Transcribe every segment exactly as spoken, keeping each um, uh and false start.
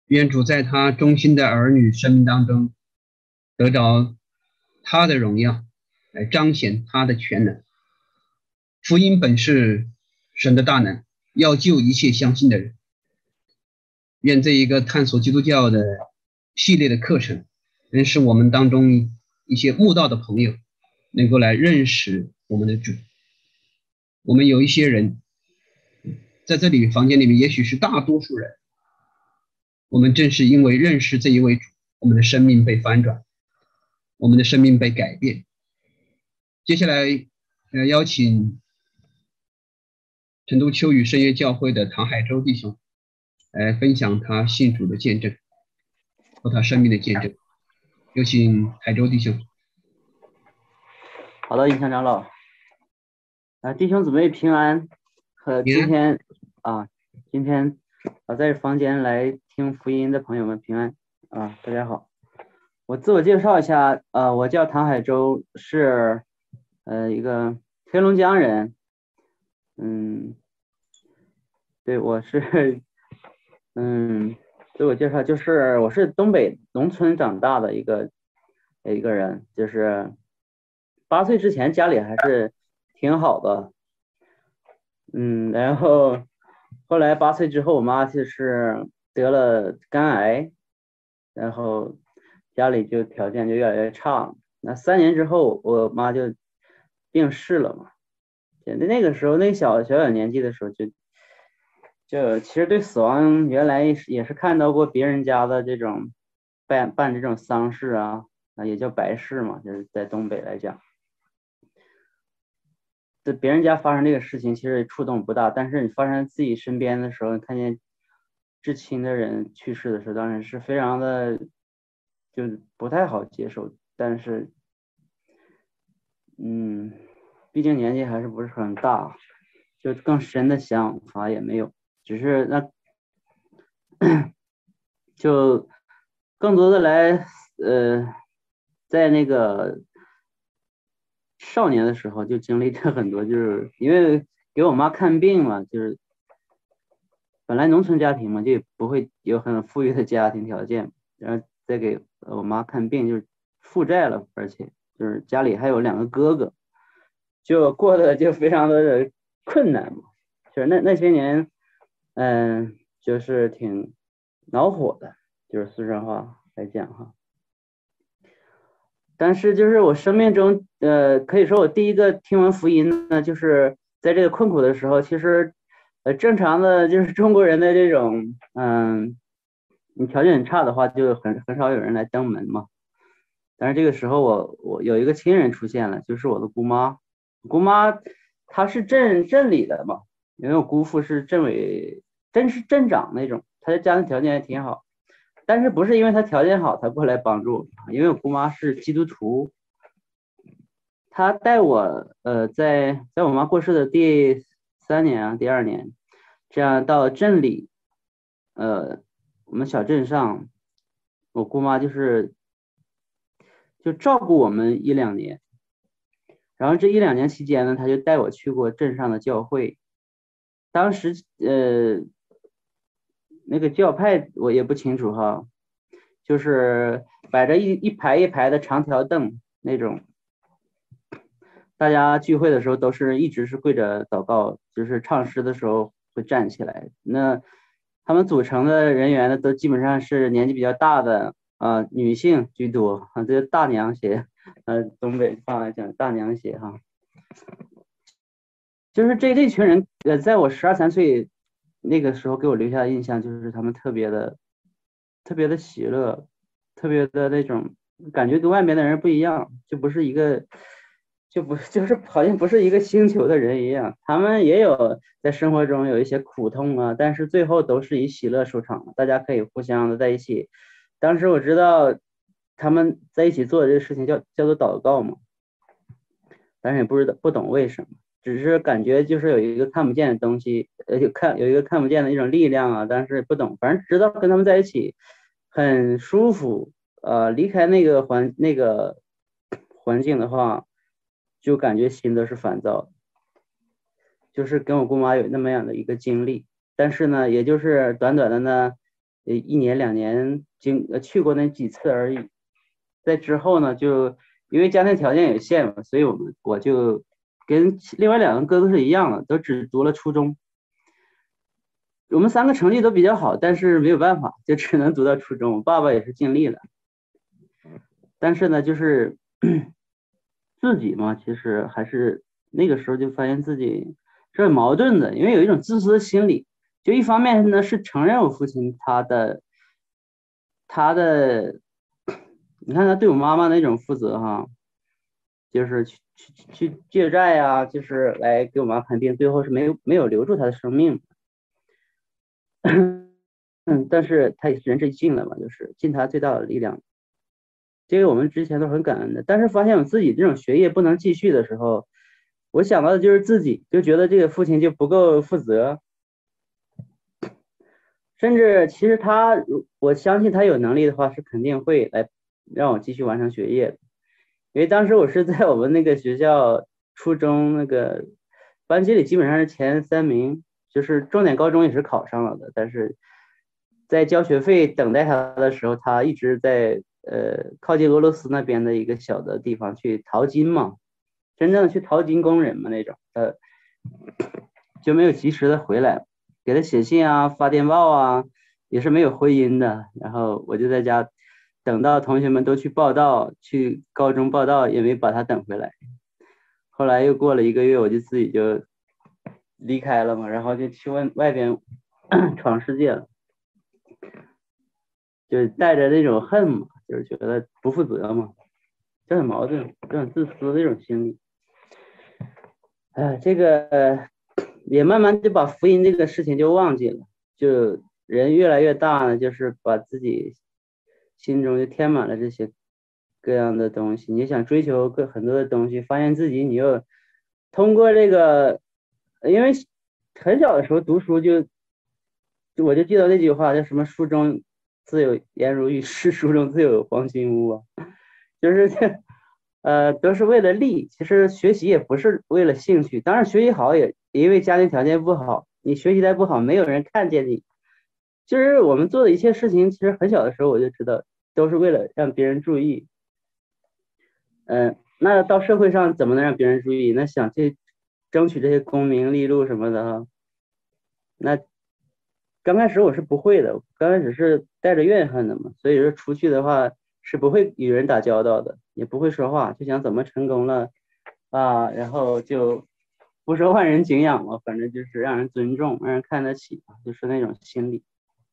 愿主在他忠心的儿女生命当中得着他的荣耀，来彰显他的全能。福音本是神的大能，要救一切相信的人。愿这一个探索基督教的系列的课程，能使我们当中一些慕道的朋友能够来认识我们的主。我们有一些人在这里房间里面，也许是大多数人，我们正是因为认识这一位主，我们的生命被翻转，我们的生命被改变。接下来呃，邀请成都秋雨圣约教会的唐海洲弟兄来分享他信主的见证和他生命的见证。有请海洲弟兄。 好的，印象长老啊，弟兄姊妹平安。和今天啊，今天啊在房间来听福音的朋友们平安啊，大家好。我自我介绍一下，呃，我叫唐海洲，是呃一个黑龙江人。嗯，对，我是嗯，自我介绍就是我是东北农村长大的一个一个人，就是八岁之前家里还是挺好的。嗯，然后后来八岁之后，我妈就是得了肝癌，然后家里就条件就越来越差。那三年之后，我妈就病逝了嘛。那个时候，那小小小年纪的时候就，就其实对死亡原来也是看到过别人家的这种办办这种丧事啊，啊也叫白事嘛，就是在东北来讲。在别人家发生这个事情其实触动不大，但是你发生在自己身边的时候，看见至亲的人去世的时候，当然是非常的就不太好接受。但是嗯，毕竟年纪还是不是很大，就更深的想法也没有，只是那就更多的来呃在那个少年的时候就经历了很多，就是因为给我妈看病嘛，就是本来农村家庭嘛，就不会有很富裕的家庭条件，然后再给我妈看病就是负债了，而且就是家里还有两个哥哥，就过得就非常的困难嘛，就是那那些年，嗯，就是挺恼火的，就是四川话来讲哈。但是就是我生命中，呃，可以说我第一个听闻福音呢，就是在这个困苦的时候，其实，呃，正常的就是中国人的这种，嗯，你条件很差的话，就很很少有人来登门嘛。但是这个时候我我有一个亲人出现了，就是我的姑妈。姑妈她是镇镇里的嘛，因为我姑父是镇委，镇是镇长那种，他的家庭条件也挺好。但是不是因为他条件好才过来帮助，因为我姑妈是基督徒，她带我呃在在我妈过世的第三年啊第二年，这样到镇里，呃我们小镇上，我姑妈就是就照顾我们一两年，然后这一两年期间呢，她就带我去过镇上的教会，当时呃那个教派我也不清楚哈。就是摆着一一排一排的长条凳那种，大家聚会的时候都是一直是跪着祷告，就是唱诗的时候会站起来。那他们组成的人员呢，都基本上是年纪比较大的啊、呃，女性居多啊，这大娘些，呃，东北话来讲大娘些哈。就是这这群人，呃，在我十二三岁那个时候给我留下的印象就是他们特别的。特别的喜乐，特别的那种感觉跟外面的人不一样，就不是一个，就不就是好像不是一个星球的人一样。他们也有在生活中有一些苦痛啊，但是最后都是以喜乐收场，大家可以互相的在一起。当时我知道他们在一起做的这个事情叫叫做祷告嘛，但是也不知道不懂为什么。只是感觉就是有一个看不见的东西，呃，有看有一个看不见的一种力量啊，但是不懂，反正知道跟他们在一起很舒服，呃，离开那个环那个环境的话，就感觉心都是烦躁，就是跟我姑妈有那么样的一个经历，但是呢，也就是短短的呢， 呃一年两年经呃去过那几次而已。在之后呢，就因为家庭条件有限嘛，所以我们我就跟另外两个哥哥是一样的，都只读了初中。我们三个成绩都比较好，但是没有办法，就只能读到初中。我爸爸也是尽力了，但是呢，就是自己嘛，其实还是那个时候就发现自己是很矛盾的，因为有一种自私的心理。就一方面呢是承认我父亲他的他的，你看他对我妈妈那种负责哈，就是去去去借债呀、啊，就是来给我妈看病，最后是没有没有留住她的生命。嗯，但是他也是仁至义尽了嘛，就是尽他最大的力量。这个我们之前都很感恩的，但是发现我自己这种学业不能继续的时候，我想到的就是自己，就觉得这个父亲就不够负责，甚至其实他，我相信他有能力的话，是肯定会来让我继续完成学业的。因为当时我是在我们那个学校初中那个班级里基本上是前三名，就是重点高中也是考上了的，但是在交学费等待他的时候，他一直在呃靠近俄罗斯那边的一个小的地方去淘金嘛，真正的去淘金工人嘛那种，呃就没有及时的回来，给他写信啊发电报啊也是没有回音的，然后我就在家等到同学们都去报到，去高中报到也没把他等回来。后来又过了一个月，我就自己就离开了嘛，然后就去外外边闯世界了，就带着那种恨嘛，就是觉得不负责嘛，就很矛盾，就很自私的一种心理。哎，这个也慢慢就把福音这个事情就忘记了，就人越来越大呢，就是把自己心中就填满了这些各样的东西，你想追求各很多的东西，发现自己你又通过这个，因为很小的时候读书就，就我就记得那句话叫什么书中自有颜如玉，是书中自有黄金屋啊，就是这呃都是为了利，其实学习也不是为了兴趣，当然学习好也因为家庭条件不好，你学习再不好，没有人看见你。其实我们做的一切事情，其实很小的时候我就知道，都是为了让别人注意。嗯、呃，那到社会上怎么能让别人注意？那想去争取这些功名利禄什么的哈，那刚开始我是不会的，刚开始是带着怨恨的嘛，所以说出去的话是不会与人打交道的，也不会说话，就想怎么成功了啊，然后就不说万人敬仰嘛，反正就是让人尊重，让人看得起，就是那种心理。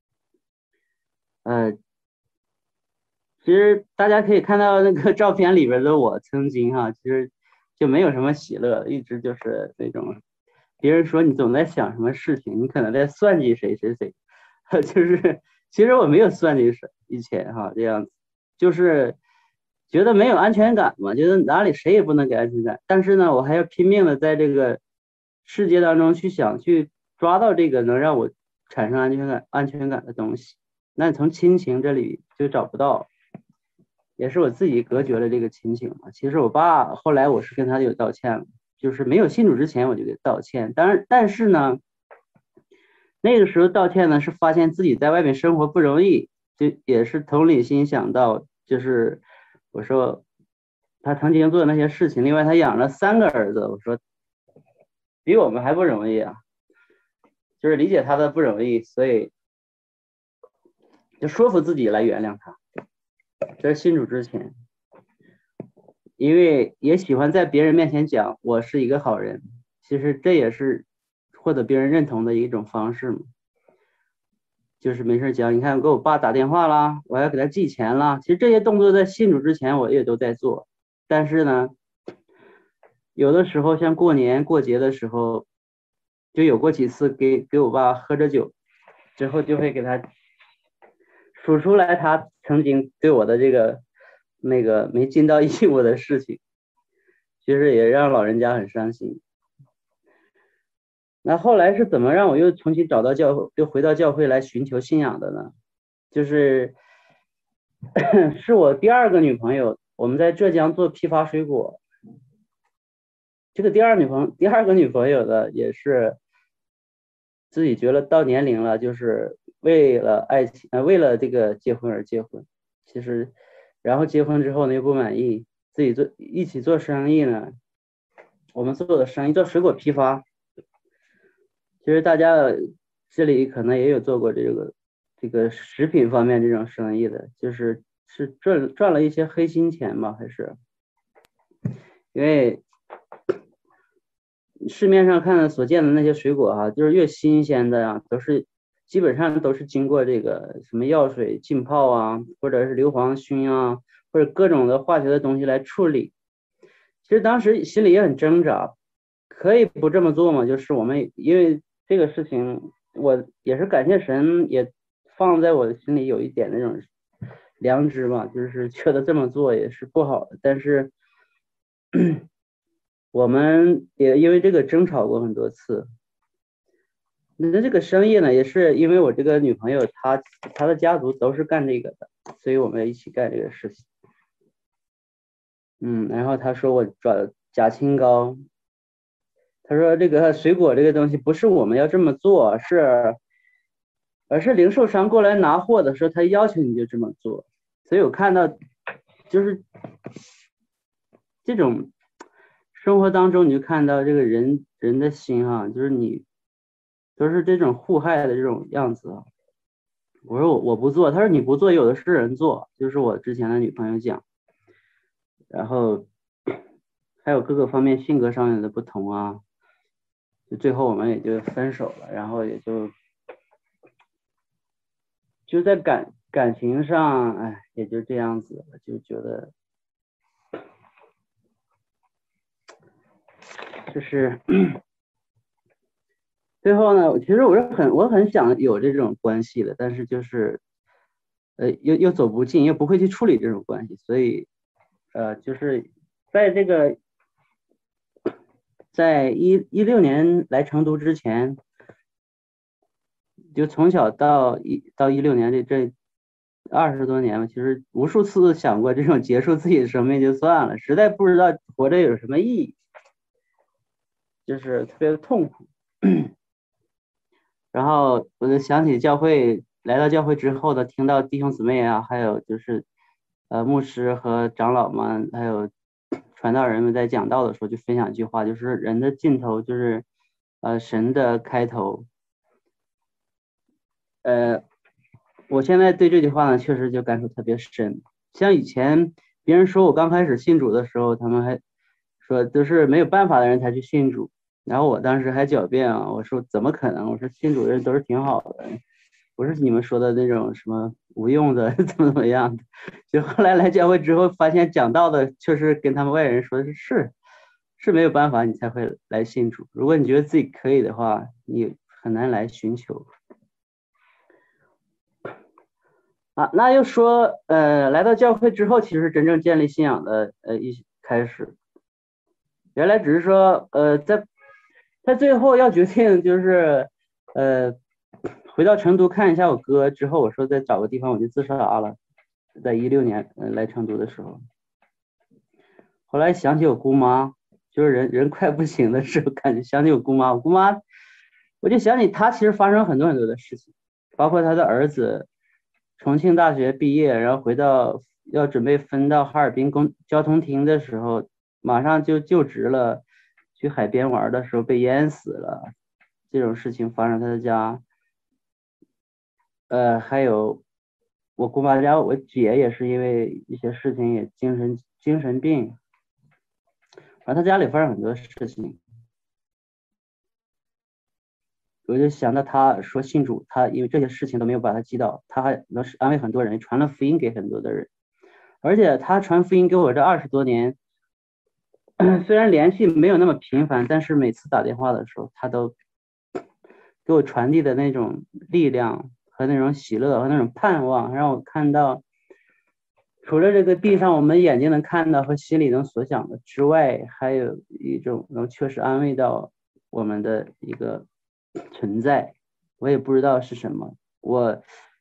呃，其实大家可以看到那个照片里边的我，曾经哈，其实就没有什么喜乐，一直就是那种，别人说你总在想什么事情，你可能在算计谁谁谁，就是其实我没有算计谁，以前哈这样子，就是觉得没有安全感嘛，觉得哪里谁也不能给安全感，但是呢，我还要拼命的在这个世界当中去想去抓到这个能让我产生安全感安全感的东西，那从亲情这里就找不到。也是我自己隔绝了这个亲情嘛。其实我爸后来我是跟他有道歉了，就是没有信主之前我就给道歉，当然但是呢，那个时候道歉呢是发现自己在外面生活不容易，就也是同理心想到，就是我说他曾经做的那些事情，另外他养了三个儿子，我说比我们还不容易啊，就是理解他的不容易，所以就说服自己来原谅他。这是信主之前，因为也喜欢在别人面前讲我是一个好人，其实这也是获得别人认同的一种方式嘛。就是没事讲，你看给我爸打电话啦，我要给他寄钱啦，其实这些动作在信主之前我也都在做，但是呢，有的时候像过年过节的时候，就有过几次给给我爸喝着酒之后，就会给他数出来他曾经对我的这个那个没尽到义务的事情，其实也让老人家很伤心。那后来是怎么让我又重新找到教会，又回到教会来寻求信仰的呢？就是是我第二个女朋友，我们在浙江做批发水果。这个第二女朋友，第二个女朋友呢，也是自己觉得到年龄了，就是为了爱情，呃，为了这个结婚而结婚，其实，然后结婚之后呢又不满意，自己做一起做生意呢，我们做的生意做水果批发，其实大家这里可能也有做过这个这个食品方面这种生意的，就是是赚赚了一些黑心钱嘛，还是因为市面上看的所见的那些水果哈、啊，就是越新鲜的呀，都是基本上都是经过这个什么药水浸泡啊，或者是硫磺熏啊，或者各种的化学的东西来处理。其实当时心里也很挣扎，可以不这么做吗？就是我们因为这个事情，我也是感谢神，也放在我的心里有一点那种良知吧，就是觉得这么做也是不好的，但是我们也因为这个争吵过很多次。那这个生意呢，也是因为我这个女朋友她她的家族都是干这个的，所以我们一起干这个事情。嗯，然后她说我转假清高，她说这个水果这个东西不是我们要这么做，是而是零售商过来拿货的时候，他要求你就这么做。所以我看到就是这种生活当中，你就看到这个人人的心啊，就是你都是这种互害的这种样子啊。我说我我不做，他说你不做，有的是人做，就是我之前的女朋友讲。然后还有各个方面性格上面的不同啊，就最后我们也就分手了，然后也就就在感感情上，哎，也就这样子，就觉得就是最后呢，其实我是很我很想有这种关系的，但是就是呃又又走不进，又不会去处理这种关系，所以呃就是在这个在一一六年来成都之前，就从小到一到一六年这这二十多年了，其实无数次想过这种结束自己的生命就算了，实在不知道活着有什么意义，就是特别的痛苦。然后我就想起教会，来到教会之后呢，听到弟兄姊妹啊，还有就是呃牧师和长老们，还有传道人们在讲道的时候，就分享一句话，就是人的尽头就是呃神的开头。呃，我现在对这句话呢，确实就感触特别深。像以前别人说我刚开始信主的时候，他们还说都是没有办法的人才去信主，然后我当时还狡辩啊，我说怎么可能？我说信主的人都是挺好的，不是你们说的那种什么无用的怎么怎么样的。就后来来教会之后，发现讲道的确实跟他们外人说的是是没有办法，你才会来信主。如果你觉得自己可以的话，你很难来寻求。啊，那又说，呃，来到教会之后，其实真正建立信仰的，呃，一开始，原来只是说，呃，在在最后要决定，就是，呃，回到成都看一下我哥之后，我说再找个地方我就自杀了，在一六年，呃，来成都的时候，后来想起我姑妈，就是人人快不行的时候，感觉想起我姑妈，我姑妈，我就想起她其实发生很多很多的事情，包括她的儿子。重庆大学毕业，然后回到要准备分到哈尔滨公交通厅的时候，马上就就职了，去海边玩的时候被淹死了，这种事情发生在他家。呃，还有我姑妈家我姐也是因为一些事情也精神精神病，反正他家里发生很多事情。我就想到他说信主，他因为这些事情都没有把他击倒，他还能安慰很多人，传了福音给很多的人。而且他传福音给我这二十多年，虽然联系没有那么频繁，但是每次打电话的时候，他都给我传递的那种力量和那种喜乐和那种盼望，让我看到除了这个地上我们眼睛能看到和心里能所想的之外，还有一种能确实安慰到我们的一个存在。我也不知道是什么，我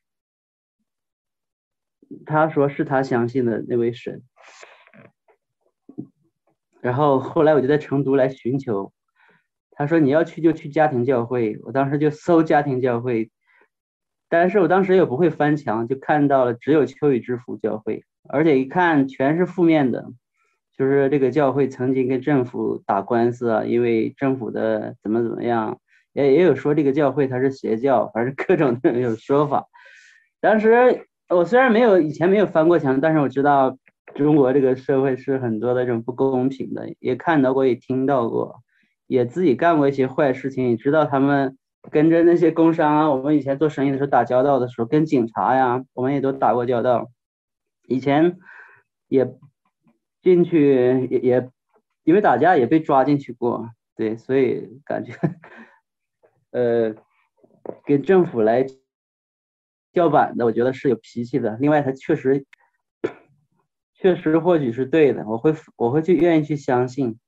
他说是他相信的那位神。然后后来我就在成都来寻求，他说你要去就去家庭教会，我当时就搜家庭教会， 但是我当时也不会翻墙，就看到了只有秋雨之福教会，而且一看全是负面的，就是这个教会曾经跟政府打官司啊，因为政府的怎么怎么样，也也有说这个教会它是邪教，反正各种的有说法。当时我虽然没有以前没有翻过墙，但是我知道中国这个社会是很多的这种不公平的，也看到过，也听到过，也自己干过一些坏事情，也知道他们跟着那些工商啊，我们以前做生意的时候打交道的时候，跟警察呀，我们也都打过交道，以前也进去也也因为打架也被抓进去过，对，所以感觉呃跟政府来叫板的，我觉得是有脾气的。另外，他确实确实或许是对的，我会我会去愿意去相信，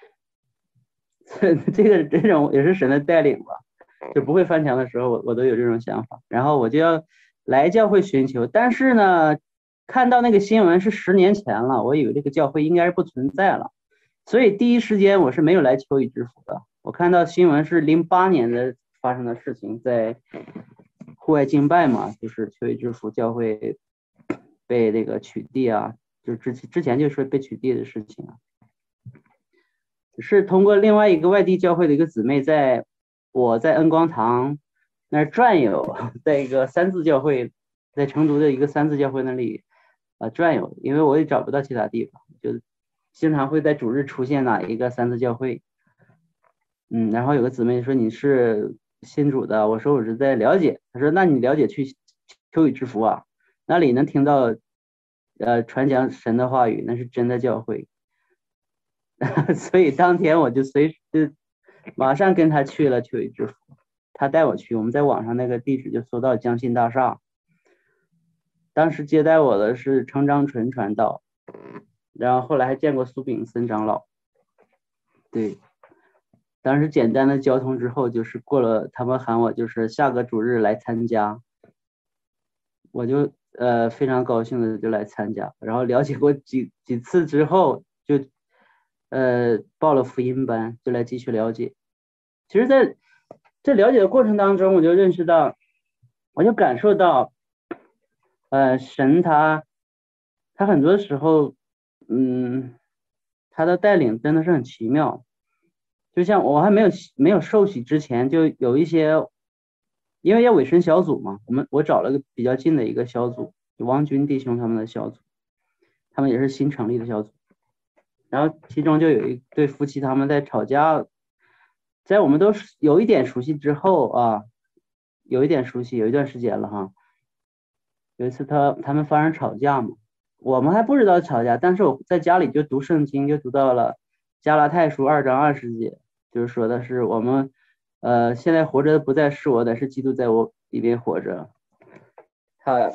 这个这种也是神的带领吧。就不会翻墙的时候，我我都有这种想法，然后我就要来教会寻求。但是呢，看到那个新闻是十年前了，我以为这个教会应该是不存在了，所以第一时间我是没有来秋雨之福的。我看到新闻是零八年的发生的事情，在户外敬拜嘛，就是秋雨之福教会被那个取缔啊，就之之前就是被取缔的事情啊，是通过另外一个外地教会的一个姊妹在。我在恩光堂那儿转悠，在一个三字教会，在成都的一个三字教会那里呃转悠，因为我也找不到其他地方，就经常会在主日出现哪一个三字教会。嗯，然后有个姊妹说你是信主的，我说我是在了解，她说那你了解去秋雨之福啊，那里能听到呃传讲神的话语，那是真的教会。所以当天我就随就马上跟他去了秋雨之福，他带我去，我们在网上那个地址就搜到江信大厦。当时接待我的是程章纯传道，然后后来还见过苏炳森长老。对，当时简单的交通之后，就是过了，他们喊我就是下个主日来参加，我就呃非常高兴的就来参加，然后了解过几几次之后就。呃，报了福音班，就来继续了解。其实在这了解的过程当中，我就认识到，我就感受到，呃，神他他很多时候，嗯，他的带领真的是很奇妙。就像我还没有没有受洗之前，就有一些，因为要委身小组嘛，我们我找了个比较近的一个小组，王军弟兄他们的小组，他们也是新成立的小组。然后其中就有一对夫妻，他们在吵架，在我们都有一点熟悉之后啊，有一点熟悉，有一段时间了哈。有一次他他们发生吵架嘛，我们还不知道吵架，但是我在家里就读圣经，就读到了加拉太书二章二十节，就是说的是我们呃现在活着的不再是我，但是基督在我里边活着。他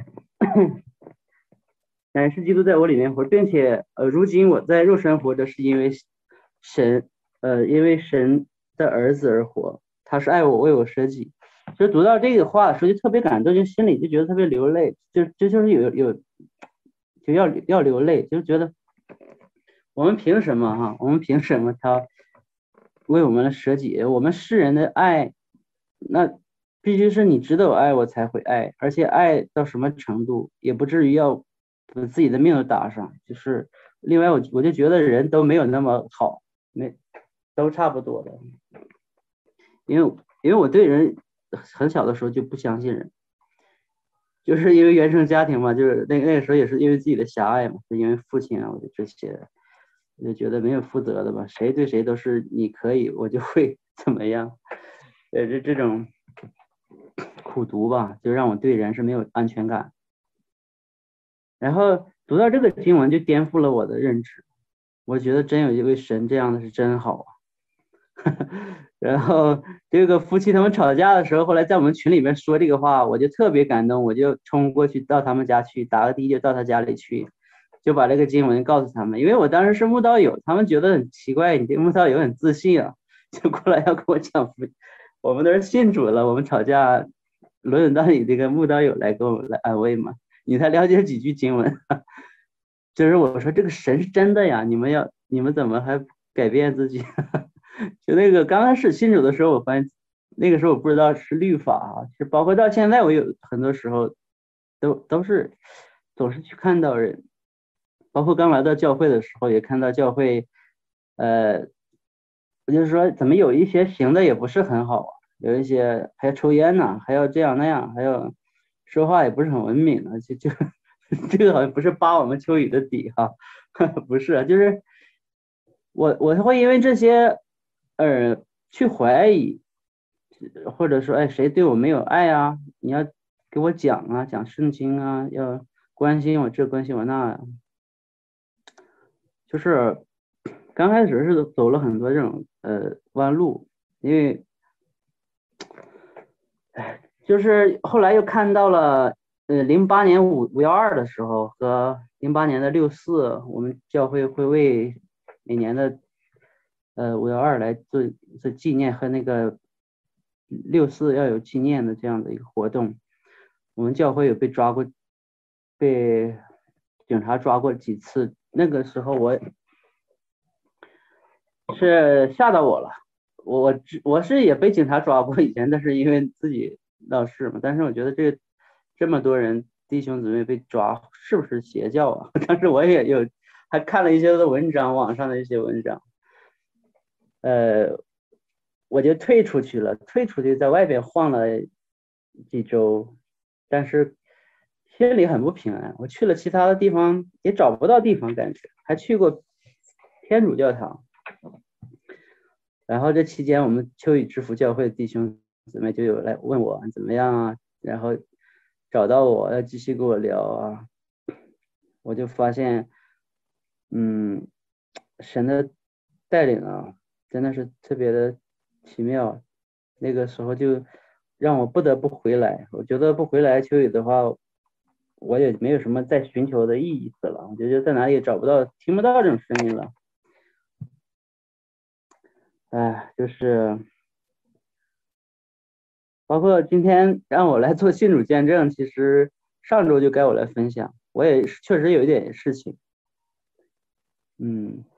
但是基督在我里面活，并且呃，如今我在肉身活着，是因为神呃，因为神的儿子而活，他是爱我，为我舍己。就读到这个话的时候，就特别感动，就心里就觉得特别流泪，就就就是有有就要要流泪，就觉得我们凭什么哈？我们凭什么他为我们舍己？我们世人的爱，那必须是你值得我爱，我才会爱，而且爱到什么程度，也不至于要。把自己的命都打上，就是另外我我就觉得人都没有那么好，没都差不多的，因为因为我对人很小的时候就不相信人，就是因为原生家庭嘛，就是那那个时候也是因为自己的狭隘嘛，是因为父亲啊，我就这些，我就觉得没有负责的吧，谁对谁都是你可以，我就会怎么样，呃这这种苦读吧，就让我对人是没有安全感。然后读到这个经文就颠覆了我的认知，我觉得真有一位神这样的是真好啊。然后这个夫妻他们吵架的时候，后来在我们群里面说这个话，我就特别感动，我就冲过去到他们家去，打个的就到他家里去，就把这个经文告诉他们，因为我当时是慕道友，他们觉得很奇怪，你这慕道友很自信啊，就过来要跟我讲，我们都是信主了，我们吵架轮轮到你这个慕道友来跟我们来安慰嘛。你才了解几句经文，就是我说这个神是真的呀，你们要你们怎么还改变自己？就那个刚开始信主的时候，我发现那个时候我不知道是律法啊，其实包括到现在，我有很多时候都都是总是去看到人，包括刚来到教会的时候，也看到教会，呃，我就是说怎么有一些行的也不是很好啊，有一些还要抽烟呢，还要这样那样，还要说话也不是很文明啊，就就这个好像不是扒我们秋雨的底哈，不是啊，就是我我会因为这些呃去怀疑。或者说，哎，谁对我没有爱啊？你要给我讲啊，讲圣经啊，要关心我这，关心我那，就是刚开始是走了很多这种呃弯路，因为，哎，就是后来又看到了，呃，零八年五五幺二的时候和零八年的六四，我们教会会为每年的呃五幺二来做做纪念和那个。六四要有纪念的这样的一个活动，我们教会有被抓过，被警察抓过几次。那个时候我是吓到我了，我我我是也被警察抓过以前，但是因为自己闹事嘛。但是我觉得这这么多人弟兄姊妹被抓，是不是邪教啊？当时我也有还看了一些的文章，网上的一些文章，呃。我就退出去了，退出去在外边晃了几周，但是心里很不平安。我去了其他的地方也找不到地方，感觉还去过天主教堂。然后这期间，我们秋雨之福教会的弟兄姊妹就有来问我怎么样啊，然后找到我要继续跟我聊啊，我就发现，嗯，神的带领啊，真的是特别的。奇妙，那个时候就让我不得不回来。我觉得不回来秋雨的话，我也没有什么再寻求的意思了。我觉得在哪里也找不到、听不到这种声音了。哎，就是包括今天让我来做信主见证，其实上周就该我来分享，我也确实有一点事情，嗯。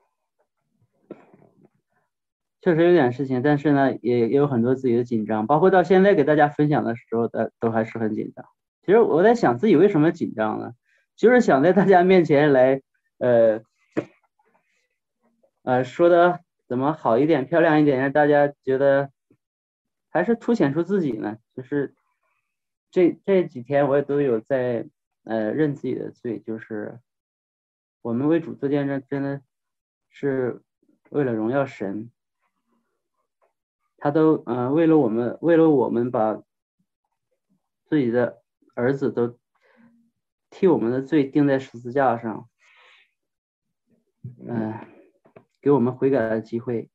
确实有点事情，但是呢，也也有很多自己的紧张，包括到现在给大家分享的时候，的都还是很紧张。其实我在想自己为什么紧张呢？就是想在大家面前来，呃，呃，说的怎么好一点、漂亮一点，让大家觉得还是凸显出自己呢。就是这这几天我也都有在呃认自己的罪，就是我们为主做见证，真的是为了荣耀神。他都嗯、呃，为了我们，为了我们把自己的儿子都替我们的罪钉在十字架上，嗯、呃，给我们悔改的机会。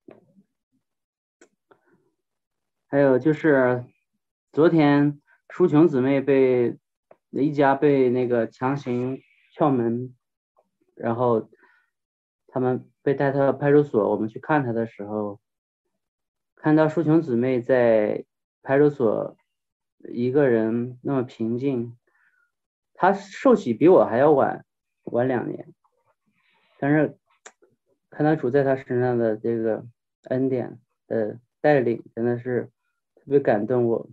还有就是昨天淑琼姊妹被一家被那个强行撬门，然后他们被带到派出所，我们去看他的时候，看到淑琼姊妹在派出所一个人那么平静，她受洗比我还要晚晚两年，但是看到主在她身上的这个恩典的带领，真的是特别感动我。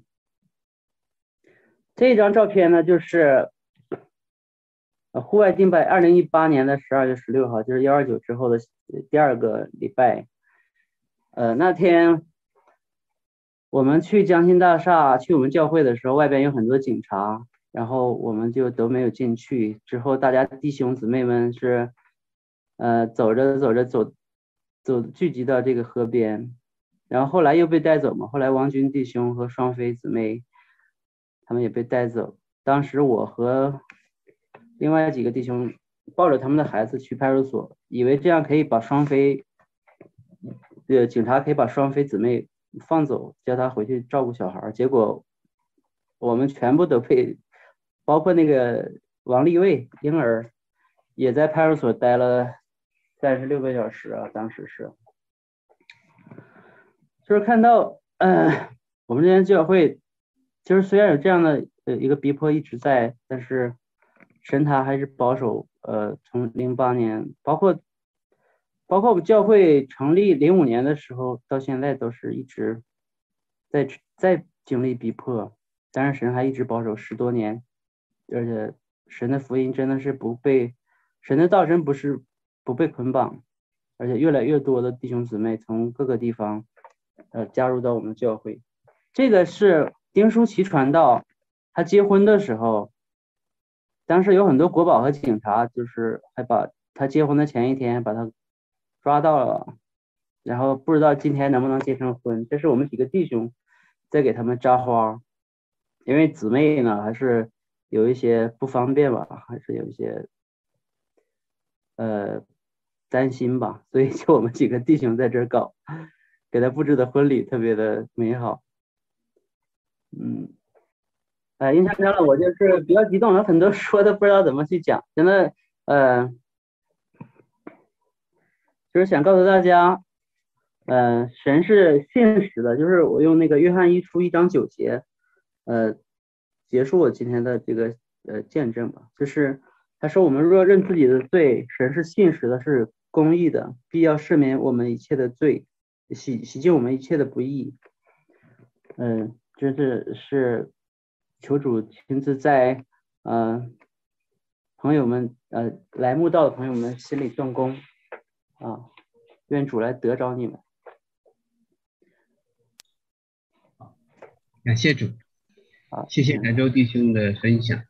这张照片呢，就是户外敬拜二零一八年的十二月十六号，就是幺二九之后的第二个礼拜。呃，那天我们去江心大厦，去我们教会的时候，外边有很多警察，然后我们就都没有进去。之后大家弟兄姊妹们是，呃，走着走着走，走聚集到这个河边，然后后来又被带走嘛。后来王军弟兄和双飞姊妹，他们也被带走。当时我和另外几个弟兄抱着他们的孩子去派出所，以为这样可以把双飞，呃，警察可以把双飞姊妹放走，叫他回去照顾小孩。结果我们全部都被，包括那个王立卫婴儿，也在派出所待了三十六个小时啊，当时是，就是看到，呃，我们这边教会，就是虽然有这样的呃一个逼迫一直在，但是神他还是保守，呃，从零八年，包括包括我们教会成立零五年的时候到现在都是一直再再经历逼迫，但是神还一直保守十多年，而且神的福音真的是不被神的道真不是不被捆绑，而且越来越多的弟兄姊妹从各个地方呃加入到我们教会。这个是丁书奇传道他结婚的时候，当时有很多国保和警察，就是还把他结婚的前一天把他抓到了，然后不知道今天能不能结成婚。这是我们几个弟兄在给他们扎花，因为姊妹呢还是有一些不方便吧，还是有一些呃担心吧，所以就我们几个弟兄在这儿搞，给他布置的婚礼特别的美好。嗯，呃，印象中了，我就是比较激动，有很多说的不知道怎么去讲，真的，呃，就是想告诉大家，呃，神是信实的，就是我用那个约翰一书一章九节，呃，结束我今天的这个呃见证吧，就是他说我们若认自己的罪，神是信实的，是公义的，必要赦免我们一切的罪，洗洗净我们一切的不义。嗯、呃，真是是求主亲自在呃朋友们呃来慕道的朋友们心里动工啊，愿主来得着你们。 感谢主， 好， 谢谢台州弟兄的分享。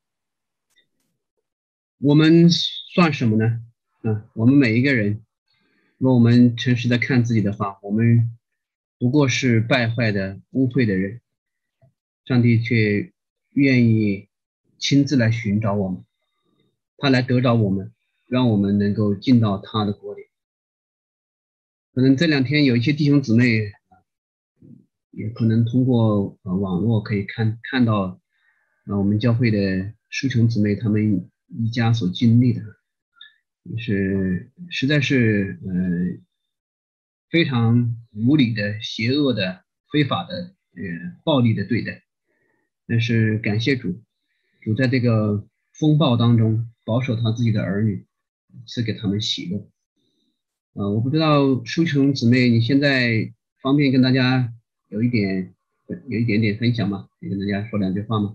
我们算什么呢？啊，我们每一个人，如果我们诚实的看自己的话，我们不过是败坏的、污秽的人，上帝却愿意亲自来寻找我们，他来得着我们，让我们能够进到他的国里。可能这两天有一些弟兄姊妹，也可能通过呃网络可以看看到，呃我们教会的书琼姊妹他们一家所经历的，是实在是呃非常无理的、邪恶的、非法的、呃暴力的对待。但是感谢主，主在这个风暴当中保守他自己的儿女，赐给他们喜乐。呃，我不知道书琼姊妹你现在方便跟大家有一点有一点点分享吗？可以跟大家说两句话吗？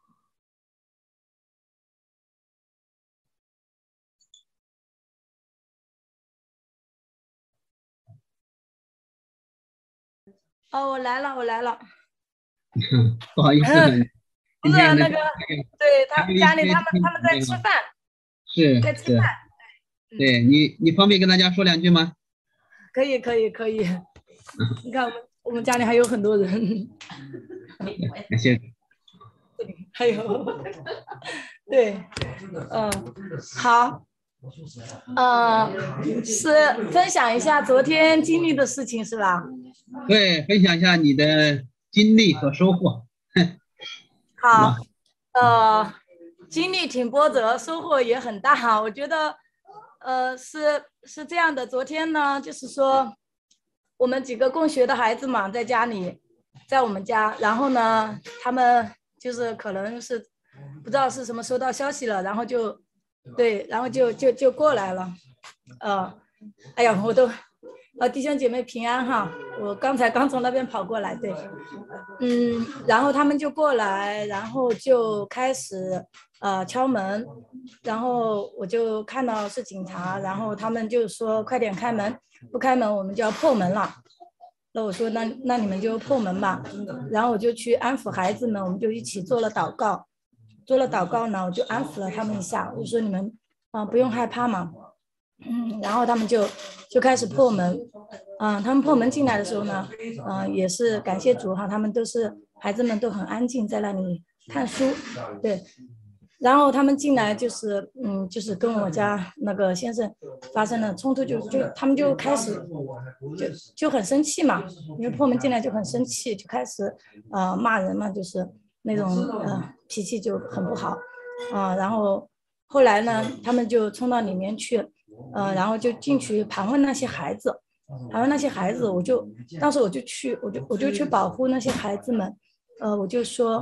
哦，我来了，我来了。 不好意思， 不是那个，对他家里他们他们在吃饭， 是在吃饭。 对你，你方便跟大家说两句吗？ 可以，可以，可以。你看我们我们家里还有很多人。 感谢。 还有，对，嗯，好，呃，是分享一下昨天经历的事情是吧？ 对，分享一下你的经历和收获。 好，呃，经历挺波折，收获也很大。我觉得，呃，是是这样的。昨天呢，就是说，我们几个共学的孩子嘛，在家里，在我们家，然后呢，他们就是可能是不知道是什么收到消息了，然后就对，然后就就就过来了。呃，哎呀，我都。呃，弟兄姐妹平安哈！我刚才刚从那边跑过来，对，嗯，然后他们就过来，然后就开始呃敲门，然后我就看到是警察，然后他们就说快点开门，不开门我们就要破门了。那我说那那你们就破门吧，然后我就去安抚孩子们，我们就一起做了祷告，做了祷告呢，我就安抚了他们一下，我就说你们啊、呃、不用害怕嘛。嗯，然后他们就就开始破门，嗯、呃，他们破门进来的时候呢，嗯、呃，也是感谢主哈，他们都是孩子们都很安静，在那里看书，对，然后他们进来就是，嗯，就是跟我家那个先生发生了冲突就，就就他们就开始就就很生气嘛，因为破门进来就很生气，就开始呃骂人嘛，就是那种呃脾气就很不好，啊、呃，然后后来呢，他们就冲到里面去。呃，然后就进去盘问那些孩子，盘问那些孩子，我就当时我就去，我就我就去保护那些孩子们，呃，我就说，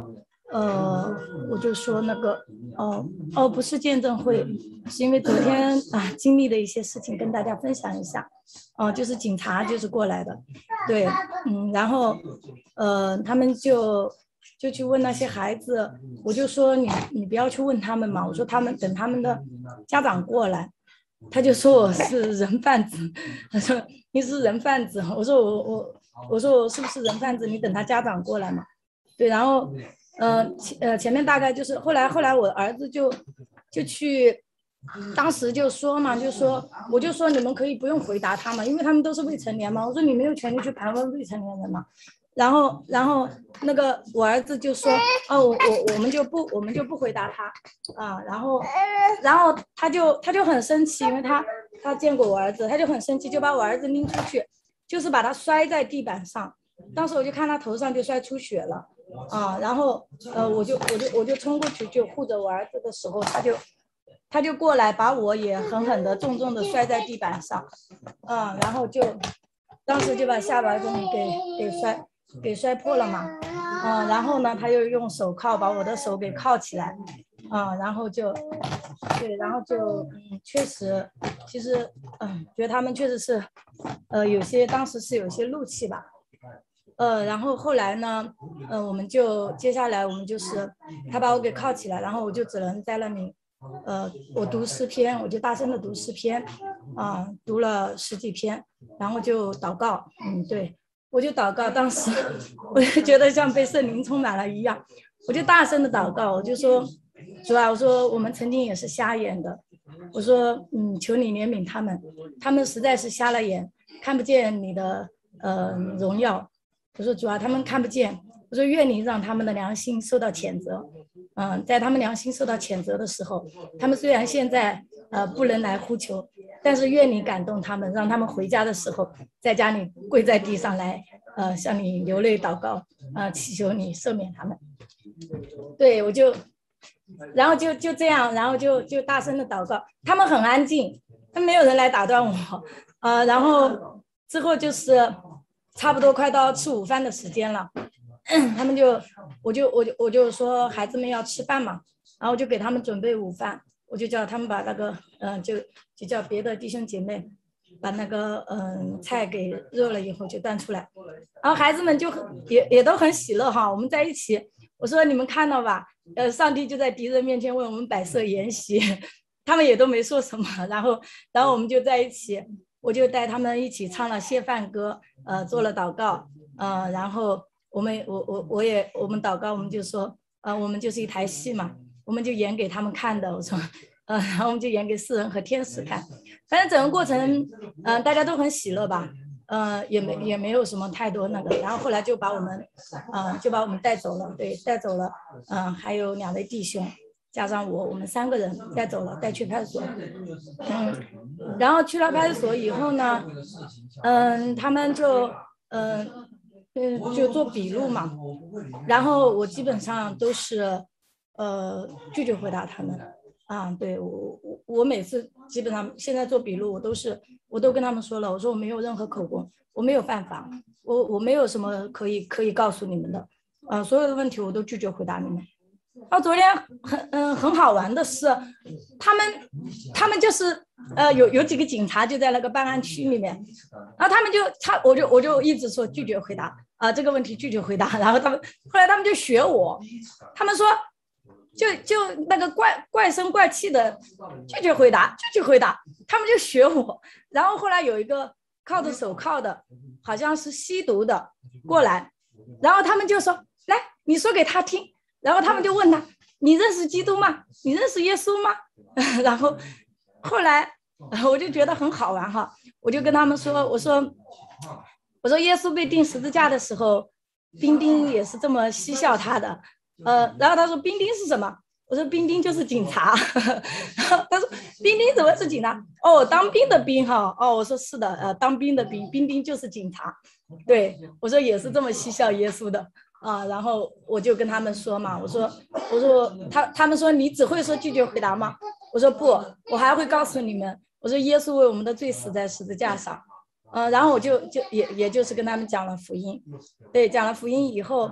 呃，我就说那个，哦哦，不是见证会，是因为昨天啊经历的一些事情跟大家分享一下，哦、呃，就是警察就是过来的，对，嗯，然后呃，他们就就去问那些孩子，我就说你你不要去问他们嘛，我说他们等他们的家长过来，他就说我是人贩子，他说你是人贩子，我说我我我说我是不是人贩子？你等他家长过来嘛，对，然后。呃呃，前面大概就是后来后来我儿子就就去，当时就说嘛，就说我就说你们可以不用回答他们，因为他们都是未成年嘛。我说你没有权利去盘问未成年人嘛。然后然后那个我儿子就说哦我我我们就不我们就不回答他啊。然后然后他就他就很生气，因为他他见过我儿子，他就很生气，就把我儿子拎出去，就是把他摔在地板上。当时我就看他头上就摔出血了。啊，然后呃，我就我就我就冲过去就护着我儿子的时候，他就他就过来把我也狠狠的重重的摔在地板上，啊，然后就当时就把下巴给给给摔给摔破了嘛，啊，然后呢他又用手铐把我的手给铐起来，啊，然后就对，然后就嗯，确实，其实嗯，觉得他们确实是，呃，有些当时是有些怒气吧。呃，然后后来呢，呃，我们就接下来我们就是他把我给铐起来，然后我就只能在那里，呃，我读诗篇，我就大声的读诗篇，啊、呃，读了十几篇，然后就祷告，嗯，对，我就祷告，当时我就觉得像被圣灵充满了一样，我就大声的祷告，我就说，主啊，我说我们曾经也是瞎眼的，我说，嗯，求你怜悯他们，他们实在是瞎了眼，看不见你的呃荣耀。我说主啊，他们看不见。我说愿你让他们的良心受到谴责。嗯、呃，在他们良心受到谴责的时候，他们虽然现在呃不能来呼求，但是愿你感动他们，让他们回家的时候，在家里跪在地上来呃向你流泪祷告，啊、呃，祈求你赦免他们。对，我就，然后就就这样，然后就就大声的祷告，他们很安静，他们没有人来打断我。呃，然后之后就是。差不多快到吃午饭的时间了，他们就我就我就我就说孩子们要吃饭嘛，然后就给他们准备午饭，我就叫他们把那个嗯、呃、就就叫别的弟兄姐妹把那个嗯、呃、菜给热了以后就端出来，然后孩子们就也也都很喜乐哈，我们在一起，我说你们看到吧，呃上帝就在敌人面前为我们摆设筵席，他们也都没说什么，然后然后我们就在一起。我就带他们一起唱了谢饭歌，呃，做了祷告，呃，然后我们我我我也我们祷告，我们就说，呃，我们就是一台戏嘛，我们就演给他们看的，我说，呃，然后我们就演给世人和天使看，反正整个过程，嗯、呃，大家都很喜乐吧，呃，也没也没有什么太多那个，然后后来就把我们，呃，就把我们带走了，对，带走了，嗯、呃，还有两位弟兄。加上我，我们三个人带走了，带去派出所。嗯，然后去了派出所以后呢，嗯，他们就嗯嗯就做笔录嘛，然后我基本上都是呃拒绝回答他们。啊，对我我我每次基本上现在做笔录，我都是我都跟他们说了，我说我没有任何口供，我没有犯法，我我没有什么可以可以告诉你们的，啊，所有的问题我都拒绝回答你们。然后昨天很嗯很好玩的是，他们他们就是呃有有几个警察就在那个办案区里面，然后他们就他我就我就一直说拒绝回答啊、呃、这个问题拒绝回答，然后他们后来他们就学我，他们说就就那个怪怪声怪气的拒绝回答拒绝回答，他们就学我，然后后来有一个铐着手铐的，好像是吸毒的过来，然后他们就说来你说给他听。然后他们就问他：“你认识基督吗？你认识耶稣吗？”然后后来我就觉得很好玩哈，我就跟他们说：“我说，我说耶稣被钉十字架的时候，兵丁也是这么嬉笑他的。呃，然后他说兵丁是什么？我说兵丁就是警察。他说兵丁怎么是警察？哦，当兵的兵哈。哦，我说是的，呃，当兵的兵，兵丁就是警察。对，我说也是这么嬉笑耶稣的。”啊，然后我就跟他们说嘛，我说，我说他他们说你只会说拒绝回答吗？我说不，我还会告诉你们，我说耶稣为我们的罪死在十字架上，嗯、呃，然后我就就也也就是跟他们讲了福音，对，讲了福音以后，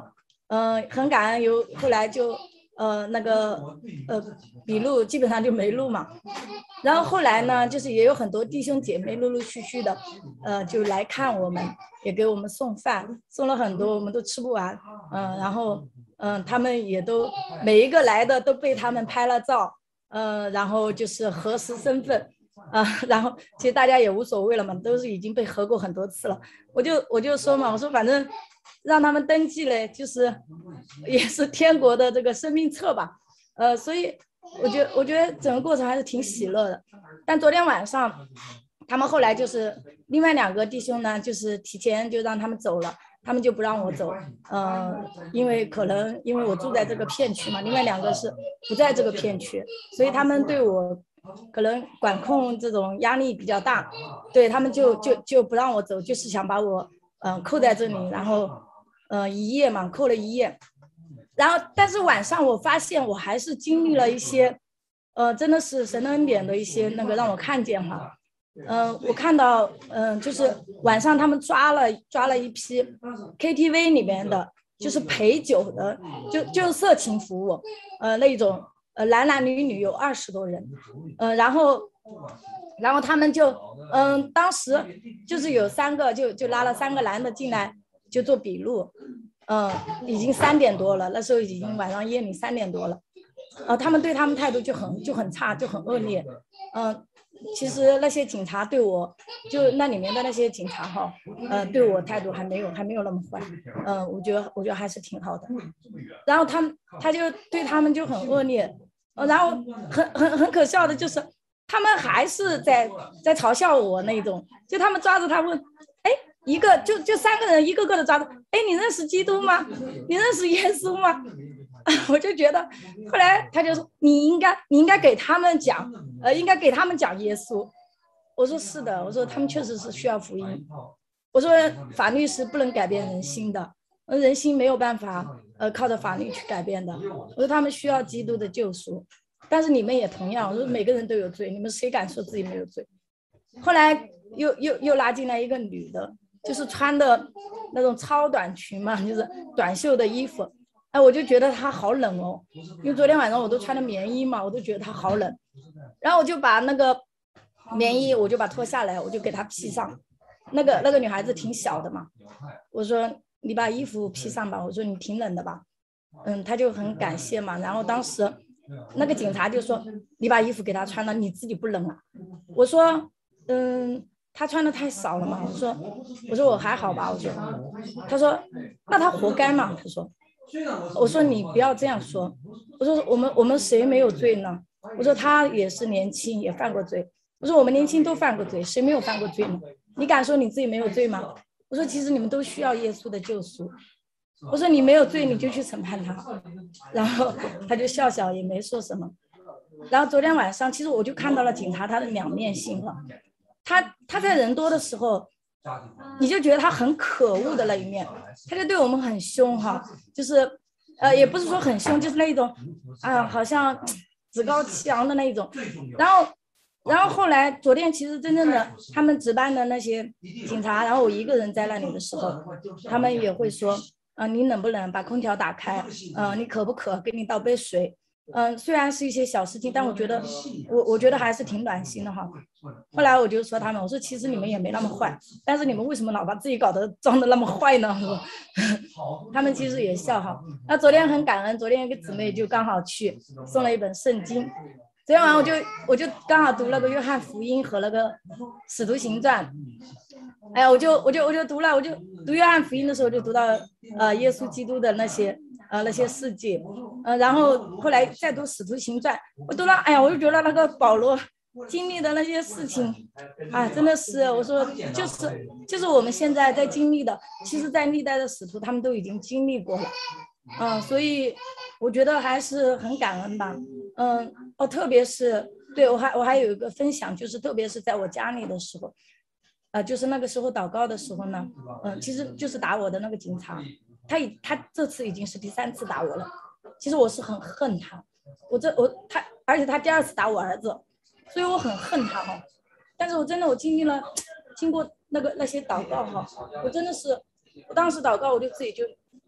嗯、呃，很感恩有后来就呃那个呃笔录基本上就没录嘛。然后后来呢，就是也有很多弟兄姐妹陆陆续续的，呃，就来看我们，也给我们送饭，送了很多，我们都吃不完，嗯、呃，然后嗯、呃，他们也都每一个来的都被他们拍了照，呃，然后就是核实身份，啊、呃，然后其实大家也无所谓了嘛，都是已经被核过很多次了，我就我就说嘛，我说反正让他们登记嘞，就是也是天国的这个生命册吧，呃，所以我觉得我觉得整个过程还是挺喜乐的。但昨天晚上他们后来就是另外两个弟兄呢，就是提前就让他们走了。他们就不让我走，呃，因为可能因为我住在这个片区嘛，另外两个是不在这个片区，所以他们对我可能管控这种压力比较大，对他们就就就不让我走，就是想把我嗯、呃、扣在这里，然后呃一夜嘛，扣了一夜，然后但是晚上我发现我还是经历了一些，呃，真的是神恩典的一些那个让我看见哈。嗯、呃，我看到，嗯、呃，就是晚上他们抓了抓了一批 K T V 里面的，就是陪酒的，就就色情服务，呃，那种呃男男女女有二十多人，呃，然后然后他们就，嗯、呃，当时就是有三个就就拉了三个男的进来就做笔录，嗯、呃，已经三点多了，那时候已经晚上夜里三点多了，呃，他们对他们态度就很就很差，就很恶劣，嗯、呃。其实那些警察对我，就那里面的那些警察哈，呃，对我态度还没有还没有那么坏，嗯、呃，我觉得我觉得还是挺好的。然后他他就对他们就很恶劣，呃，然后很很很可笑的就是，他们还是在在嘲笑我那种，就他们抓着他问，哎，一个就就三个人一个个的抓着，哎，你认识基督吗？你认识耶稣吗？我就觉得，后来他就说你应该你应该给他们讲，呃，应该给他们讲耶稣。我说是的，我说他们确实是需要福音。我说法律是不能改变人心的，人心没有办法，呃，靠着法律去改变的。我说他们需要基督的救赎，但是你们也同样，我说每个人都有罪，你们谁敢说自己没有罪？后来又又又拉进来一个女的，就是穿的那种超短裙嘛，就是短袖的衣服。哎，我就觉得他好冷哦，因为昨天晚上我都穿的棉衣嘛，我都觉得他好冷。然后我就把那个棉衣，我就把脱下来，我就给他披上。那个那个女孩子挺小的嘛，我说你把衣服披上吧，我说你挺冷的吧。嗯，他就很感谢嘛。然后当时那个警察就说你把衣服给他穿了，你自己不冷啊？我说嗯。他穿的太少了嘛，我说我说我还好吧，我说，他说那他活该嘛，他说。我说你不要这样说，我说我们我们谁没有罪呢？我说他也是年轻，也犯过罪。我说我们年轻都犯过罪，谁没有犯过罪呢？你敢说你自己没有罪吗？我说其实你们都需要耶稣的救赎。我说你没有罪，你就去审判他。然后他就笑笑，也没说什么。然后昨天晚上，其实我就看到了警察他的两面性了。他他在人多的时候，你就觉得他很可恶的那一面，他就对我们很凶哈，就是呃也不是说很凶，就是那种啊、呃、好像趾高气扬的那一种。然后然后后来昨天其实真正的他们值班的那些警察，然后我一个人在那里的时候，他们也会说啊、呃、你冷不冷？把空调打开，呃你渴不渴？给你倒杯水。嗯、呃，虽然是一些小事情，但我觉得我我觉得还是挺暖心的哈。后来我就说他们，我说其实你们也没那么坏，但是你们为什么老把自己搞得装的那么坏呢？他们其实也笑哈。那昨天很感恩，昨天一个姊妹就刚好去送了一本圣经，昨天晚上我就我就刚好读了个约翰福音和那个使徒行传。哎呀，我就我就我就读了，我就读约翰福音的时候就读到呃耶稣基督的那些呃那些事迹，呃然后后来再读使徒行传，我读了，哎呀，我就觉得那个保罗经历的那些事情，啊，真的是我说就是就是我们现在在经历的，其实在历代的使徒他们都已经经历过了，嗯、呃，所以我觉得还是很感恩吧，嗯、呃、哦，特别是对我还我还有一个分享，就是特别是在我家里的时候。呃，就是那个时候祷告的时候呢，嗯、呃，其实就是打我的那个警察，他已他这次已经是第三次打我了。其实我是很恨他，我这我他，而且他第二次打我儿子，所以我很恨他哈。但是我真的我经历了，经过那个那些祷告哈，我真的是，我当时祷告我就自己就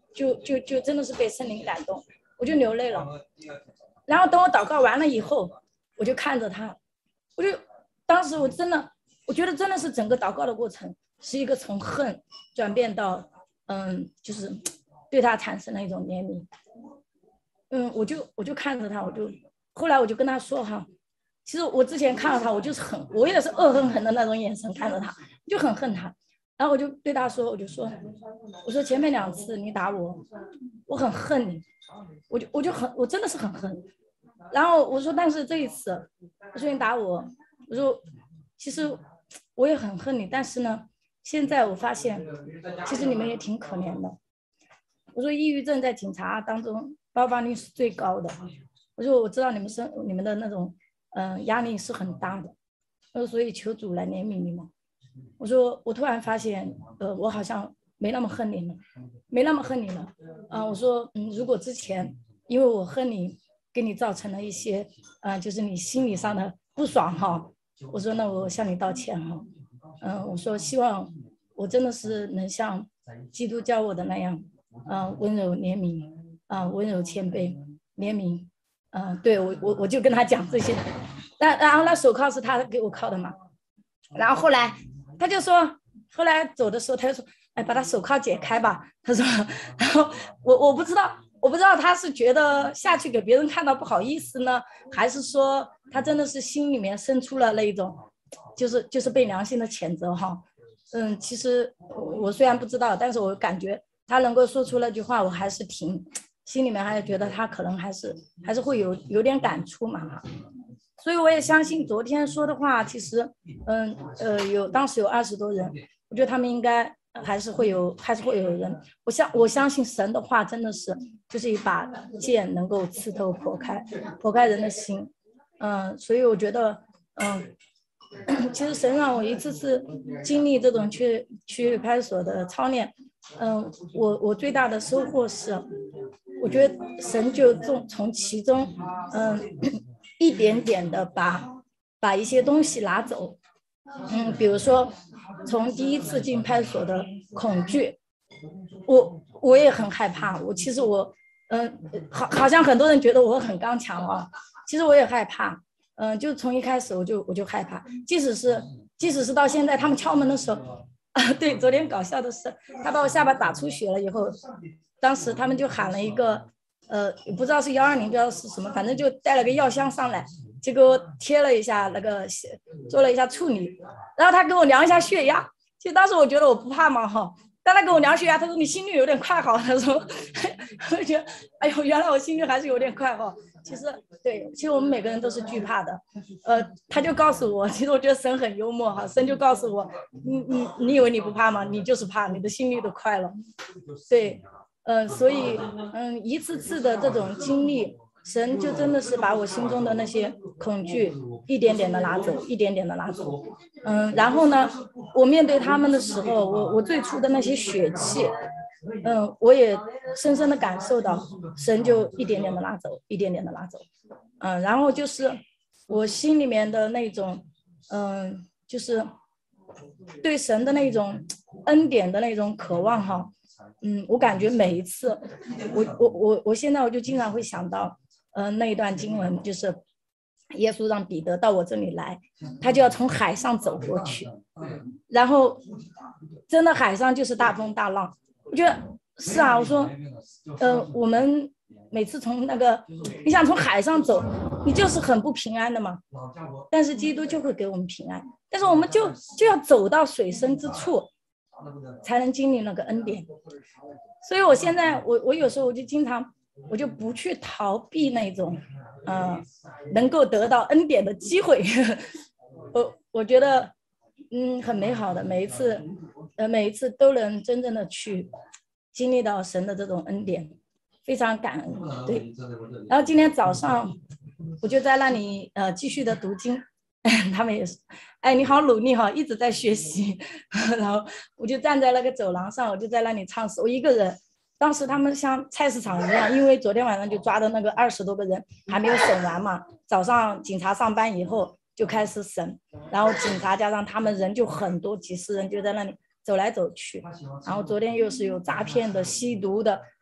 就就就真的是被圣灵感动，我就流泪了。然后等我祷告完了以后，我就看着他，我就当时我真的，我觉得真的是整个祷告的过程是一个从恨转变到嗯，就是对他产生了一种怜悯。嗯，我就我就看着他，我就后来我就跟他说哈，其实我之前看到他，我就是很，我也是恶狠狠的那种眼神看着他，就很恨他。然后我就对他说，我就说，我说前面两次你打我，我很恨你，我就我就很，我真的是很恨。然后我说，但是这一次，我说你打我，我说其实我也很恨你，但是呢，现在我发现，其实你们也挺可怜的。我说抑郁症在警察当中爆发率是最高的。我说我知道你们生你们的那种嗯、呃、压力是很大的。我说所以求主来怜悯你们。我说我突然发现呃我好像没那么恨你了，没那么恨你了。啊、呃，我说嗯如果之前因为我恨你，给你造成了一些嗯、呃、就是你心理上的不爽哈，我说那我向你道歉哈。嗯、呃，我说希望我真的是能像基督教我的那样。嗯、呃，温柔怜悯，啊、呃，温柔谦卑怜悯，嗯、呃，对我我我就跟他讲这些，那然后那手铐是他给我铐的嘛，然后后来他就说，后来走的时候他就说，哎，把他手铐解开吧，他说，然后我我不知道，我不知道他是觉得下去给别人看到不好意思呢，还是说他真的是心里面生出了那一种，就是就是被良心的谴责哈，嗯，其实我虽然不知道，但是我感觉。他能够说出那句话，我还是挺心里面还是觉得他可能还是还是会有有点感触嘛，所以我也相信昨天说的话，其实嗯呃有当时有二十多人，我觉得他们应该还是会有还是会有人，我相我相信神的话真的是就是一把剑，能够刺透剖开剖开人的心，嗯，所以我觉得嗯。其实神让我一次次经历这种去去派出所的操练，嗯，我我最大的收获是，我觉得神就从从其中，嗯，一点点的把把一些东西拿走，嗯，比如说从第一次进派出所的恐惧，我我也很害怕，我其实我，嗯，好好像很多人觉得我很刚强啊，其实我也害怕。嗯，就从一开始我就我就害怕，即使是即使是到现在，他们敲门的时候，啊，对，昨天搞笑的是，他把我下巴打出血了以后，当时他们就喊了一个，呃，不知道是幺二零，不知道是什么，反正就带了个药箱上来，就给我贴了一下那个，做了一下处理，然后他给我量一下血压，其实当时我觉得我不怕嘛哈。当他给我量血压，他说你心率有点快哈，他说，我觉得，哎呦，原来我心率还是有点快哈。其实对，其实我们每个人都是惧怕的，呃，他就告诉我，其实我觉得神很幽默哈，神就告诉我，你你你以为你不怕吗？你就是怕，你的心率都快了，对，嗯、呃，所以嗯，一次次的这种经历，神就真的是把我心中的那些恐惧一点点的拿走，一点点的拿走，嗯，然后呢，我面对他们的时候，我我最初的那些血气。嗯，我也深深的感受到，神就一点点的拿走，一点点的拿走，嗯，然后就是我心里面的那种，嗯，就是对神的那种恩典的那种渴望哈，嗯，我感觉每一次，我我我我现在我就经常会想到，嗯、呃，那一段经文就是。耶稣让彼得到我这里来，他就要从海上走过去，然后真的海上就是大风大浪。我觉得是啊，我说，呃，我们每次从那个，你想从海上走，你就是很不平安的嘛。但是基督就会给我们平安，但是我们就就要走到水深之处，才能经历那个恩典。所以我现在，我我有时候我就经常，我就不去逃避那种，嗯、呃，能够得到恩典的机会。我我觉得，嗯，很美好的，每一次。呃，每一次都能真正的去经历到神的这种恩典，非常感恩。对，然后今天早上我就在那里呃继续的读经，他们也是，哎，你好努力哈，一直在学习。然后我就站在那个走廊上，我就在那里唱诗，我一个人。当时他们像菜市场一样，因为昨天晚上就抓的那个二十多个人还没有审完嘛，早上警察上班以后就开始审，然后警察加上他们人就很多，几十人就在那里。走来走去，然后昨天又是有诈骗的、吸毒的，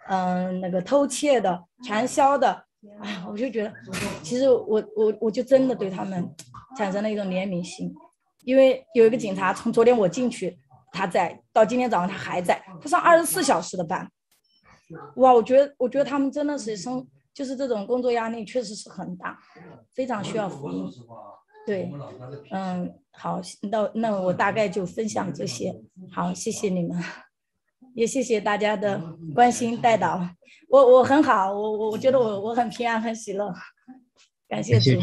嗯，那个偷窃的、传销的，哎，我就觉得，其实我我我就真的对他们产生了一种怜悯心，因为有一个警察从昨天我进去他在，到今天早上他还在，他上二十四小时的班，哇，我觉得我觉得他们真的是生就是这种工作压力确实是很大，非常需要福音。对，嗯，好，那那我大概就分享这些，好，谢谢你们。也谢谢大家的关心带导，我我很好，我我我觉得我我很平安很喜乐，感谢主。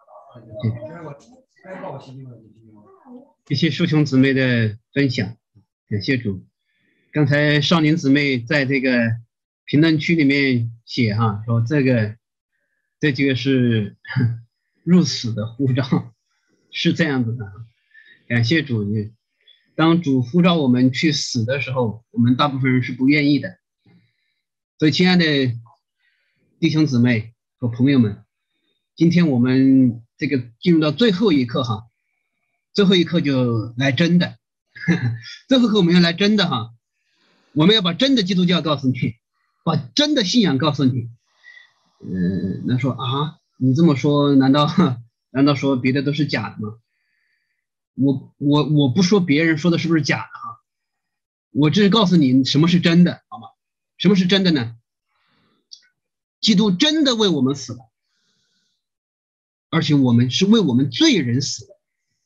谢谢淑琼姊妹的分享，感谢主。刚才少年姊妹在这个评论区里面写哈，说这个这几个是入死的呼召，是这样子的。感谢主，当主呼召我们去死的时候，我们大部分人是不愿意的。所以，亲爱的弟兄姊妹和朋友们，今天我们这个进入到最后一课哈，最后一课就来真的，呵呵最后一课我们要来真的哈，我们要把真的基督教告诉你，把真的信仰告诉你。呃，那说啊，你这么说，难道难道说别的都是假的吗？我我我不说别人说的是不是假的哈，我只是告诉你什么是真的，好吗？什么是真的呢？基督真的为我们死了，而且我们是为我们罪人死的，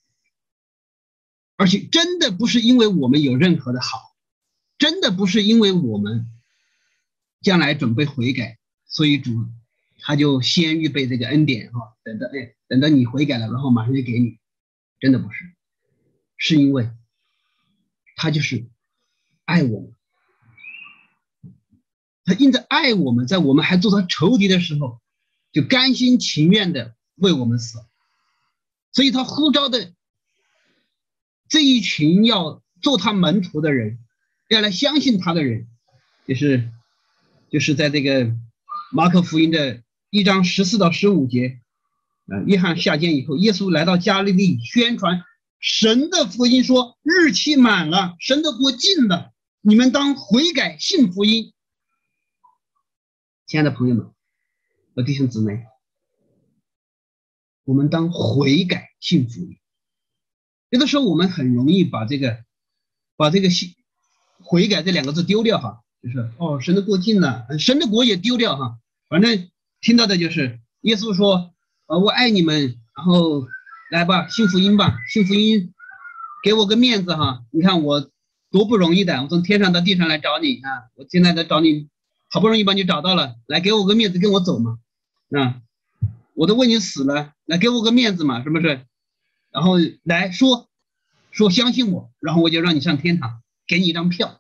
而且真的不是因为我们有任何的好，真的不是因为我们将来准备悔改，所以主他就先预备这个恩典哈，等到哎等到你悔改了，然后马上就给你，真的不是。是因为他就是爱我们，他因着爱我们，在我们还做他仇敌的时候，就甘心情愿的为我们死，所以他呼召的这一群要做他门徒的人，要来相信他的人，就是就是在这个马可福音的一章十四到十五节，呃，约翰下监以后，耶稣来到加利利宣传神的福音，说日期满了，神的国近了，你们当悔改信福音。亲爱的朋友们和弟兄姊妹，我们当悔改信福音。有的时候我们很容易把这个把这个信悔改这两个字丢掉哈，就是哦神的国近了，神的国也丢掉哈，反正听到的就是耶稣说呃我爱你们，然后来吧，信福音吧，信福音，给我个面子哈！你看我多不容易的，我从天上到地上来找你啊！我现在在找你，好不容易把你找到了，来给我个面子，跟我走嘛！啊，我都为你死了，来给我个面子嘛，是不是？然后来说说相信我，然后我就让你上天堂，给你一张票。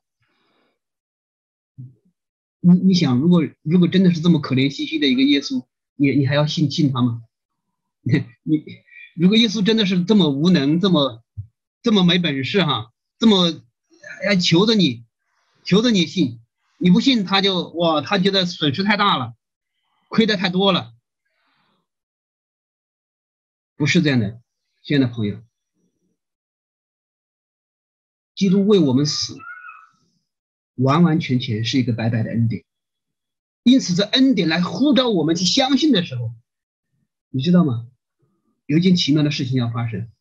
你你想，如果如果真的是这么可怜兮兮的一个耶稣，你你还要信信他吗？你你。如果耶稣真的是这么无能，这么这么没本事哈，这么还求着你，求着你信，你不信他就哇，他觉得损失太大了，亏得太多了，不是这样的，亲爱的朋友，基督为我们死，完完全全是一个白白的恩典，因此这恩典来呼召我们去相信的时候，你知道吗？有一件奇妙的事情要发生，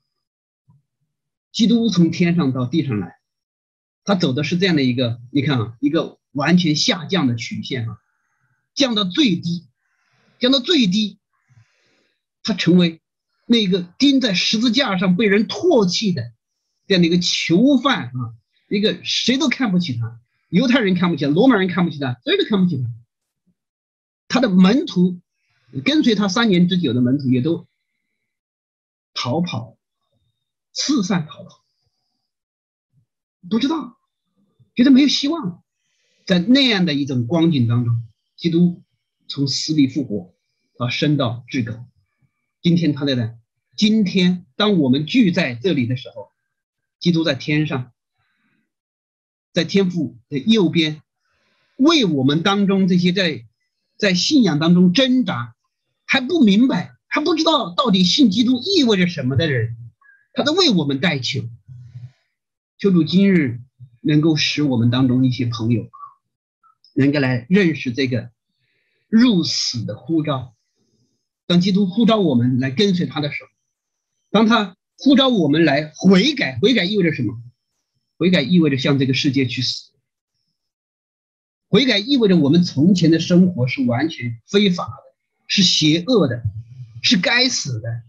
基督从天上到地上来，他走的是这样的一个，你看啊，一个完全下降的曲线啊，降到最低，降到最低，他成为那个钉在十字架上被人唾弃的这样的一个囚犯啊，一个谁都看不起他，犹太人看不起他，罗马人看不起他，谁都看不起他，他的门徒跟随他三年之久的门徒也都逃跑，四散逃跑，不知道，觉得没有希望。在那样的一种光景当中，基督从死里复活，啊，升到至高。今天他在那，今天当我们聚在这里的时候，基督在天上，在天父的右边，为我们当中这些在在信仰当中挣扎，还不明白，还不知道到底信基督意味着什么的人，他在为我们代求。求主今日能够使我们当中一些朋友能够来认识这个入死的呼召。当基督呼召我们来跟随他的时候，当他呼召我们来悔改，悔改意味着什么？悔改意味着向这个世界去死。悔改意味着我们从前的生活是完全非法的，是邪恶的，是该死的。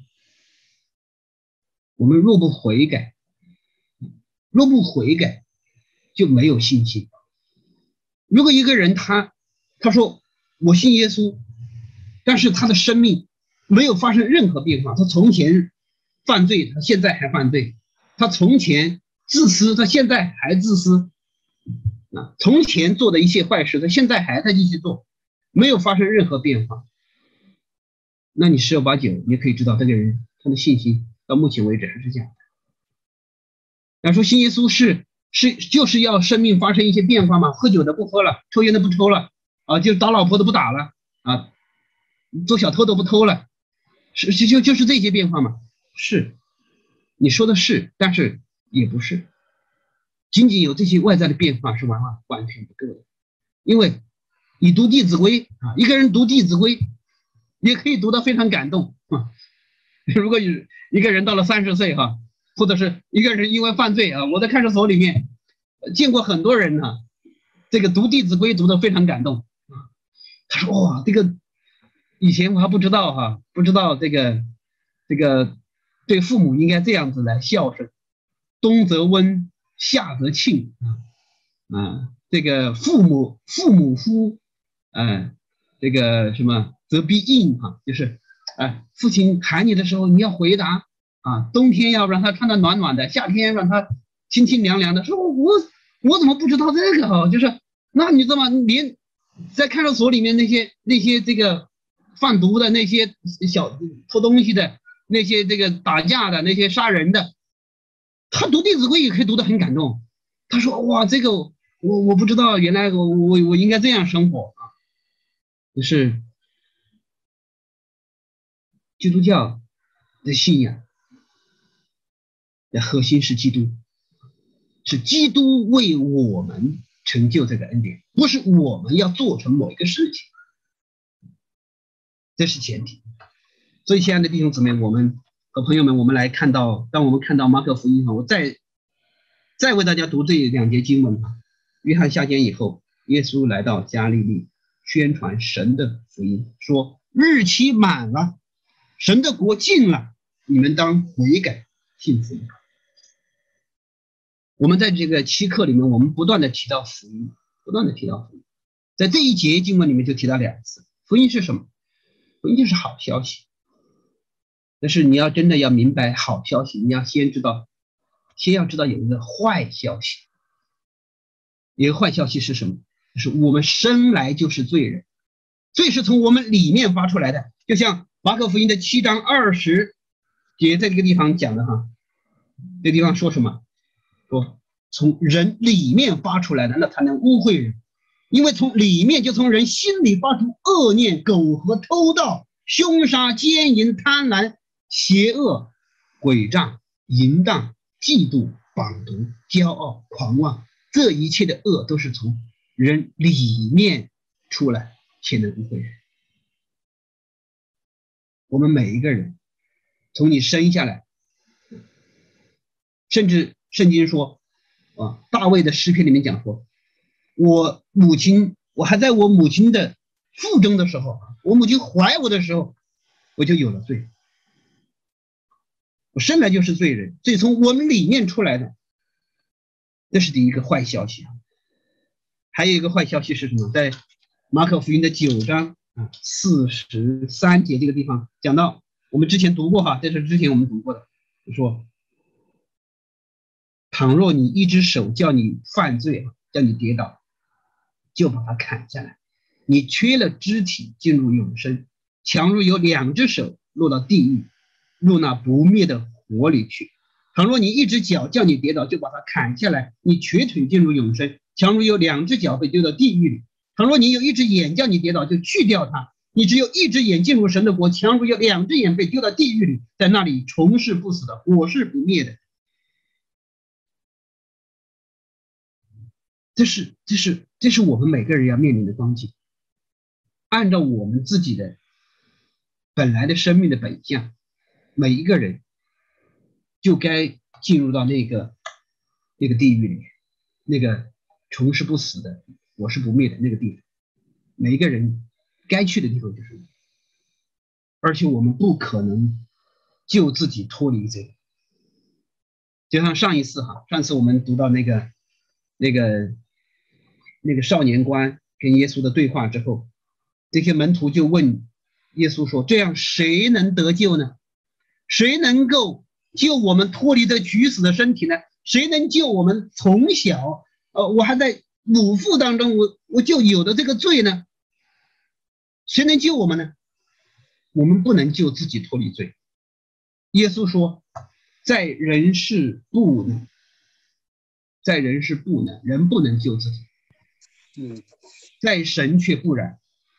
我们若不悔改，若不悔改，就没有信心。如果一个人他他说我信耶稣，但是他的生命没有发生任何变化，他从前犯罪，他现在还犯罪；他从前自私，他现在还自私。啊，从前做的一切坏事，他现在还在继续做，没有发生任何变化。那你十有八九也可以知道这个人他的信心到目前为止还是这样的。那说信耶稣是是就是要生命发生一些变化吗？喝酒的不喝了，抽烟的不抽了，啊，就打老婆的不打了，啊，做小偷的不偷了，是就就就是这些变化吗？是，你说的是，但是也不是。仅仅有这些外在的变化是完完完全不够的。因为你读《弟子规》啊，一个人读《弟子规》也可以读得非常感动啊。如果一个人到了三十岁哈，或者是一个人因为犯罪啊，我在看守所里面见过很多人呢、啊，这个读《弟子规》读得非常感动啊。他说哇，这个以前我还不知道哈、啊，不知道这个这个对父母应该这样子来孝顺，冬则温，夏则庆啊，啊，这个父母父母夫，啊，这个什么则必应啊，就是啊，父亲喊你的时候你要回答啊，冬天要让他穿得暖暖的，夏天让他清清凉凉的。说我我怎么不知道这个哈？就是那你知道吗？连在看守所里面那些那些这个贩毒的那些小偷东西的那些这个打架的那些杀人的。他读《弟子规》也可以读得很感动。他说：“哇，这个我我不知道，原来我我我应该这样生活啊！”就是基督教的信仰的核心是基督，是基督为我们成就这个恩典，不是我们要做成某一个事情，这是前提。所以，亲爱的弟兄姊妹，我们和朋友们，我们来看到，当我们看到马可福音，我再再为大家读这两节经文啊。约翰下监以后，耶稣来到加利利，宣传神的福音，说日期满了，神的国近了，你们当悔改信福音。我们在这个七课里面，我们不断的提到福音，不断的提到福音，在这一节经文里面就提到两次。福音是什么？福音就是好消息。但是你要真的要明白好消息，你要先知道，先要知道有一个坏消息。一个坏消息是什么？就是我们生来就是罪人，罪是从我们里面发出来的。就像马可福音的七章二十节在这个地方讲的哈，这个地方说什么？说从人里面发出来的，那才能污秽人。因为从里面就从人心里发出恶念、苟合、偷盗、凶杀、奸淫、贪婪、邪恶、诡诈、淫荡、嫉妒、绑毒、骄傲、狂妄，这一切的恶都是从人里面出来，且能污秽人。我们每一个人从你生下来，甚至圣经说啊，大卫的诗篇里面讲说，我母亲我还在我母亲的腹中的时候，我母亲怀我的时候，我就有了罪。我生来就是罪人，所以从我们里面出来的，这是第一个坏消息。还有一个坏消息是什么？在马可福音的九章啊四十三节这个地方讲到，我们之前读过哈，这是之前我们读过的，就说倘若你一只手叫你犯罪，叫你跌倒，就把它砍下来。你缺了肢体进入永生，强如有两只手落到地狱，入那不灭的火里去。倘若你一只脚叫你跌倒，就把它砍下来。你瘸腿进入永生，强如有两只脚被丢到地狱里。倘若你有一只眼叫你跌倒，就去掉它。你只有一只眼进入神的国，强如有两只眼被丢到地狱里，在那里虫是不死的，火是不灭的。这是这是这是我们每个人要面临的光景。按照我们自己的本来的生命的本相，每一个人就该进入到那个那个地狱里面，那个虫是不死的，我是不灭的那个地方。每一个人该去的地方就是，而且我们不可能救自己脱离这个。就像上一次哈，上次我们读到那个那个那个少年官跟耶稣的对话之后，这些门徒就问耶稣说：“这样谁能得救呢？谁能够救我们脱离这局死的身体呢？谁能救我们从小呃，我还在母腹当中，我我就有的这个罪呢？谁能救我们呢？我们不能救自己脱离罪。”耶稣说：“在人是不能，在人是不能，人不能救自己。嗯，在神却不然，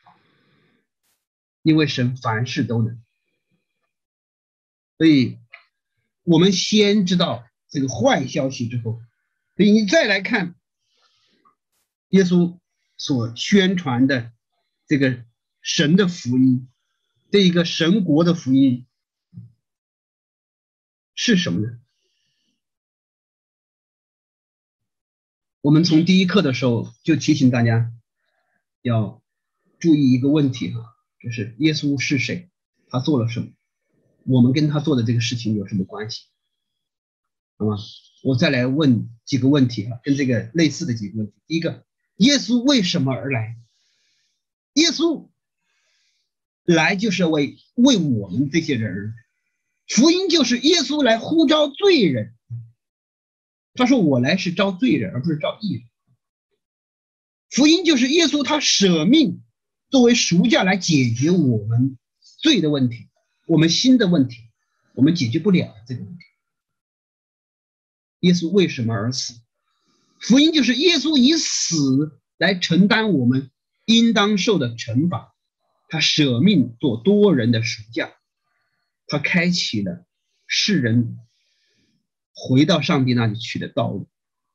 因为神凡事都能。所以，我们先知道这个坏消息之后，所以你再来看耶稣所宣传的这个神的福音，这一个神国的福音是什么呢？我们从第一课的时候就提醒大家要注意一个问题哈，就是耶稣是谁，他做了什么，我们跟他做的这个事情有什么关系？好吗？我再来问几个问题哈，跟这个类似的几个问题。第一个，耶稣为什么而来？耶稣来就是为为我们这些人而来。福音就是耶稣来呼召罪人。他说我来是招罪人，而不是招义人。福音就是耶稣他舍命作为赎价来解决我们罪的问题，我们心的问题，我们解决不了的这个问题。耶稣为什么而死？福音就是耶稣以死来承担我们应当受的惩罚，他舍命做多人的赎价，他开启了世人回到上帝那里去的道路。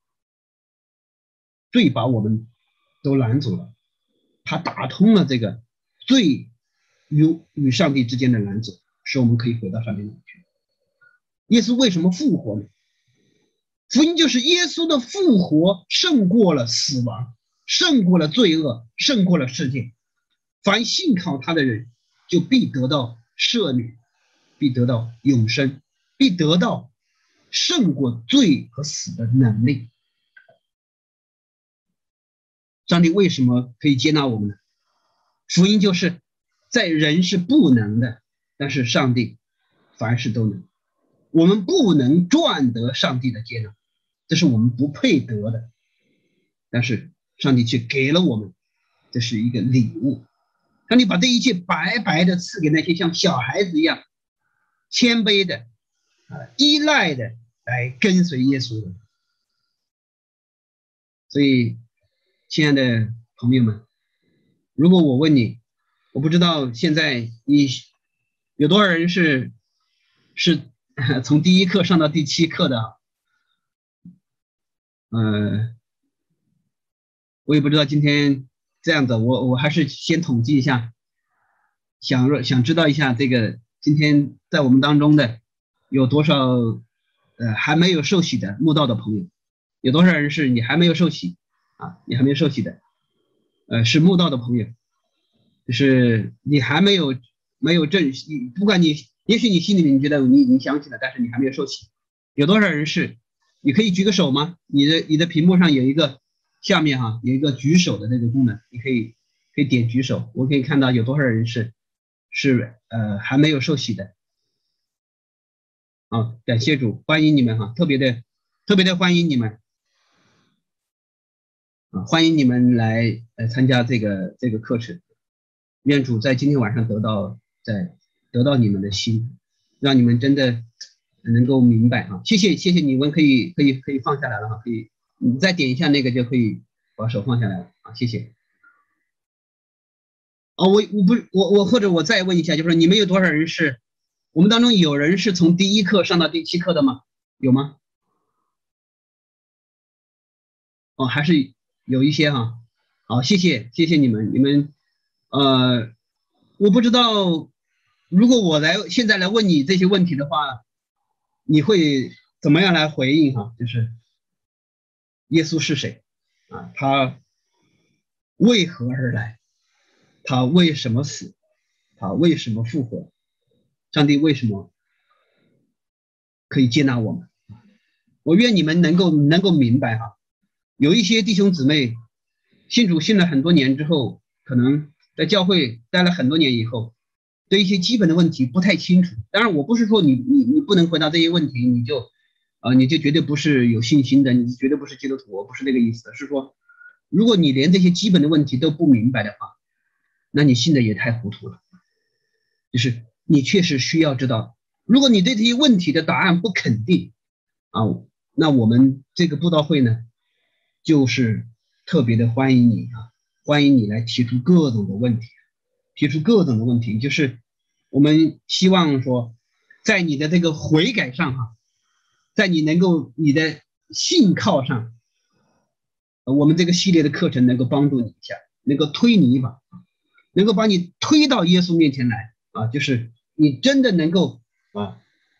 罪把我们都拦走了，他打通了这个罪与与上帝之间的拦阻，使我们可以回到上帝那里去。耶稣为什么复活呢？福音就是耶稣的复活胜过了死亡，胜过了罪恶，胜过了世界。凡信靠他的人就必得到赦免，必得到永生，必得到胜过罪和死的能力。上帝为什么可以接纳我们呢？福音就是在人是不能的，但是上帝凡事都能。我们不能赚得上帝的接纳，这是我们不配得的，但是上帝却给了我们，这是一个礼物。上帝把这一切白白的赐给那些像小孩子一样谦卑的、啊、依赖的来跟随耶稣的。所以亲爱的朋友们，如果我问你，我不知道现在你有多少人是是从第一课上到第七课的，呃，我也不知道今天这样的，我我还是先统计一下，想想知道一下这个今天在我们当中的有多少呃还没有受洗的慕道的朋友，有多少人是你还没有受洗啊？你还没有受洗的，呃，是慕道的朋友，就是你还没有没有正，不管你，也许你心里面你觉得你已经想起了，但是你还没有受洗。有多少人是？你可以举个手吗？你的你的屏幕上有一个下面哈、啊、有一个举手的那个功能，你可以可以点举手，我可以看到有多少人是是呃还没有受洗的。啊，感谢主，欢迎你们哈，特别的特别的欢迎你们。啊，欢迎你们来呃参加这个这个课程，愿主在今天晚上得到在得到你们的心，让你们真的能够明白啊！谢谢谢谢你们可以可以可以放下来了哈，可以你再点一下那个就可以把手放下来了啊，谢谢。哦，我我不我我或者我再问一下，就是你们有多少人是我们当中有人是从第一课上到第七课的吗？有吗？哦，还是有一些哈。 好，谢谢谢谢你们，你们呃，我不知道，如果我来现在来问你这些问题的话，你会怎么样来回应哈？就是耶稣是谁啊？他为何而来？他为什么死？他为什么复活？上帝为什么可以接纳我们？我愿你们能够能够明白哈。有一些弟兄姊妹信主信了很多年之后，可能在教会待了很多年以后，对一些基本的问题不太清楚。当然，我不是说你你你不能回答这些问题，你就啊、呃、你就绝对不是有信心的，你绝对不是基督徒，我不是这个意思，是说，如果你连这些基本的问题都不明白的话，那你信的也太糊涂了。就是你确实需要知道，如果你对这些问题的答案不肯定啊，那我们这个布道会呢，就是特别的欢迎你啊，欢迎你来提出各种的问题，提出各种的问题，就是我们希望说，在你的这个悔改上哈，在你能够你的信靠上，我们这个系列的课程能够帮助你一下，能够推你一把，能够把你推到耶稣面前来啊，就是你真的能够啊，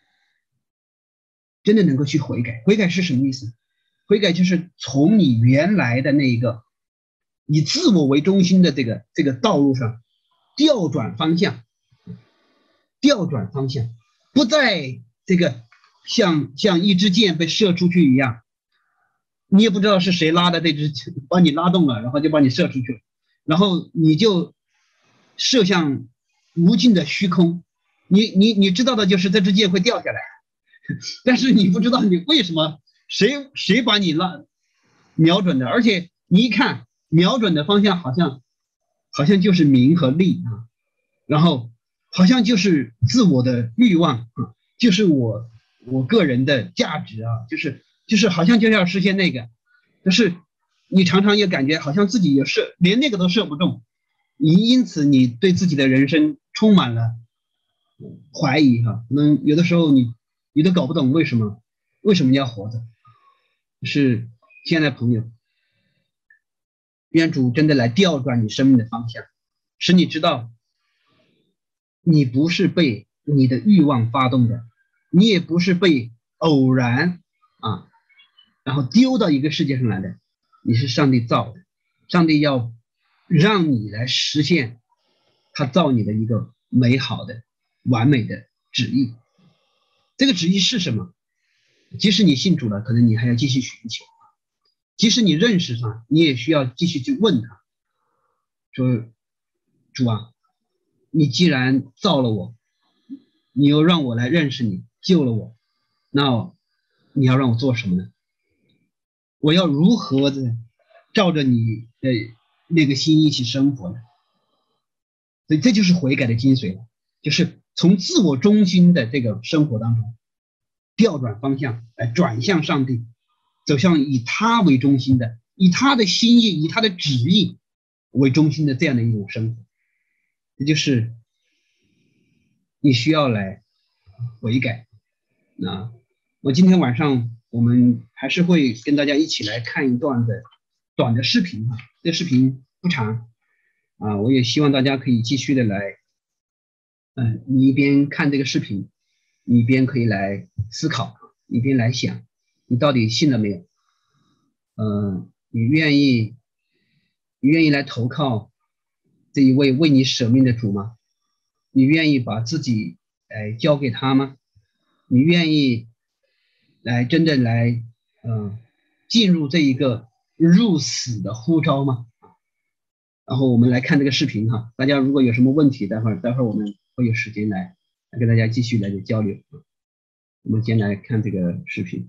真的能够去悔改。悔改是什么意思？悔改就是从你原来的那一个以自我为中心的这个这个道路上调转方向，调转方向，不再这个像像一支箭被射出去一样，你也不知道是谁拉的这支，把你拉动了，然后就把你射出去了，然后你就射向无尽的虚空。你你你知道的就是这支箭会掉下来，但是你不知道你为什么谁谁把你拉瞄准的，而且你一看瞄准的方向好像好像就是名和利啊，然后好像就是自我的欲望啊，就是我我个人的价值啊，就是就是好像就要实现那个，但是你常常也感觉好像自己也射连那个都射不中，你因此你对自己的人生充满了怀疑哈，可能有的时候你你都搞不懂为什么为什么要活着。是亲爱的朋友，愿主真的来调转你生命的方向，使你知道你不是被你的欲望发动的，你也不是被偶然啊然后丢到一个世界上来的，你是上帝造的，上帝要让你来实现他造你的一个美好的完美的旨意。这个旨意是什么？即使你信主了，可能你还要继续寻求，即使你认识他，你也需要继续去问他，说主啊，你既然造了我，你又让我来认识你，救了我，那你要让我做什么呢？我要如何的照着你的那个心一起生活呢？所以这就是悔改的精髓了，就是从自我中心的这个生活当中调转方向，来转向上帝，走向以他为中心的，以他的心意，以他的旨意为中心的这样的一种生活。这就是你需要来悔改。那我今天晚上我们还是会跟大家一起来看一段的短的视频啊，这视频不长啊，我也希望大家可以继续的来，嗯，你一边看这个视频，你一边可以来思考，一边来想，你到底信了没有？嗯，你愿意，你愿意来投靠这一位为你舍命的主吗？你愿意把自己来交给他吗？你愿意来真正来，嗯，进入这一个入死的呼召吗？然后我们来看这个视频哈，大家如果有什么问题，待会儿待会儿我们会有时间来来跟大家继续来交流。我们先来看这个视频。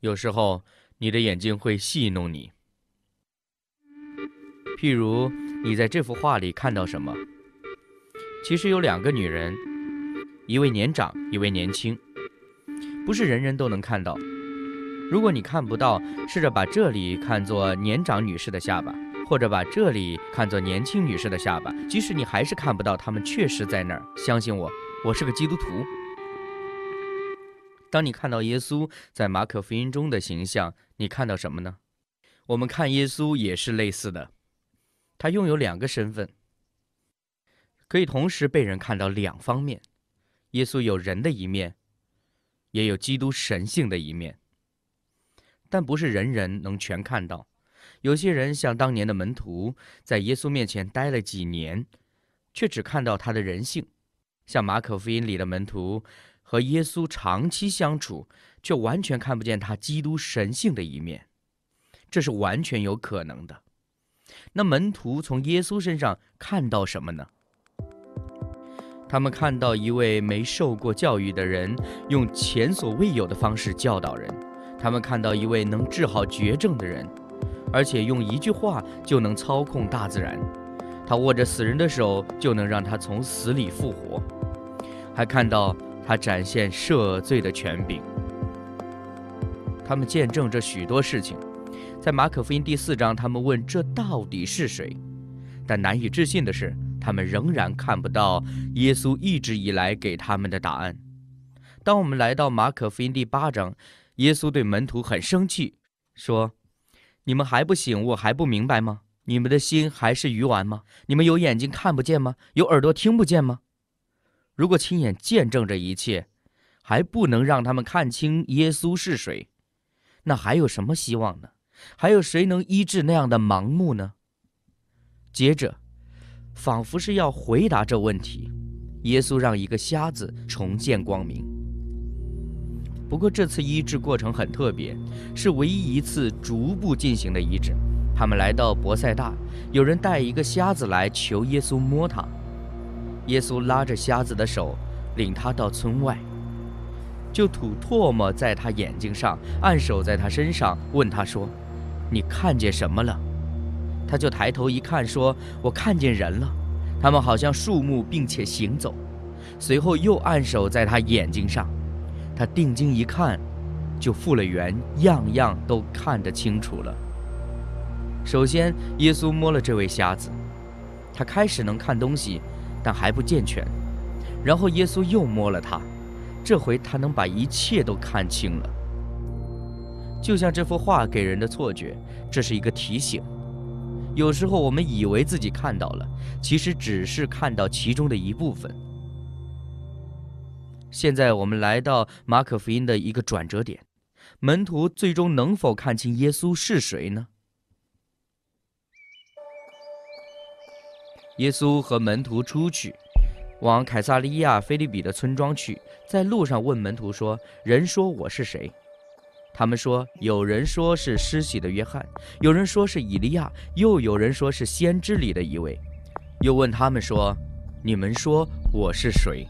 有时候你的眼睛会戏弄你。譬如你在这幅画里看到什么？其实有两个女人，一位年长，一位年轻，不是人人都能看到。如果你看不到，试着把这里看作年长女士的下巴，或者把这里看作年轻女士的下巴，即使你还是看不到，她们确实在那儿。相信我，我是个基督徒。当你看到耶稣在马可福音中的形象，你看到什么呢？我们看耶稣也是类似的，他拥有两个身份，可以同时被人看到两方面。耶稣有人的一面，也有基督神性的一面，但不是人人能全看到。有些人像当年的门徒，在耶稣面前待了几年，却只看到他的人性。像马可福音里的门徒和耶稣长期相处，却完全看不见他基督神性的一面，这是完全有可能的。那门徒从耶稣身上看到什么呢？他们看到一位没受过教育的人用前所未有的方式教导人，他们看到一位能治好绝症的人，而且用一句话就能操控大自然，他握着死人的手就能让他从死里复活，还看到他展现赦罪的权柄。他们见证着许多事情。在马可福音第四章，他们问这到底是谁？但难以置信的是，他们仍然看不到耶稣一直以来给他们的答案。当我们来到马可福音第八章，耶稣对门徒很生气，说：你们还不醒悟，还不明白吗？你们的心还是鱼丸吗？你们有眼睛看不见吗？有耳朵听不见吗？如果亲眼见证这一切，还不能让他们看清耶稣是谁，那还有什么希望呢？还有谁能医治那样的盲目呢？接着，仿佛是要回答这问题，耶稣让一个瞎子重见光明。不过这次医治过程很特别，是唯一一次逐步进行的医治。他们来到伯赛大，有人带一个瞎子来求耶稣摸他。耶稣拉着瞎子的手，领他到村外，就吐唾沫在他眼睛上，按手在他身上，问他说：你看见什么了？他就抬头一看，说：我看见人了，他们好像树木，并且行走。随后又按手在他眼睛上，他定睛一看，就复了原，样样都看得清楚了。首先，耶稣摸了这位瞎子，他开始能看东西，但还不健全。然后耶稣又摸了他，这回他能把一切都看清了。就像这幅画给人的错觉，这是一个提醒。有时候我们以为自己看到了，其实只是看到其中的一部分。现在我们来到马可福音的一个转折点，门徒最终能否看清耶稣是谁呢？耶稣和门徒出去，往凯撒利亚腓立比的村庄去，在路上问门徒说：人说我是谁？他们说：有人说是施洗的约翰，有人说是以利亚，又有人说是先知里的一位。又问他们说：你们说我是谁？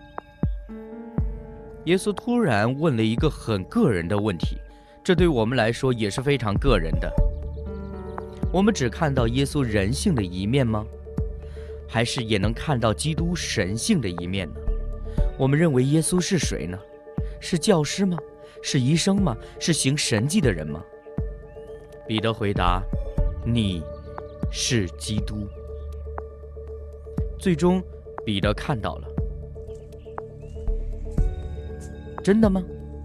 耶稣突然问了一个很个人的问题，这对我们来说也是非常个人的。我们只看到耶稣人性的一面吗？还是也能看到基督神性的一面呢？我们认为耶稣是谁呢？是教师吗？是医生吗？是行神迹的人吗？彼得回答：你是基督。最终彼得看到了。真的吗？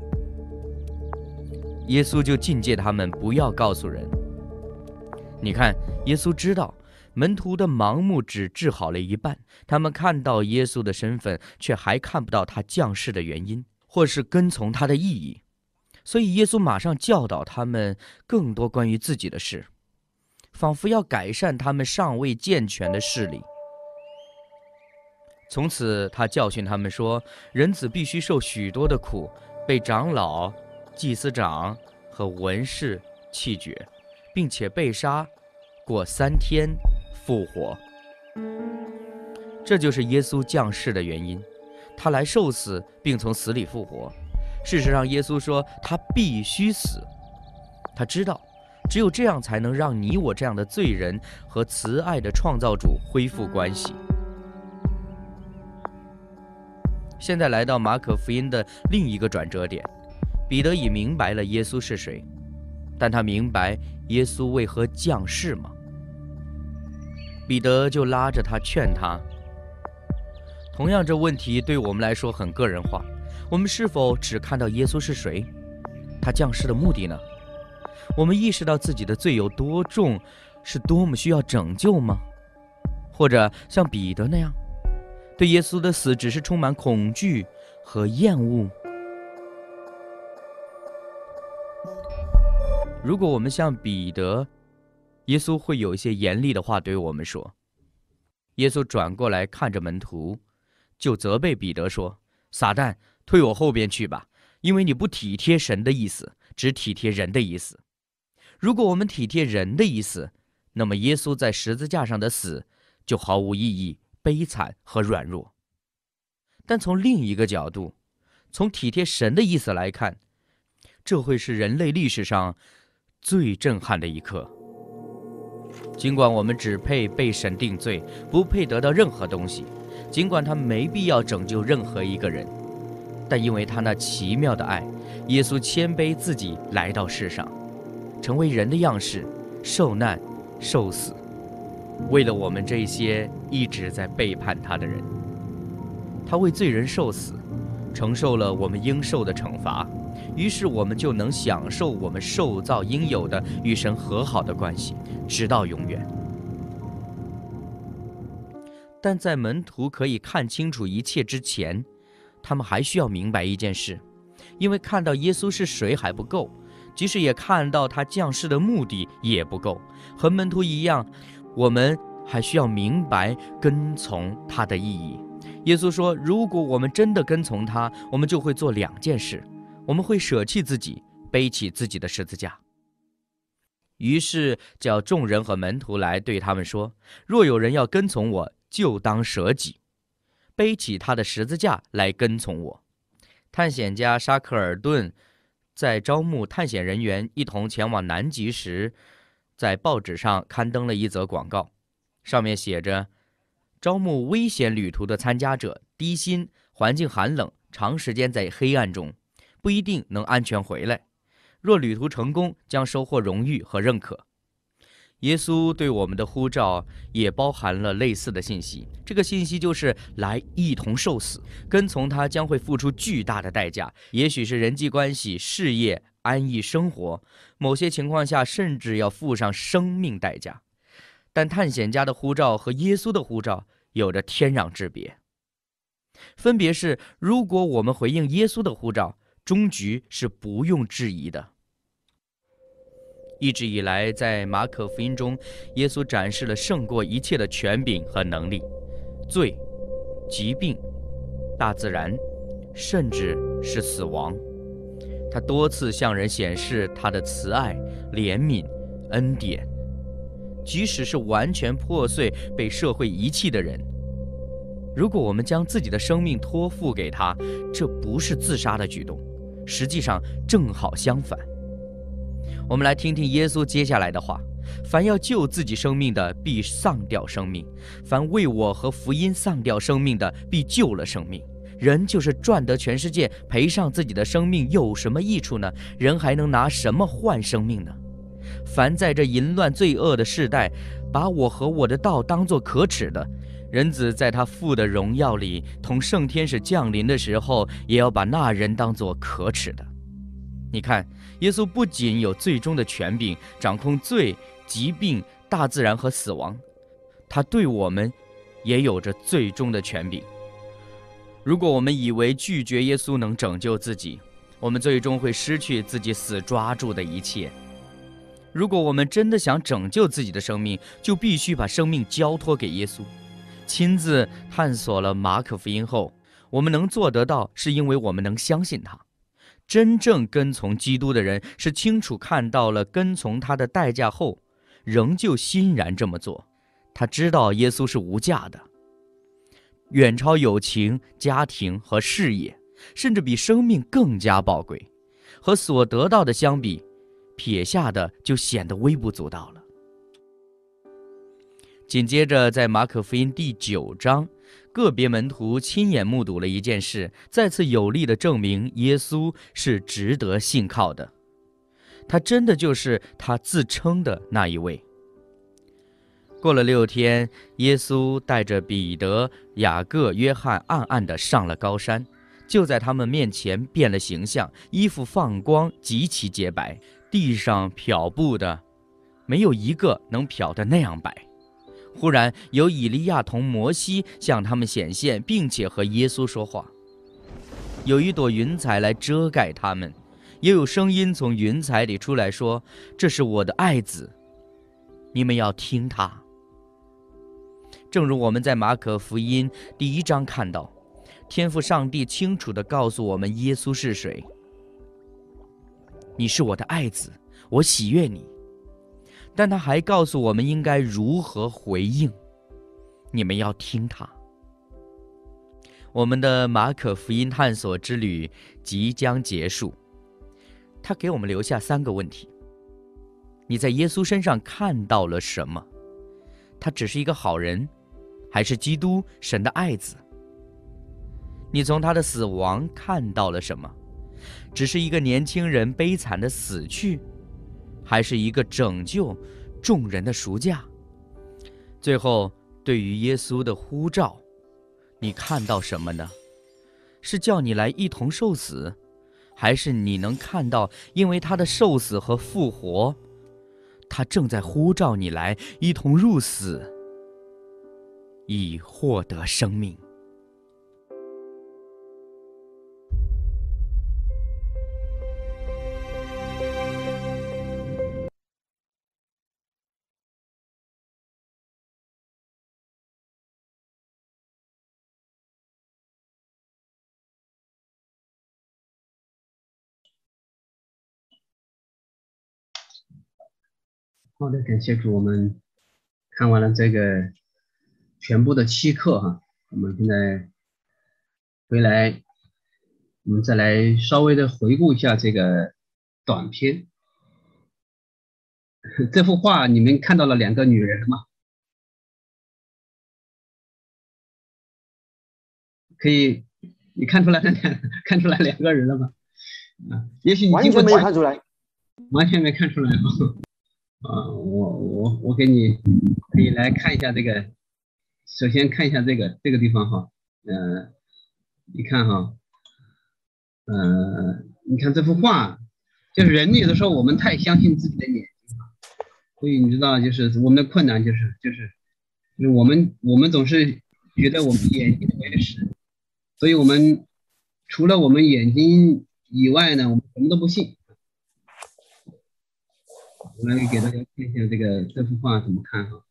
耶稣就禁戒他们不要告诉人。你看，耶稣知道门徒的盲目只治好了一半，他们看到耶稣的身份，却还看不到他降世的原因，或是跟从他的意义。所以耶稣马上教导他们更多关于自己的事，仿佛要改善他们尚未健全的视力。从此他教训他们说，人子必须受许多的苦，被长老、祭司长和文士弃绝，并且被杀，过三天复活。这就是耶稣降世的原因，他来受死并从死里复活。 事实上，耶稣说他必须死。他知道，只有这样才能让你我这样的罪人和慈爱的创造主恢复关系。现在来到马可福音的另一个转折点，彼得已明白了耶稣是谁，但他明白耶稣为何降世吗？彼得就拉着他劝他。同样，这问题对我们来说很个人化，我们是否只看到耶稣是谁？他降世的目的呢？我们意识到自己的罪有多重，是多么需要拯救吗？或者像彼得那样，对耶稣的死只是充满恐惧和厌恶？如果我们像彼得，耶稣会有一些严厉的话对我们说。耶稣转过来看着门徒，就责备彼得说：撒旦，退我后边去吧，因为你不体贴神的意思，只体贴人的意思。如果我们体贴人的意思，那么耶稣在十字架上的死就毫无意义、悲惨和软弱。但从另一个角度，从体贴神的意思来看，这会是人类历史上最震撼的一刻。尽管我们只配被神定罪，不配得到任何东西，尽管他没必要拯救任何一个人，但因为他那奇妙的爱，耶稣谦卑自己来到世上，成为人的样式，受难受死，为了我们这些一直在背叛他的人。他为罪人受死，承受了我们应受的惩罚，于是我们就能享受我们受造应有的与神和好的关系，直到永远。但在门徒可以看清楚一切之前，他们还需要明白一件事，因为看到耶稣是谁还不够，即使也看到他降世的目的也不够。和门徒一样，我们还需要明白跟从他的意义。耶稣说，如果我们真的跟从他，我们就会做两件事，我们会舍弃自己，背起自己的十字架。于是叫众人和门徒来，对他们说，若有人要跟从我，就当舍己，背起他的十字架来跟从我。探险家沙克尔顿在招募探险人员一同前往南极时，在报纸上刊登了一则广告，上面写着，招募危险旅途的参加者，低薪，环境寒冷，长时间在黑暗中，不一定能安全回来。若旅途成功，将收获荣誉和认可。耶稣对我们的呼召也包含了类似的信息，这个信息就是来一同受死，跟从他将会付出巨大的代价，也许是人际关系、事业、安逸生活，某些情况下甚至要付上生命代价。但探险家的呼召和耶稣的呼召有着天壤之别，分别是，如果我们回应耶稣的呼召，终局是不用质疑的。一直以来，在马可福音中，耶稣展示了胜过一切的权柄和能力，罪、疾病、大自然，甚至是死亡。他多次向人显示他的慈爱、怜悯、恩典，即使是完全破碎、被社会遗弃的人，如果我们将自己的生命托付给他，这不是自杀的举动，实际上正好相反。我们来听听耶稣接下来的话，凡要救自己生命的，必丧掉生命；凡为我和福音丧掉生命的，必救了生命。人就是赚得全世界，赔上自己的生命，有什么益处呢？人还能拿什么换生命呢？凡在这淫乱罪恶的世代，把我和我的道当作可耻的，人子在他父的荣耀里，同圣天使降临的时候，也要把那人当作可耻的。你看，耶稣不仅有最终的权柄，掌控罪、疾病、大自然和死亡，他对我们也有着最终的权柄。如果我们以为拒绝耶稣能拯救自己，我们最终会失去自己死抓住的一切。如果我们真的想拯救自己的生命，就必须把生命交托给耶稣。亲自探索了马可福音后，我们能做得到，是因为我们能相信他。真正跟从基督的人，是清楚看到了跟从他的代价后，仍旧欣然这么做。他知道耶稣是无价的，远超友情、家庭和事业。 甚至比生命更加宝贵。和所得到的相比，撇下的就显得微不足道了。紧接着，在马可福音第九章，个别门徒亲眼目睹了一件事，再次有力地证明耶稣是值得信靠的。他真的就是他自称的那一位。过了六天，耶稣带着彼得、雅各、约翰暗暗地上了高山，就在他们面前变了形象，衣服放光，极其洁白，地上漂布的没有一个能漂得那样白。忽然有以利亚同摩西向他们显现，并且和耶稣说话。有一朵云彩来遮盖他们，也有声音从云彩里出来说：“这是我的爱子，你们要听他。”正如我们在马可福音第一章看到，天父上帝清楚地告诉我们耶稣是谁。你是我的爱子，我喜悦你。但他还告诉我们应该如何回应，你们要听他。我们的马可福音探索之旅即将结束，他给我们留下三个问题：你在耶稣身上看到了什么？他只是一个好人，还是基督，神的爱子？你从他的死亡看到了什么？只是一个年轻人悲惨的死去，还是一个拯救众人的赎价？最后，对于耶稣的呼召，你看到什么呢？是叫你来一同受死，还是你能看到因为他的受死和复活，他正在呼召你来一同入死，以获得生命？ 好的，感谢主，我们看完了这个全部的七课哈，我们现在回来，我们再来稍微的回顾一下这个短片。这幅画你们看到了两个女人吗？可以，你看出来两看出来两个人了吗？啊，也许你完全没看出来， 完全没看出来啊。啊，我我我给你可以来看一下这个，首先看一下这个这个地方哈，呃，你看哈，呃，你看这幅画，就是人有的时候我们太相信自己的眼睛了，所以你知道，就是我们的困难就是就是就是我们我们总是觉得我们眼睛为实，所以我们除了我们眼睛以外呢，我们什么都不信。我来给大家看一下这个这幅画怎么看哈。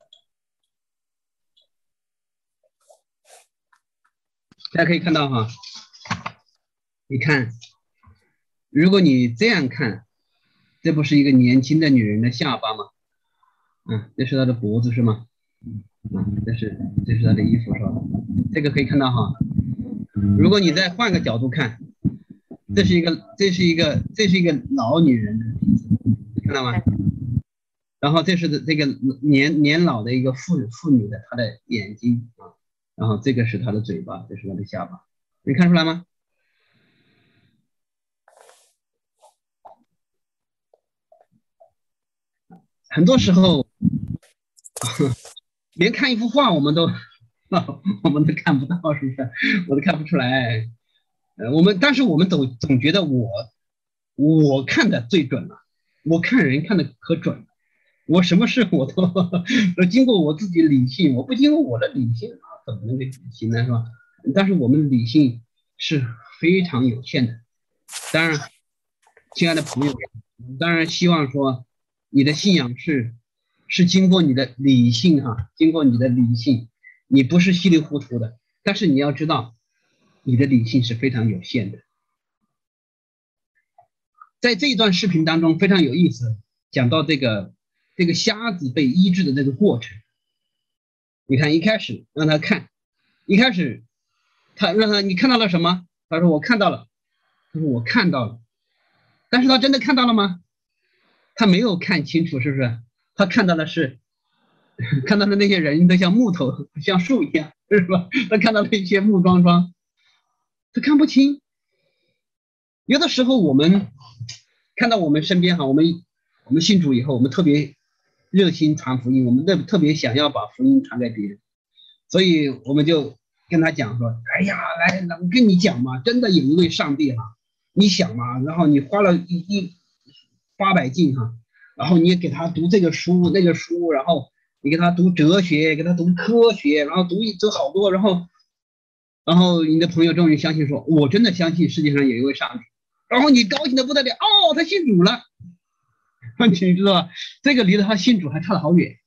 大家可以看到哈，你看，如果你这样看，这不是一个年轻的女人的下巴吗？嗯，这是她的脖子是吗？嗯，这是这是她的衣服是吧？这个可以看到哈。如果你再换个角度看，这是一个这是一个这是一个老女人的鼻子，看到吗？然后这是这个年年老的一个妇妇女的她的眼睛啊，然后这个是她的嘴巴，这是她的下巴，你看出来吗？很多时候连看一幅画我们都我们都看不到，是不是？我都看不出来。呃，我们但是我们总总觉得我我看的最准了，我看人看的可准了，我什么事我都都经过我自己理性，我不经过我的理性啊，怎么能行呢？是吧？但是我们的理性是非常有限的。当然，亲爱的朋友，当然希望说你的信仰是是经过你的理性哈、啊，经过你的理性，你不是稀里糊涂的。但是你要知道，你的理性是非常有限的。在这一段视频当中非常有意思，讲到这个这个瞎子被医治的这个过程。你看一开始让他看，一开始他让他你看到了什么？ 他说我看到了，他说我看到了，但是他真的看到了吗？他没有看清楚，是不是？他看到的是看到的那些人都像木头像树一样，是吧？他看到了一些木桩桩，他看不清。有的时候我们看到我们身边哈，我们我们信主以后，我们特别热心传福音，我们特特别想要把福音传给别人，所以我们就跟他讲说，哎呀，来，我跟你讲嘛，真的有一位上帝哈，你想嘛，然后你花了一一八百斤哈，然后你给他读这个书那个书，然后你给他读哲学，给他读科学，然后读一读好多，然后然后你的朋友终于相信说，我真的相信世界上有一位上帝，然后你高兴的不得了，哦，他信主了。你知道吧？这个离他信主还差得好远，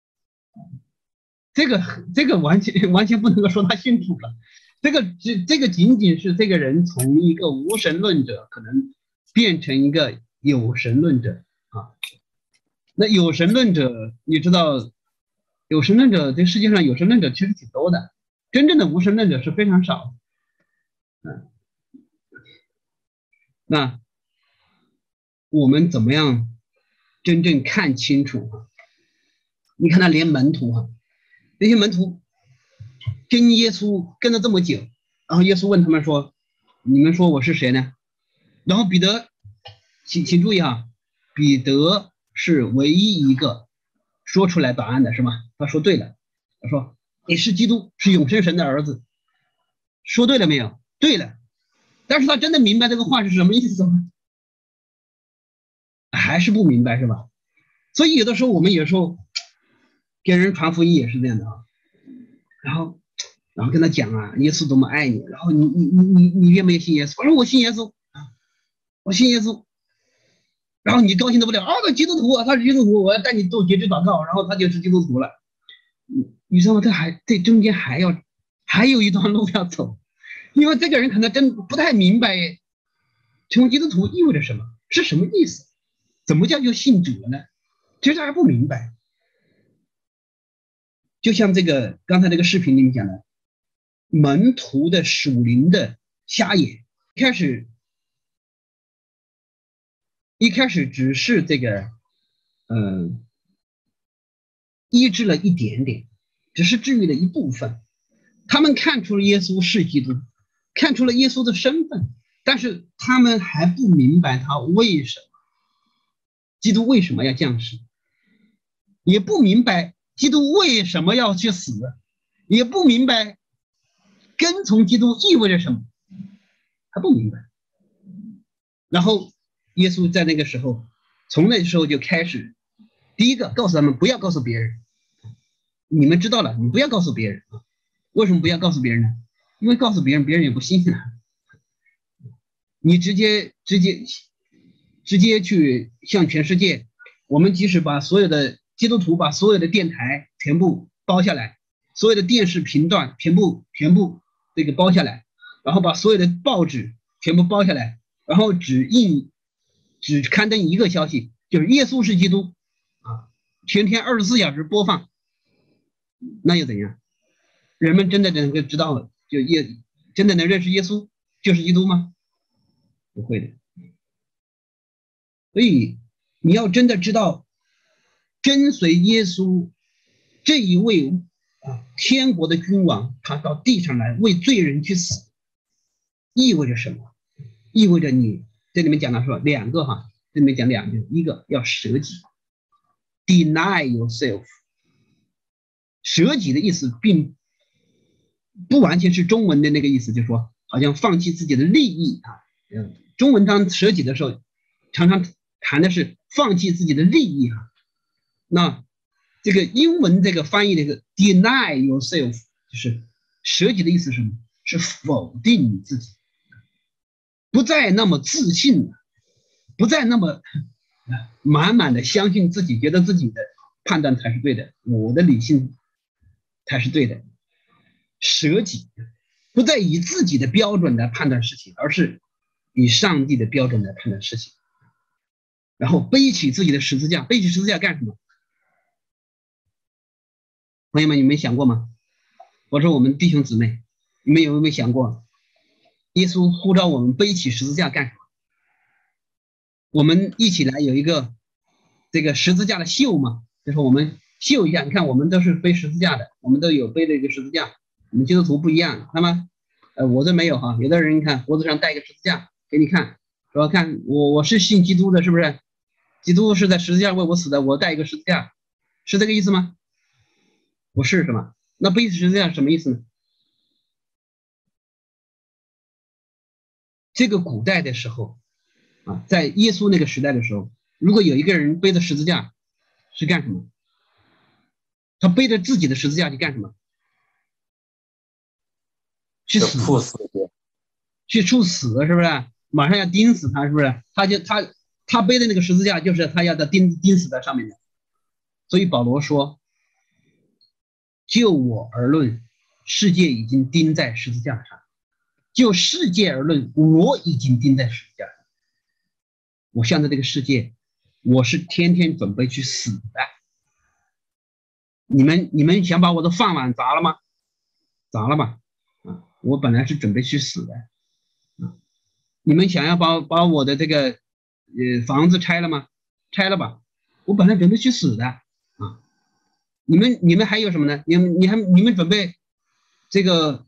这个这个完全完全不能够说他信主了，这个这这个仅仅是这个人从一个无神论者可能变成一个有神论者啊。那有神论者，你知道，有神论者这世界上有神论者其实挺多的，真正的无神论者是非常少的。嗯，那我们怎么样真正看清楚啊？你看他连门徒哈、啊，那些门徒跟耶稣跟了这么久，然后耶稣问他们说：“你们说我是谁呢？”然后彼得，请请注意哈，彼得是唯一一个说出来答案的，是吗？他说对了，他说你是基督，是永生神的儿子。说对了没有？对了，但是他真的明白这个话是什么意思吗？还是不明白，是吧？所以有的时候我们有时候给人传福音也是这样的啊，然后然后跟他讲啊，耶稣多么爱你，然后你你你你你愿不愿意信耶稣？我说我信耶稣啊，我信耶稣，然后你高兴得不了啊，他基督徒啊，他是基督徒，我要带你做节制祷告，然后他就是基督徒了。你你知道吗？这还这中间还要还有一段路要走，因为这个人可能真不太明白成为基督徒意味着什么，是什么意思，怎么叫就信主了呢？其实他还不明白。就像这个刚才这个视频里面讲的，门徒的属灵的瞎眼，一开始一开始只是这个，嗯、呃，医治了一点点，只是治愈了一部分。他们看出了耶稣是基督，看出了耶稣的身份，但是他们还不明白他为什么，基督为什么要降世，也不明白基督为什么要去死，也不明白跟从基督意味着什么，还不明白。然后耶稣在那个时候，从那时候就开始，第一个告诉他们不要告诉别人，你们知道了，你不要告诉别人啊。为什么不要告诉别人呢？因为告诉别人，别人也不信啊。你直接直接直接去向全世界，我们即使把所有的基督徒把所有的电台全部包下来，所有的电视频段全部全部这个包下来，然后把所有的报纸全部包下来，然后只印只刊登一个消息，就是耶稣是基督啊，全天二十四小时播放，那又怎样？人们真的能够知道，就耶真的能认识耶稣就是基督吗？不会的。所以你要真的知道，跟随耶稣这一位啊天国的君王，他到地上来为罪人去死，意味着什么？意味着你这里面讲的说两个哈，这里面讲两个，一个要舍己 ，deny yourself。舍己的意思并不完全是中文的那个意思，就是说好像放弃自己的利益啊。嗯，中文当舍己的时候，常常谈的是放弃自己的利益啊。那这个英文这个翻译的这个 deny yourself， 就是舍己的意思是什么？是否定你自己，不再那么自信了，不再那么满满的相信自己，觉得自己的判断才是对的，我的理性才是对的。舍己，不再以自己的标准来判断事情，而是以上帝的标准来判断事情。然后背起自己的十字架，背起十字架干什么？朋友们，你们想过吗？我说我们弟兄姊妹，你们有没有想过， 耶稣呼召我们背起十字架干什么？我们一起来有一个这个十字架的秀嘛，就是我们秀一下，你看我们都是背十字架的，我们都有背的一个十字架，我们基督徒不一样，那么呃我这没有哈，有的人你看脖子上带个十字架给你看，说看我我是信基督的，是不是？基督是在十字架为我死的，我带一个十字架，是这个意思吗？不是，是吗？那背十字架是什么意思呢？这个古代的时候啊，在耶稣那个时代的时候，如果有一个人背着十字架是干什么？他背着自己的十字架去干什么？去死，去处死，是不是？马上要钉死他，是不是？他就他他背的那个十字架就是他要的钉钉死在上面的。所以保罗说，就我而论，世界已经钉在十字架上；就世界而论，我已经钉在十字架上。我向着这个世界，我是天天准备去死的。你们你们想把我的饭碗砸了吗？砸了吧，啊，我本来是准备去死的。啊，你们想要把把我的这个呃房子拆了吗？拆了吧，我本来准备去死的。啊，你们你们还有什么呢？你们你还你们准备这个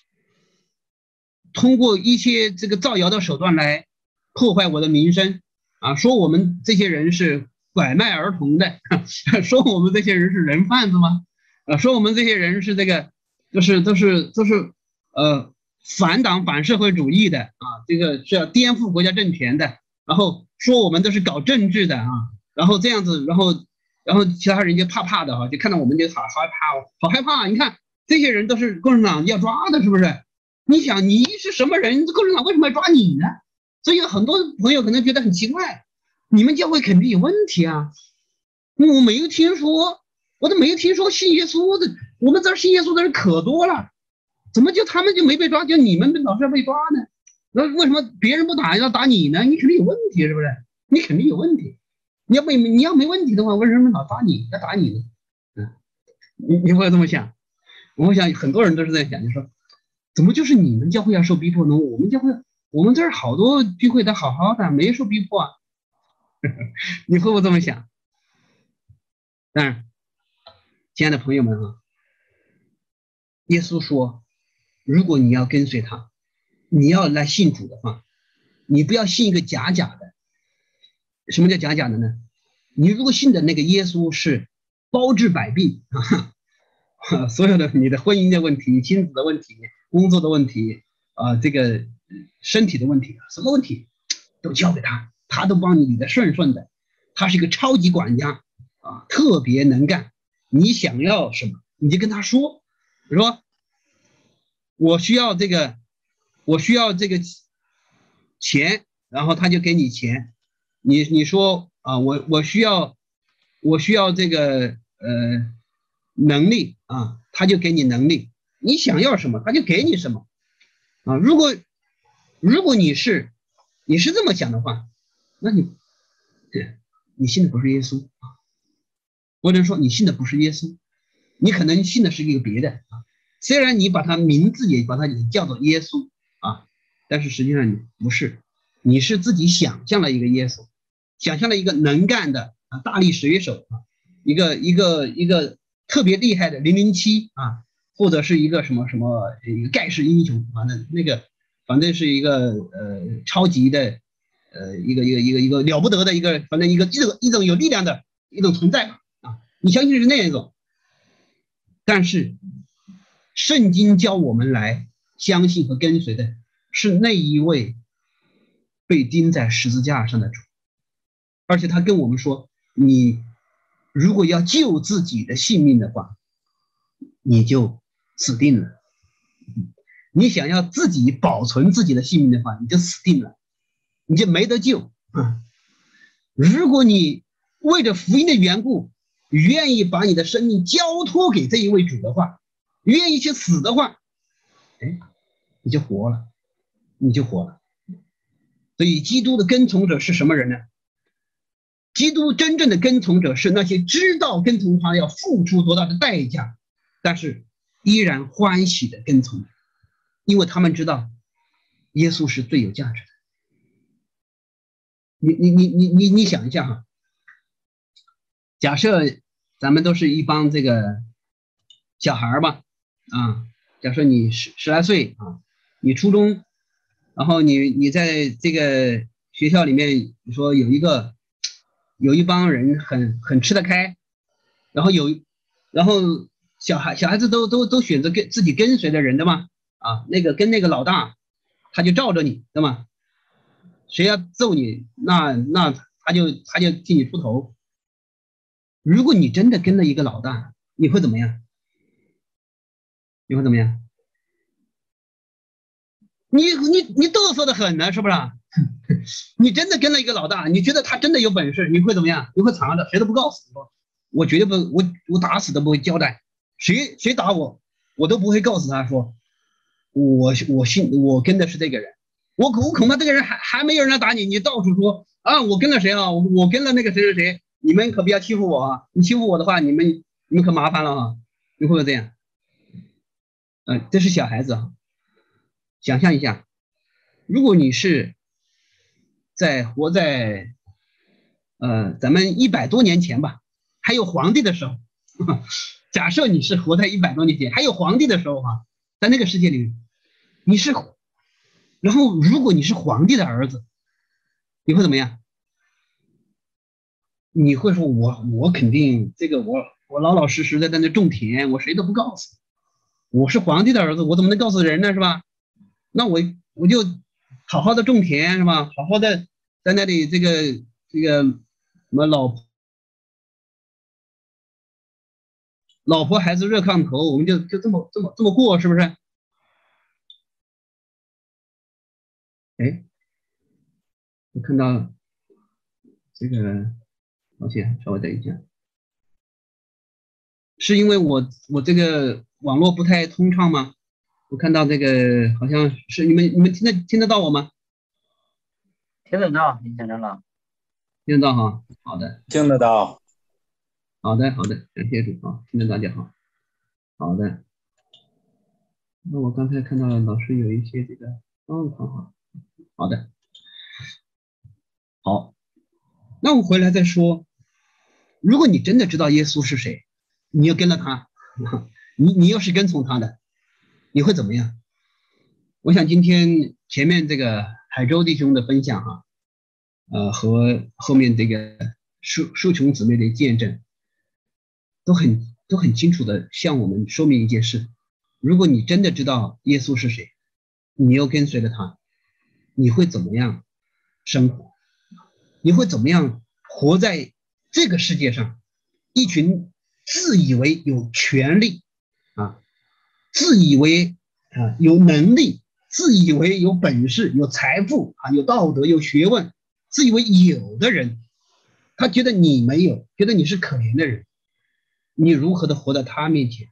通过一些这个造谣的手段来破坏我的名声啊，说我们这些人是拐卖儿童的，说我们这些人是人贩子吗？啊，说我们这些人是这个都是都是都是呃反党反社会主义的啊，这个是要颠覆国家政权的，然后说我们都是搞政治的啊，然后这样子，然后然后其他人就怕怕的哈、啊，就看到我们就好害怕，好害怕。你看这些人都是共产党要抓的，是不是？你想你是什么人？共产党为什么要抓你呢？所以有很多朋友可能觉得很奇怪，你们教会肯定有问题啊！我没有听说，我都没有听说信耶稣的，我们这儿信耶稣的人可多了，怎么就他们就没被抓，就你们老是要被抓呢？那为什么别人不打要打你呢？你肯定有问题，是不是？你肯定有问题。你要没你要没问题的话，为什么老打你？要打你呢？嗯，你你会这么想？我想很多人都是在想，就说怎么就是你们教会要受逼迫呢？我们教会，我们这儿好多聚会的好好的，没受逼迫啊。你会不会这么想？当然，亲爱的朋友们啊，耶稣说，如果你要跟随他，你要来信主的话，你不要信一个假假的。什么叫假假的呢？你如果信的那个耶稣是包治百病啊，所有的你的婚姻的问题、亲子的问题、工作的问题啊，这个身体的问题，什么问题都交给他，他都帮你理得顺顺的。他是一个超级管家啊，特别能干。你想要什么，你就跟他说，比如说我需要这个，我需要这个钱，然后他就给你钱。你你说啊，我我需要我需要这个呃能力啊，他就给你能力。你想要什么，他就给你什么啊。如果如果你是你是这么想的话，那你对你信的不是耶稣啊。或者说你信的不是耶稣，你可能信的是一个别的啊。虽然你把他名字也把他也叫做耶稣啊，但是实际上你不是，你是自己想象了一个耶稣。想象了一个能干的啊大力水手啊，一个一个一个特别厉害的零零七啊，或者是一个什么什么一个盖世英雄，反正那个反正是一个呃超级的呃一个一个一个一个了不得的一个，反正一个一种一种有力量的一种存在啊，你相信是那样一种。但是圣经教我们来相信和跟随的是那一位被钉在十字架上的主。而且他跟我们说，你如果要救自己的性命的话，你就死定了。你想要自己保存自己的性命的话，你就死定了，你就没得救。如果你为了福音的缘故，愿意把你的生命交托给这一位主的话，愿意去死的话，哎，你就活了，你就活了。所以基督的跟从者是什么人呢？基督真正的跟从者是那些知道跟从他要付出多大的代价，但是依然欢喜的跟从，因为他们知道耶稣是最有价值的。你你你你你你想一下哈，假设咱们都是一帮这个小孩吧，啊，假设你十十来岁啊，你初中，然后你你在这个学校里面，你说有一个有一帮人很很吃得开，然后有然后小孩小孩子都都都选择跟自己跟随的人的嘛，啊，那个跟那个老大，他就罩着你，对吗？谁要揍你，那那他就他就替你出头。如果你真的跟了一个老大，你会怎么样？你会怎么样？你你你嘚瑟的很呢，是不是？你真的跟了一个老大，你觉得他真的有本事，你会怎么样？你会藏着，谁都不告诉我，我绝对不，我我打死都不会交代，谁谁打我，我都不会告诉他说，我我信我跟的是这个人，我我恐怕这个人还还没有人来打你，你到处说啊，我跟了谁啊，我跟了那个谁谁谁，你们可不要欺负我啊，你欺负我的话，你们你们可麻烦了啊，你会不会这样？嗯、呃，这是小孩子啊，想象一下，如果你是在活在呃咱们一百多年前吧，还有皇帝的时候，呵呵，假设你是活在一百多年前还有皇帝的时候啊，在那个世界里你是，然后如果你是皇帝的儿子，你会怎么样？你会说我我肯定这个我我老老实实的在那种田，我谁都不告诉，我是皇帝的儿子，我怎么能告诉人呢，是吧？那我我就好好的种田，是吧？好好的在那里这个这个什么老老婆孩子热炕头，我们就就这么这么这么过，是不是？哎，我看到这个，抱歉，稍微等一下，是因为我我这个网络不太通畅吗？我看到这个好像是你们你们听得听得到我吗？ 听得到，李先生了。 听得到哈，好的， 听得到， 好的好的，感谢主啊，听得到就好，好的。那我刚才看到老师有一些这个状况哈，好的，好，那我回来再说，如果你真的知道耶稣是谁，你要跟了他，你你要是跟从他的，你会怎么样？我想今天前面这个海州弟兄的分享啊，呃，和后面这个树树琼姊妹的见证，都很都很清楚的向我们说明一件事：如果你真的知道耶稣是谁，你又跟随了他，你会怎么样生活？你会怎么样活在这个世界上？一群自以为有权利啊，自以为啊有能力，自以为有本事、有财富啊、有道德、有学问，自以为有的人，他觉得你没有，觉得你是可怜的人，你如何的活在他面前？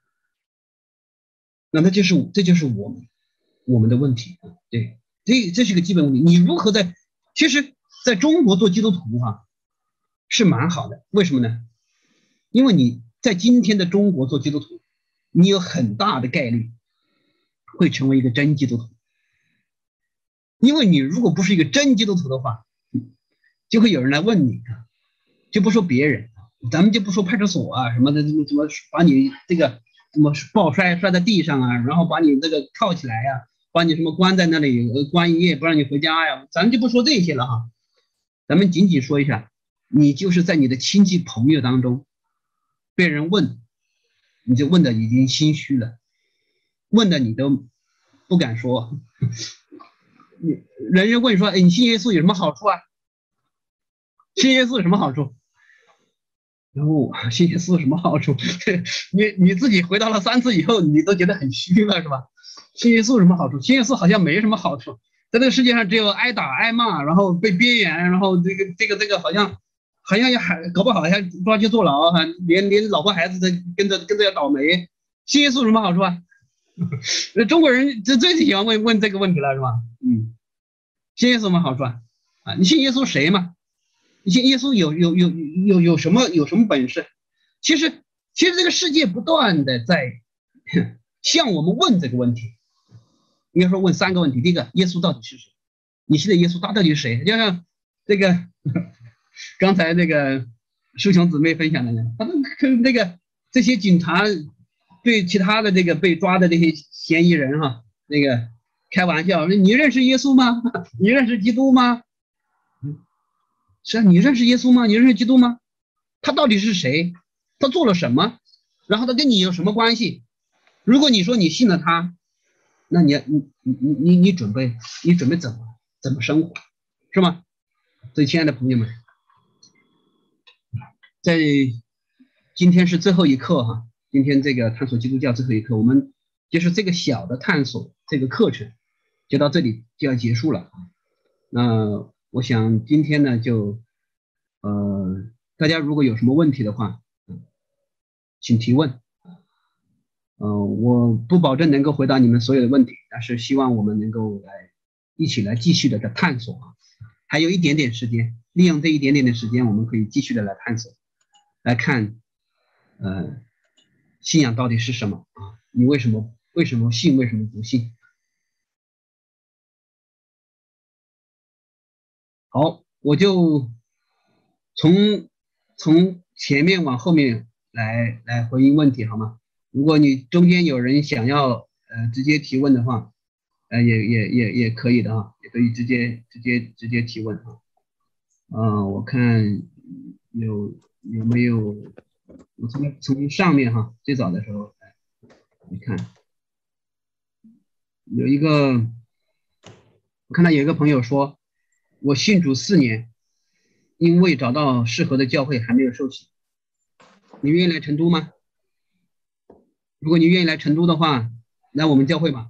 那那就是这就是我们我们的问题啊，对，这这是个基本问题。你如何在其实在中国做基督徒啊是蛮好的，为什么呢？因为你在今天的中国做基督徒，你有很大的概率会成为一个真基督徒。因为你如果不是一个真基督徒的话，就会有人来问你，就不说别人，咱们就不说派出所啊什么的，怎么怎么把你这个怎么抱摔摔在地上啊，然后把你这个铐起来呀、啊，把你什么关在那里关一夜不让你回家呀，咱们就不说这些了哈，咱们仅仅说一下，你就是在你的亲戚朋友当中被人问，你就问的已经心虚了，问的你都不敢说。你人人问说，哎，你信耶稣有什么好处啊？信耶稣有什么好处？然后信耶稣有什么好处？你你自己回答了三次以后，你都觉得很虚了，是吧？信耶稣有什么好处？信耶稣好像没什么好处，在这个世界上只有挨打挨骂，然后被边缘，然后这个这个这个好像好像要还搞不好还抓去坐牢，还连连老婆孩子都跟着跟着要倒霉。信耶稣有什么好处啊？中国人就最喜欢问问这个问题了，是吧？嗯，信耶稣有什么好处啊？啊，你信耶稣谁嘛？你信耶稣有有有有有什么有什么本事？其实其实这个世界不断的在向我们问这个问题， 应该说问三个问题。第一个，耶稣到底是谁？你信的耶稣他到底是谁？就像这个刚才那个师兄姊妹分享的呢，他们跟那个这些警察对其他的这个被抓的这些嫌疑人哈、啊，那个开玩笑，你认识耶稣吗？你认识基督吗？是啊，你认识耶稣吗？你认识基督吗？他到底是谁？他做了什么？然后他跟你有什么关系？如果你说你信了他，那你你你你你准备你准备怎么怎么生活，是吗？所以亲爱的朋友们，在今天是最后一课哈，今天这个探索基督教最后一课，我们就是这个小的探索这个课程就到这里就要结束了。那我想今天呢就呃大家如果有什么问题的话，请提问。嗯、呃，我不保证能够回答你们所有的问题，但是希望我们能够来一起来继续的探索啊。还有一点点时间，利用这一点点的时间，我们可以继续的来探索，来看，呃，信仰到底是什么啊？你为什么为什么信，为什么不信？好，我就从从前面往后面来来回应问题，好吗？如果你中间有人想要呃直接提问的话，呃也也也也可以的啊，也可以直接直接直接提问啊。啊，我看有有没有，我从从上面哈，最早的时候，你看有一个，我看到有一个朋友说，我信主四年，因为找到适合的教会还没有受洗，你愿意来成都吗？如果你愿意来成都的话，来我们教会吧，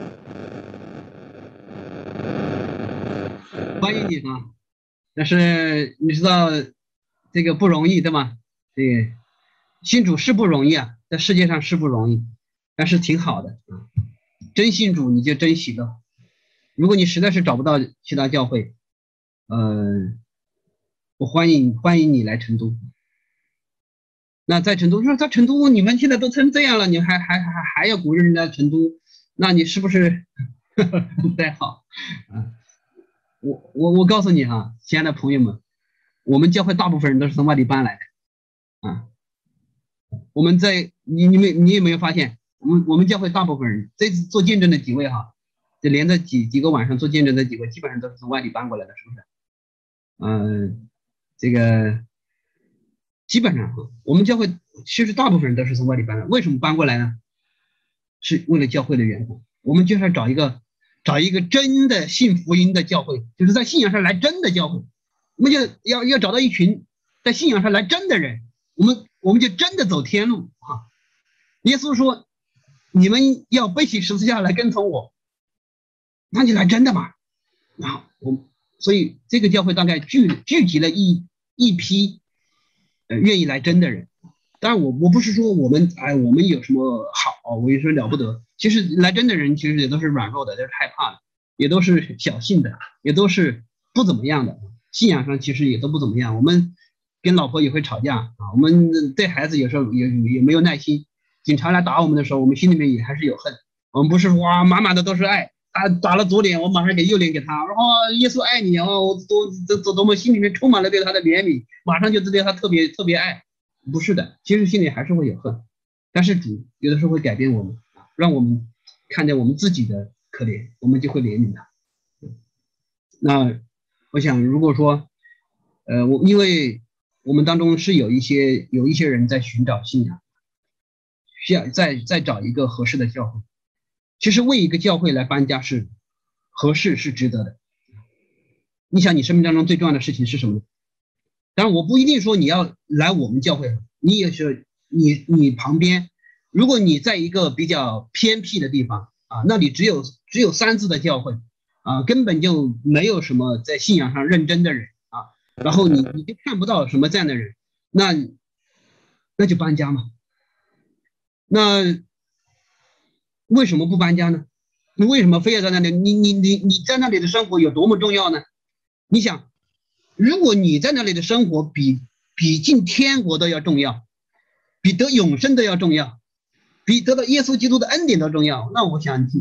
欢迎你啊！但是你知道这个不容易，对吗？对，信主是不容易啊，在世界上是不容易，但是挺好的啊。真信主你就真喜乐。如果你实在是找不到其他教会，呃，我欢迎欢迎你来成都。那在成都，说在成都你们现在都成这样了，你还还还还要鼓励人家成都，那你是不是不太好啊？我我我告诉你哈，亲爱的朋友们，我们教会大部分人都是从外地搬来的啊。我们在你你们你有没有发现，我们我们教会大部分人这次做见证的几位哈，就连着几几个晚上做见证的几位，基本上都是从外地搬过来的，是不是？嗯、呃，这个基本上我们教会其实大部分人都是从外地搬来，为什么搬过来呢？是为了教会的缘故，我们就是要找一个。找一个真的信福音的教会，就是在信仰上来真的教会，我们就要要找到一群在信仰上来真的人，我们我们就真的走天路啊！耶稣说：“你们要背起十字架来跟从我，那就来真的嘛。”啊，我所以这个教会大概聚聚集了一一批呃愿意来真的人。当然我我不是说我们哎我们有什么好，我有什么了不得。其实来真的人其实也都是软弱的，都是害怕的，也都是小信的，也都是不怎么样的，信仰上其实也都不怎么样。我们跟老婆也会吵架啊，我们对孩子有时候也也没有耐心，警察来打我们的时候，我们心里面也还是有恨。我们不是哇满满的都是爱，他打了左脸，我马上给右脸给他，哦，耶稣爱你哦，我多多多么心里面充满了对他的怜悯，马上就对他特别特别爱。不是的，其实心里还是会有恨，但是主有的时候会改变我们，让我们看见我们自己的可怜，我们就会怜悯他。那我想如果说呃我因为我们当中是有一些有一些人在寻找信仰，需要再再找一个合适的教会，其实为一个教会来搬家是合适，是值得的。你想你生命当中最重要的事情是什么？当然我不一定说你要来我们教会，你也是你你旁边，如果你在一个比较偏僻的地方啊，那里只有只有三字的教会啊，根本就没有什么在信仰上认真的人啊，然后你你就看不到什么这样的人，那那就搬家嘛。那为什么不搬家呢？你为什么非要在那里？你你你你在那里的生活有多么重要呢？你想，如果你在那里的生活比比进天国都要重要，比得永生都要重要，比得到耶稣基督的恩典都重要，那我想你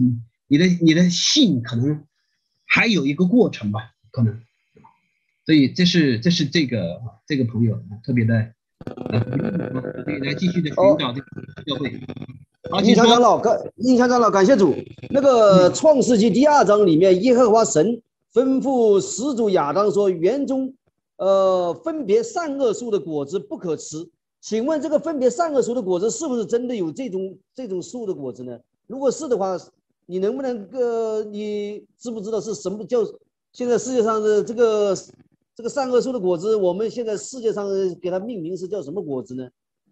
你的你的信可能还有一个过程吧，可能。所以这是这是这个这个朋友特别的，呃，可以来继续的寻找这个教会。好， 印象长老感印象长老感谢主。那个创世纪第二章里面，耶和华神吩咐始祖亚当说，园中呃分别善恶树的果子不可吃。请问这个分别善恶树的果子是不是真的有这种这种树的果子呢？如果是的话，你能不能呃你知不知道是什么叫现在世界上的这个这个善恶树的果子？我们现在世界上给它命名是叫什么果子呢？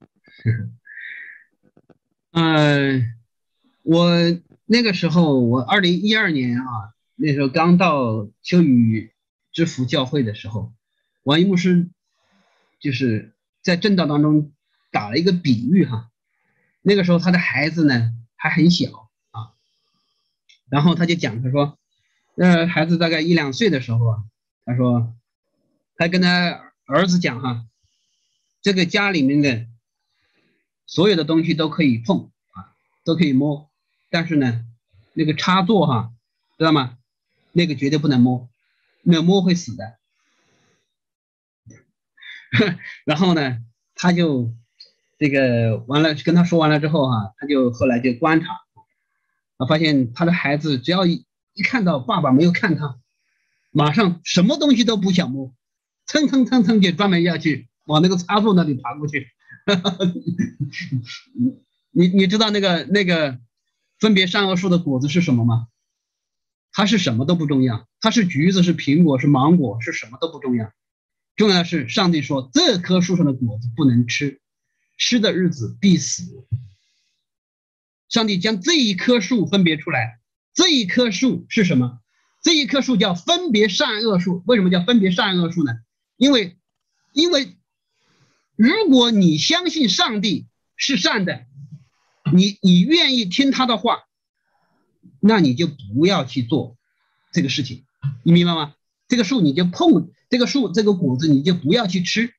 呃，我那个时候我二零一二年啊，那时候刚到秋雨之福教会的时候，王一牧师就是在正道当中打了一个比喻哈。那个时候他的孩子呢还很小啊，然后他就讲，他说，呃，孩子大概一两岁的时候啊，他说，他跟他儿子讲哈，这个家里面的所有的东西都可以碰啊，都可以摸，但是呢，那个插座哈，知道吗？那个绝对不能摸，那摸会死的。然后呢，他就这个完了，跟他说完了之后哈，他就后来就观察，他发现他的孩子只要一一看到爸爸没有看他，马上什么东西都不想摸，蹭蹭蹭蹭就专门要去往那个插座那里爬过去。你你知道那个那个分别善恶树的果子是什么吗？它是什么都不重要，它是橘子是苹果是芒果是什么都不重要，重要的是上帝说这棵树上的果子不能吃，吃的日子必死。上帝将这一棵树分别出来，这一棵树是什么？这一棵树叫分别善恶树。为什么叫分别善恶树呢？因为因为如果你相信上帝是善的，你你愿意听他的话，那你就不要去做这个事情，你明白吗？这个树你就碰这个树这个果子你就不要去吃。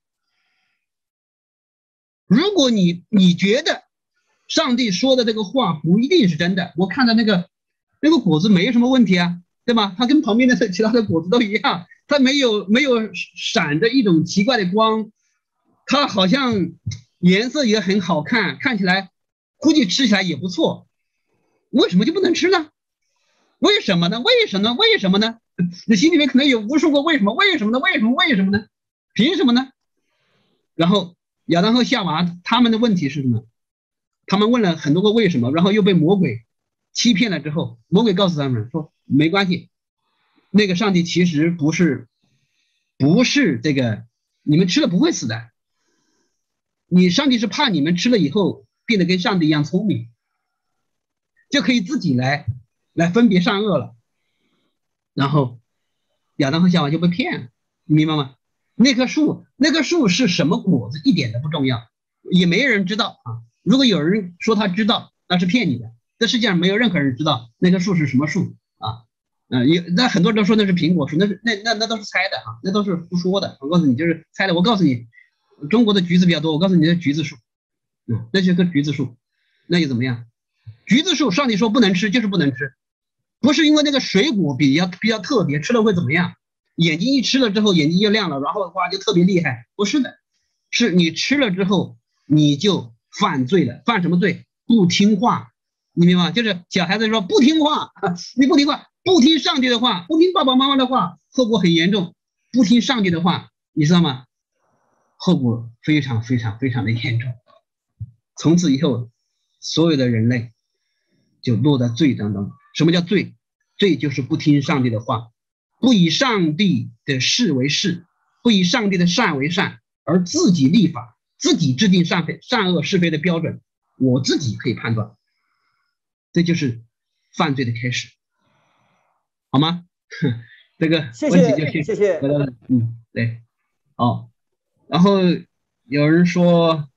如果你你觉得上帝说的这个话不一定是真的，我看到那个那个果子没什么问题啊，对吧？它跟旁边的其他的果子都一样，它没有没有闪着一种奇怪的光，它好像颜色也很好看，看起来估计吃起来也不错，为什么就不能吃呢？为什么呢？为什么呢？为什么呢？你心里面可能有无数个为什么，为什么呢？为什么？为什么呢？凭什么呢？然后亚当和夏娃他们的问题是什么？他们问了很多个为什么，然后又被魔鬼欺骗了之后，魔鬼告诉他们说没关系，那个上帝其实不是不是这个你们吃了不会死的，你上帝是怕你们吃了以后变得跟上帝一样聪明，就可以自己来来分别善恶了。然后亚当和夏娃就被骗了，你明白吗？那棵树那棵树是什么果子一点都不重要，也没人知道啊。如果有人说他知道，那是骗你的，这世界上没有任何人知道那棵树是什么树啊。嗯，有那很多人都说那是苹果树，那是那那那都是猜的啊，那都是胡说的。我告诉你，就是猜的。我告诉你，中国的橘子比较多，我告诉你，那橘子树，嗯，那是棵橘子树，那又怎么样？橘子树，上帝说不能吃，就是不能吃，不是因为那个水果比较比较特别，吃了会怎么样？眼睛一吃了之后，眼睛就亮了，然后哇就特别厉害，不是的，是你吃了之后你就犯罪了。犯什么罪？不听话，你明白吗？就是小孩子说不听话，你不听话，不听上帝的话，不听爸爸妈妈的话，后果很严重。不听上帝的话，你知道吗？后果非常非常非常的严重。从此以后，所有的人类就落在罪当中。什么叫罪？罪就是不听上帝的话，不以上帝的是为是，不以上帝的善为善，而自己立法，自己制定善非善恶是非的标准，我自己可以判断，这就是犯罪的开始，好吗？这个问题就谢谢， 嗯，对，哦，然后有人说，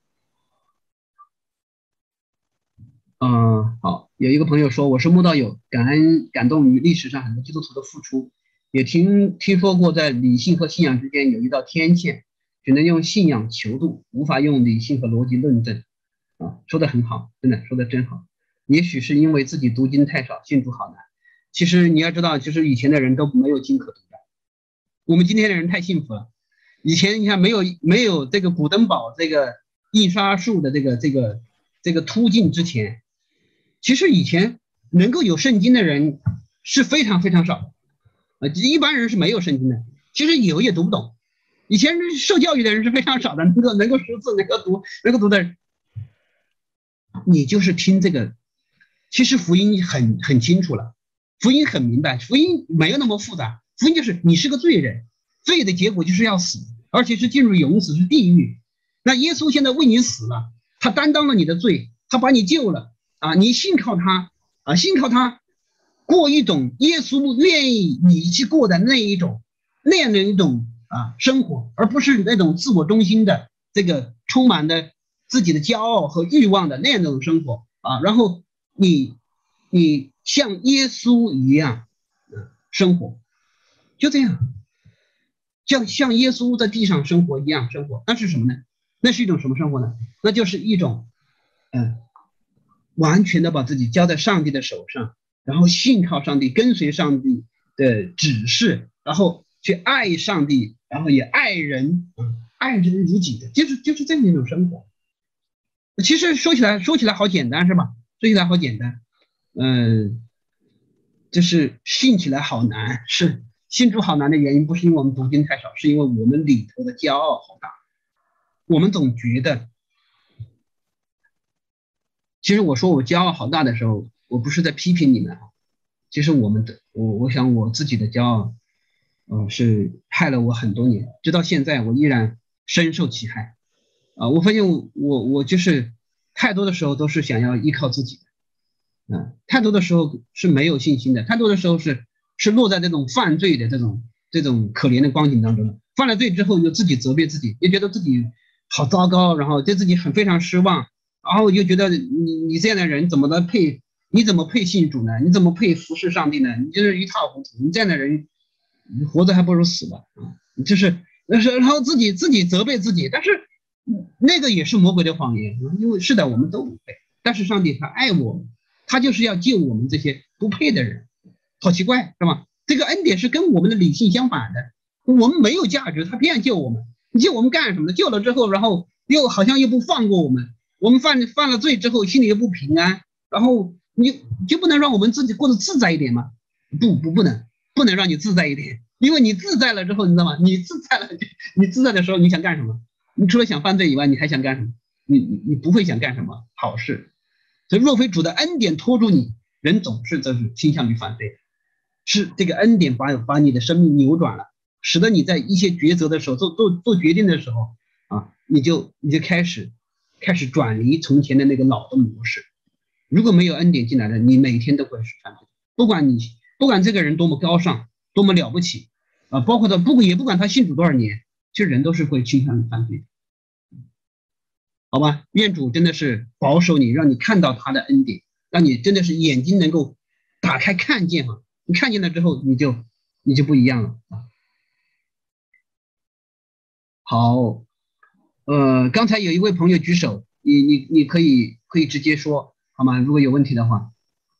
嗯、呃，好，有一个朋友说，我是慕道友，感恩感动于历史上很多基督徒的付出，也听听说过在理性和信仰之间有一道天线，只能用信仰求渡，无法用理性和逻辑论证。啊，说的很好，真的说的真好。也许是因为自己读经太少，信主好难。 其实你要知道，就是以前的人都没有经可读的，我们今天的人太幸福了。以前你看没有没有这个古登堡这个印刷术的这个这个这个途径之前，其实以前能够有圣经的人是非常非常少的，呃，一般人是没有圣经的，其实有也读不懂。以前受教育的人是非常少的，能够能够识字、能够读、能够读的人，你就是听这个，其实福音很很清楚了，福音很明白，福音没有那么复杂，福音就是你是个罪人，罪的结果就是要死，而且是进入永死，是地狱。那耶稣现在为你死了，他担当了你的罪，他把你救了啊！你信靠他啊，信靠他，过一种耶稣愿意你去过的那一种那样的一种啊生活，而不是那种自我中心的这个充满了自己的骄傲和欲望的那样一种生活啊。然后你你像耶稣一样啊生活，就这样，像像耶稣在地上生活一样生活，那是什么呢？那是一种什么生活呢？那就是一种嗯、呃，完全的把自己交在上帝的手上，然后信靠上帝，跟随上帝的指示，然后去爱上帝，然后也爱人，嗯，爱人如己的，就是就是这样一种生活。其实说起来说起来好简单是吧？说起来好简单，嗯、呃，就是信起来好难，是信主好难的原因，不是因为我们读经太少，是因为我们里头的骄傲好大。我们总觉得，其实我说我骄傲好大的时候，我不是在批评你们啊。其实我们的，我我想我自己的骄傲，呃，是害了我很多年，直到现在我依然深受其害。啊、呃，我发现我我我就是太多的时候都是想要依靠自己的，啊、呃，太多的时候是没有信心的，太多的时候是是落在这种犯罪的这种这种可怜的光景当中的。犯了罪之后，就自己责备自己，也觉得自己好糟糕，然后对自己很非常失望，然后就觉得你你这样的人怎么能配？你怎么配信主呢？你怎么配服侍上帝呢？你就是一塌糊涂。你这样的人，你活着还不如死了啊！就是那是然后自己自己责备自己，但是那个也是魔鬼的谎言，因为是的，我们都不配，但是上帝他爱我们，他就是要救我们这些不配的人，好奇怪是吧？这个恩典是跟我们的理性相反的，我们没有价值，他偏要救我们。你救我们干什么呢？救了之后，然后又好像又不放过我们，我们犯犯了罪之后，心里又不平安，然后你就不能让我们自己过得自在一点吗？不不不能，不能让你自在一点，因为你自在了之后，你知道吗？你自在了，你自在的时候，你想干什么？你除了想犯罪以外，你还想干什么？你你你不会想干什么好事。所以若非主的恩典拖住你，人总是就是倾向于犯罪，是这个恩典把把你的生命扭转了。使得你在一些抉择的时候，做做做决定的时候啊，你就你就开始开始转离从前的那个老的模式。如果没有恩典进来的，你每天都会是犯罪，不管你不管这个人多么高尚，多么了不起啊，包括他不也不管他信主多少年，其实人都是会倾向于犯罪的，好吧？愿主真的是保守你，让你看到他的恩典，让你真的是眼睛能够打开看见哈，你看见了之后，你就你就不一样了啊。好，呃，刚才有一位朋友举手，你你你可以可以直接说好吗？如果有问题的话，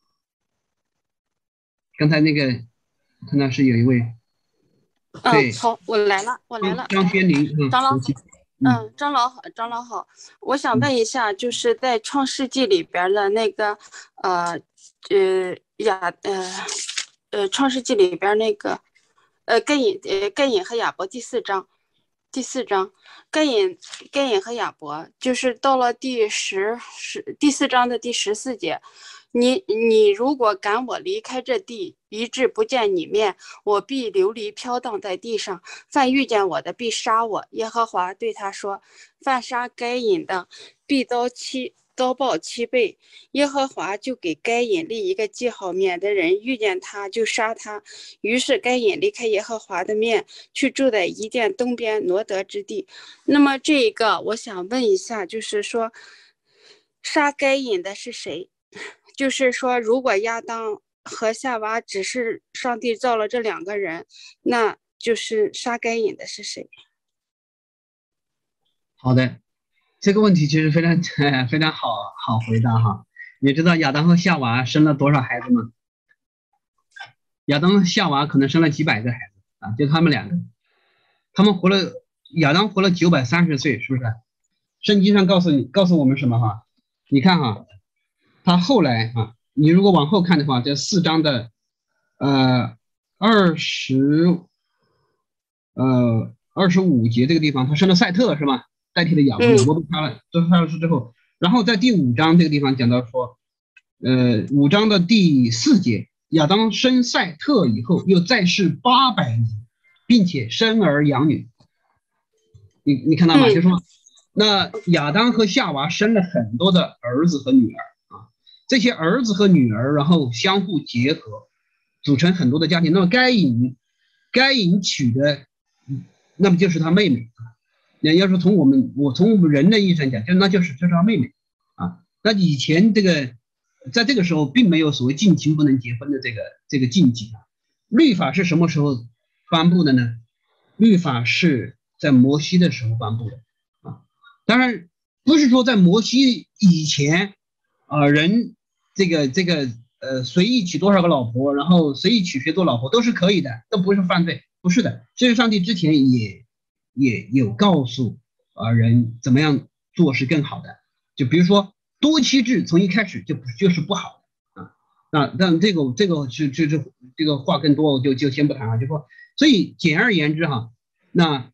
刚才那个看到是有一位， 嗯，好，我来了，我来了， 张轩宁，嗯， 张老，嗯，张老好，张老好，我想问一下，就是在《创世纪》里边的那个，呃，呃亚，呃，呃，《创世纪》里边那个，呃，该隐，呃，该隐和亚伯第四章。第四章，该隐该隐和亚伯，就是到了第十十第四章的第十四节，你你如果赶我离开这地，以致不见你面，我必流离飘荡在地上，凡遇见我的必杀我。耶和华对他说，犯杀该隐的，必遭七遭报七倍。耶和华就给该隐立一个记号，免得人遇见他就杀他。于是该隐离开耶和华的面，去住在伊甸东边挪得之地。那么这个我想问一下，就是说杀该隐的是谁？就是说如果亚当和夏娃只是上帝造了这两个人，那就是杀该隐的是谁？ 好的，这个问题其实非常非常好好回答哈。你知道亚当和夏娃生了多少孩子吗？ 亚当夏娃可能生了几百个孩子啊，就他们两个，他们活了，亚当活了九百三十岁，是不是？圣经上告诉你，告诉我们什么哈？你看哈，他后来啊，你如果往后看的话，这四章的呃二十呃二十五节这个地方，他生了赛特是吧？代替了亚伯，亚伯被杀了，都杀了之后，然后在第五章这个地方讲到说，呃五章的第四节。亚当生赛特以后，又再世八百年，并且生儿养女。你你看到吗？嗯、就是说，那亚当和夏娃生了很多的儿子和女儿啊，这些儿子和女儿，然后相互结合，组成很多的家庭。那么该隐，该隐娶的，那么就是他妹妹啊。那要是从我们我从我们人的意义上讲，就那就是就是他妹妹啊。那以前这个。在这个时候，并没有所谓近亲不能结婚的这个这个禁忌啊。律法是什么时候颁布的呢？律法是在摩西的时候颁布的啊。当然不是说在摩西以前啊、呃，人这个这个呃随意娶多少个老婆，然后随意娶谁做老婆都是可以的，都不是犯罪，不是的。这个上帝之前也也有告诉啊、呃、人怎么样做是更好的，就比如说。多妻制从一开始就不就是不好的啊，那但这个这个是这这这个话更多，我就就先不谈了。就说，所以简而言之哈，那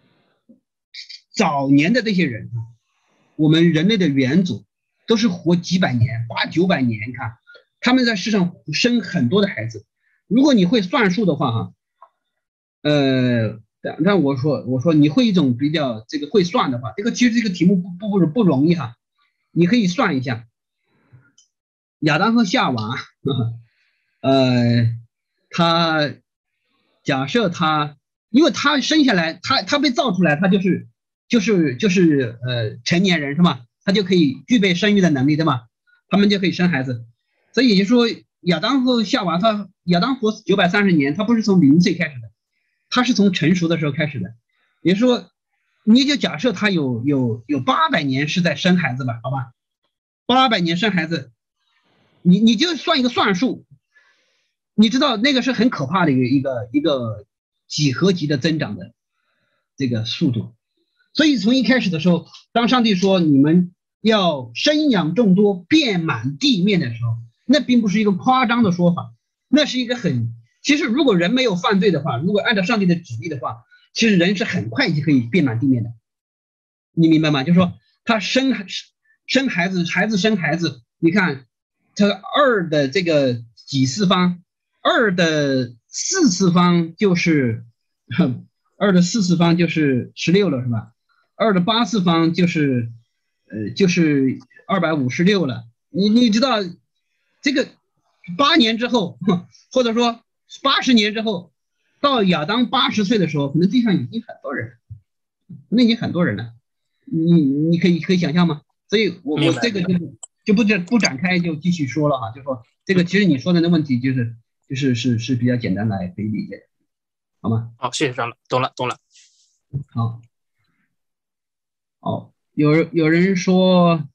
早年的这些人，我们人类的元祖都是活几百年、八九百年，看他们在世上生很多的孩子。如果你会算数的话哈，呃，但但我说我说你会一种比较这个会算的话，这个其实这个题目不不不不容易哈。你可以算一下，亚当和夏娃，呵呵呃，他假设他，因为他生下来，他他被造出来，他就是就是就是呃成年人是吧？他就可以具备生育的能力对吧？他们就可以生孩子，所以也就是说，亚当和夏娃，他亚当活九百三十年，他不是从零岁开始的，他是从成熟的时候开始的，也就是说。你就假设他有有有八百年是在生孩子吧，好吧，八百年生孩子，你你就算一个算数，你知道那个是很可怕的一个一个一个几何级的增长的这个速度，所以从一开始的时候，当上帝说你们要生养众多，遍满地面的时候，那并不是一个夸张的说法，那是一个很，其实如果人没有犯罪的话，如果按照上帝的旨意的话。其实人是很快就可以遍满地面的，你明白吗？就是说他生生孩子，孩子生孩子，你看这二的这个几次方，二的四次方就是二的四次方就是十六了，是吧？二的八次方就是呃就是二百五十六了。你你知道这个八年之后，或者说八十年之后。到亚当八十岁的时候，可能地上已经很多人，那已经很多人了，你你可以可以想象吗？所以我我这个就就不展不展开，就继续说了哈，就说这个其实你说的那问题就是就是是是比较简单来可以理解的，好吗？ 好，谢谢张老，懂了懂了。 好，好，有有人说，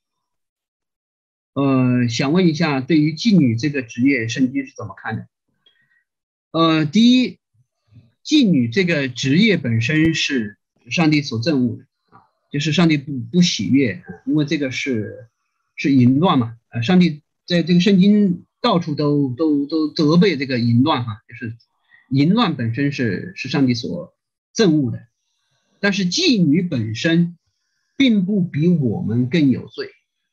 呃，想问一下，对于妓女这个职业，圣经是怎么看的？呃，第一。妓女这个职业本身是上帝所憎恶的啊，就是上帝不不喜悦，因为这个是是淫乱嘛，呃，上帝在这个圣经到处都都都责备这个淫乱哈，就是淫乱本身是是上帝所憎恶的，但是妓女本身并不比我们更有罪，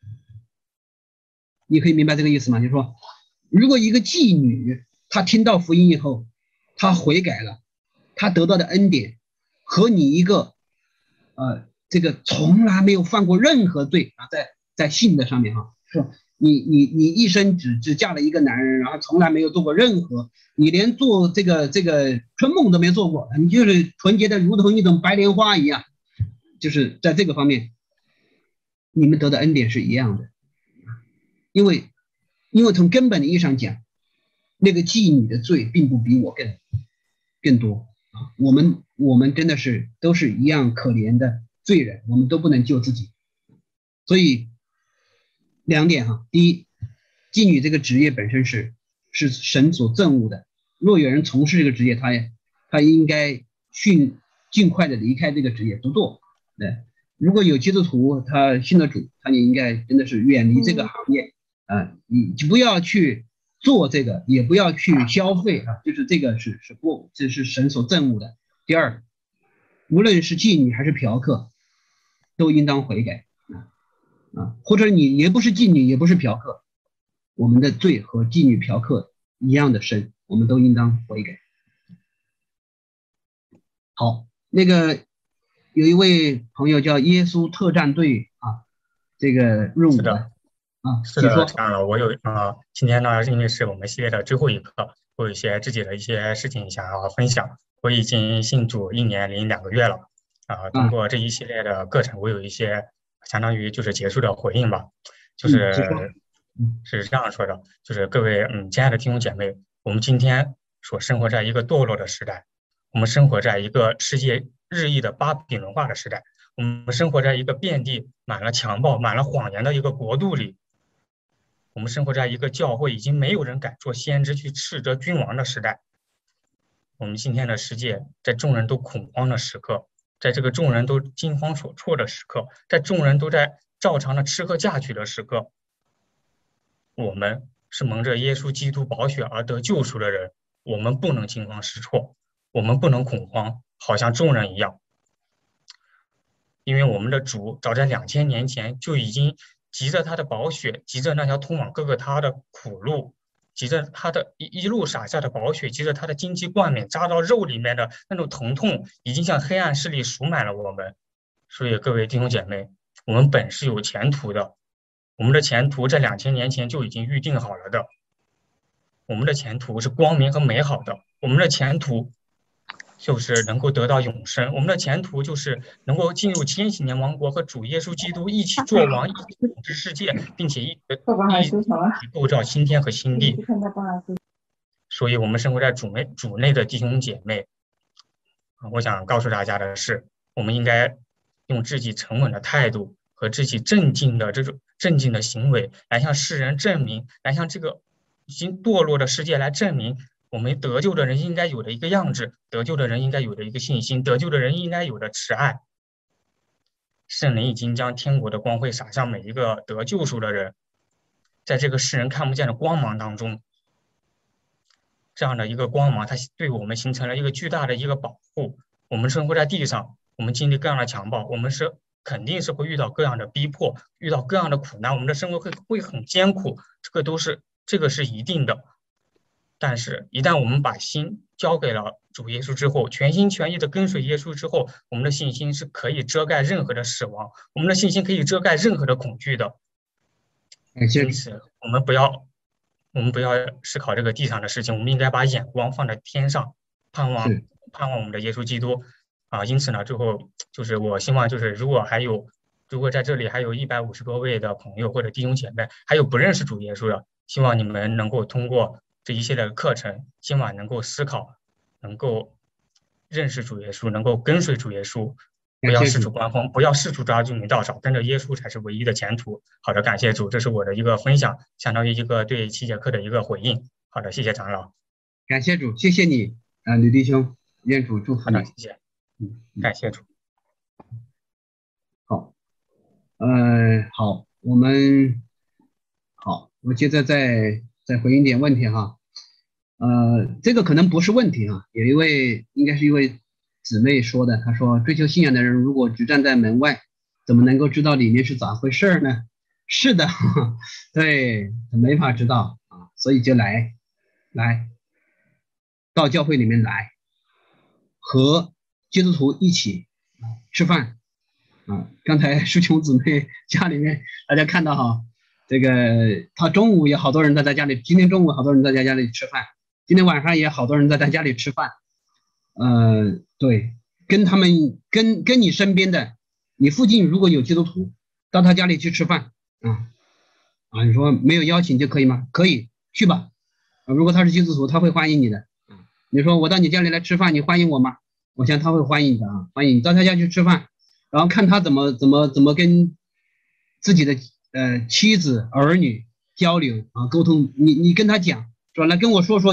你可以明白这个意思吗？就是说，如果一个妓女她听到福音以后，她悔改了。他得到的恩典和你一个呃这个从来没有犯过任何罪啊，在在性的上面哈，说你你你一生只只嫁了一个男人，然后从来没有做过任何，你连做这个这个春梦都没做过，你就是纯洁的如同一种白莲花一样，就是在这个方面，你们得的恩典是一样的，因为因为从根本的意义上讲，那个妓女的罪并不比我更更多。啊，我们我们真的是都是一样可怜的罪人，我们都不能救自己，所以两点哈，第一，妓女这个职业本身是是神所憎恶的， 若有人从事这个职业，他也他应该尽尽快的离开这个职业，不做。对，如果有基督徒他信了主，他也应该真的是远离这个行业啊、呃，你就不要去做这个，也不要去消费啊，就是这个是是不，这是神所憎恶的。第二，无论是妓女还是嫖客，都应当悔改啊啊，或者你也不是妓女，也不是嫖客，我们的罪和妓女嫖客一样的深，我们都应当悔改。好，那个有一位朋友叫耶稣特战队啊，这个入伍的啊， 是的，这样了，我有啊、呃，今天呢，因为是我们系列的最后一课，我有一些自己的一些事情想要分享。我已经信主一年零两个月了，啊、呃，通过这一系列的课程，我有一些相当于就是结束的回应吧，就是是这样说的，就是各位嗯，亲爱的弟兄姐妹，我们今天所生活在一个堕落的时代，我们生活在一个世界日益的巴比伦化的时代，我们生活在一个遍地满了强暴、满了谎言的一个国度里。我们生活在一个教会已经没有人敢做先知去斥责君王的时代。我们今天的世界，在众人都恐慌的时刻，在这个众人都惊慌所措的时刻，在众人都在照常的吃喝嫁娶的时刻，我们是蒙着耶稣基督宝血而得救赎的人，我们不能惊慌失措，我们不能恐慌，好像众人一样，因为我们的主早在两千年前就已经急着他的宝血，急着那条通往各个他的苦路，急着他的一一路洒下的宝血，急着他的荆棘冠冕扎到肉里面的那种疼痛，已经向黑暗势力赎买了我们。所以各位弟兄姐妹，我们本是有前途的，我们的前途在两千年前就已经预定好了的，我们的前途是光明和美好的，我们的前途就是能够得到永生，我们的前途就是能够进入千禧年王国和主耶稣基督一起作王，一起统治世界，并且一一起构造新天和新地。所以我们生活在主内主内的弟兄姐妹，我想告诉大家的是，我们应该用自己沉稳的态度和自己镇静的这种镇静的行为，来向世人证明，来向这个已经堕落的世界来证明，我们得救的人应该有的一个样子，得救的人应该有的一个信心，得救的人应该有的慈爱。圣灵已经将天国的光辉洒向每一个得救赎的人，在这个世人看不见的光芒当中，这样的一个光芒，它对我们形成了一个巨大的一个保护。我们生活在地上，我们经历各样的强暴，我们是肯定是会遇到各样的逼迫，遇到各样的苦难，我们的生活会会很艰苦，这个都是这个是一定的。但是一旦我们把心交给了主耶稣之后，全心全意的跟随耶稣之后，我们的信心是可以遮盖任何的死亡，我们的信心可以遮盖任何的恐惧的。因此我们不要我们不要思考这个地上的事情，我们应该把眼光放在天上，盼望盼望我们的耶稣基督啊。因此呢，最后就是我希望就是如果还有如果在这里还有一百五十多位的朋友或者弟兄姐妹，还有不认识主耶稣的，希望你们能够通过这一系列的课程，今晚能够思考，能够认识主耶稣，能够跟随主耶稣，不要四处观风，不要四处抓住你道少，跟着耶稣才是唯一的前途。好的，感谢主，这是我的一个分享，相当于一个对七节课的一个回应。好的，谢谢长老。 感谢主，谢谢你啊，吕弟兄，愿主祝福你。 好的，谢谢。嗯，感谢主。 好，呃，好，我们好，我接着再再回应点问题哈。呃，这个可能不是问题啊，有一位应该是一位姊妹说的，她说追求信仰的人如果只站在门外，怎么能够知道里面是咋回事呢？是的，呵呵对，没法知道啊，所以就来来到教会里面来，和基督徒一起吃饭啊。刚才师兄姊妹家里面大家看到哈，这个他中午也好多人在他家里，今天中午好多人在他家里吃饭，今天晚上也好多人在他家里吃饭。呃，对，跟他们跟跟你身边的，你附近如果有基督徒，到他家里去吃饭啊啊，你说没有邀请就可以吗？可以，去吧。啊，如果他是基督徒，他会欢迎你的啊。你说我到你家里来吃饭，你欢迎我吗？我想他会欢迎你的啊，欢迎你到他家去吃饭，然后看他怎么怎么怎么跟自己的呃妻子儿女交流啊沟通。你你跟他讲说，来跟我说说你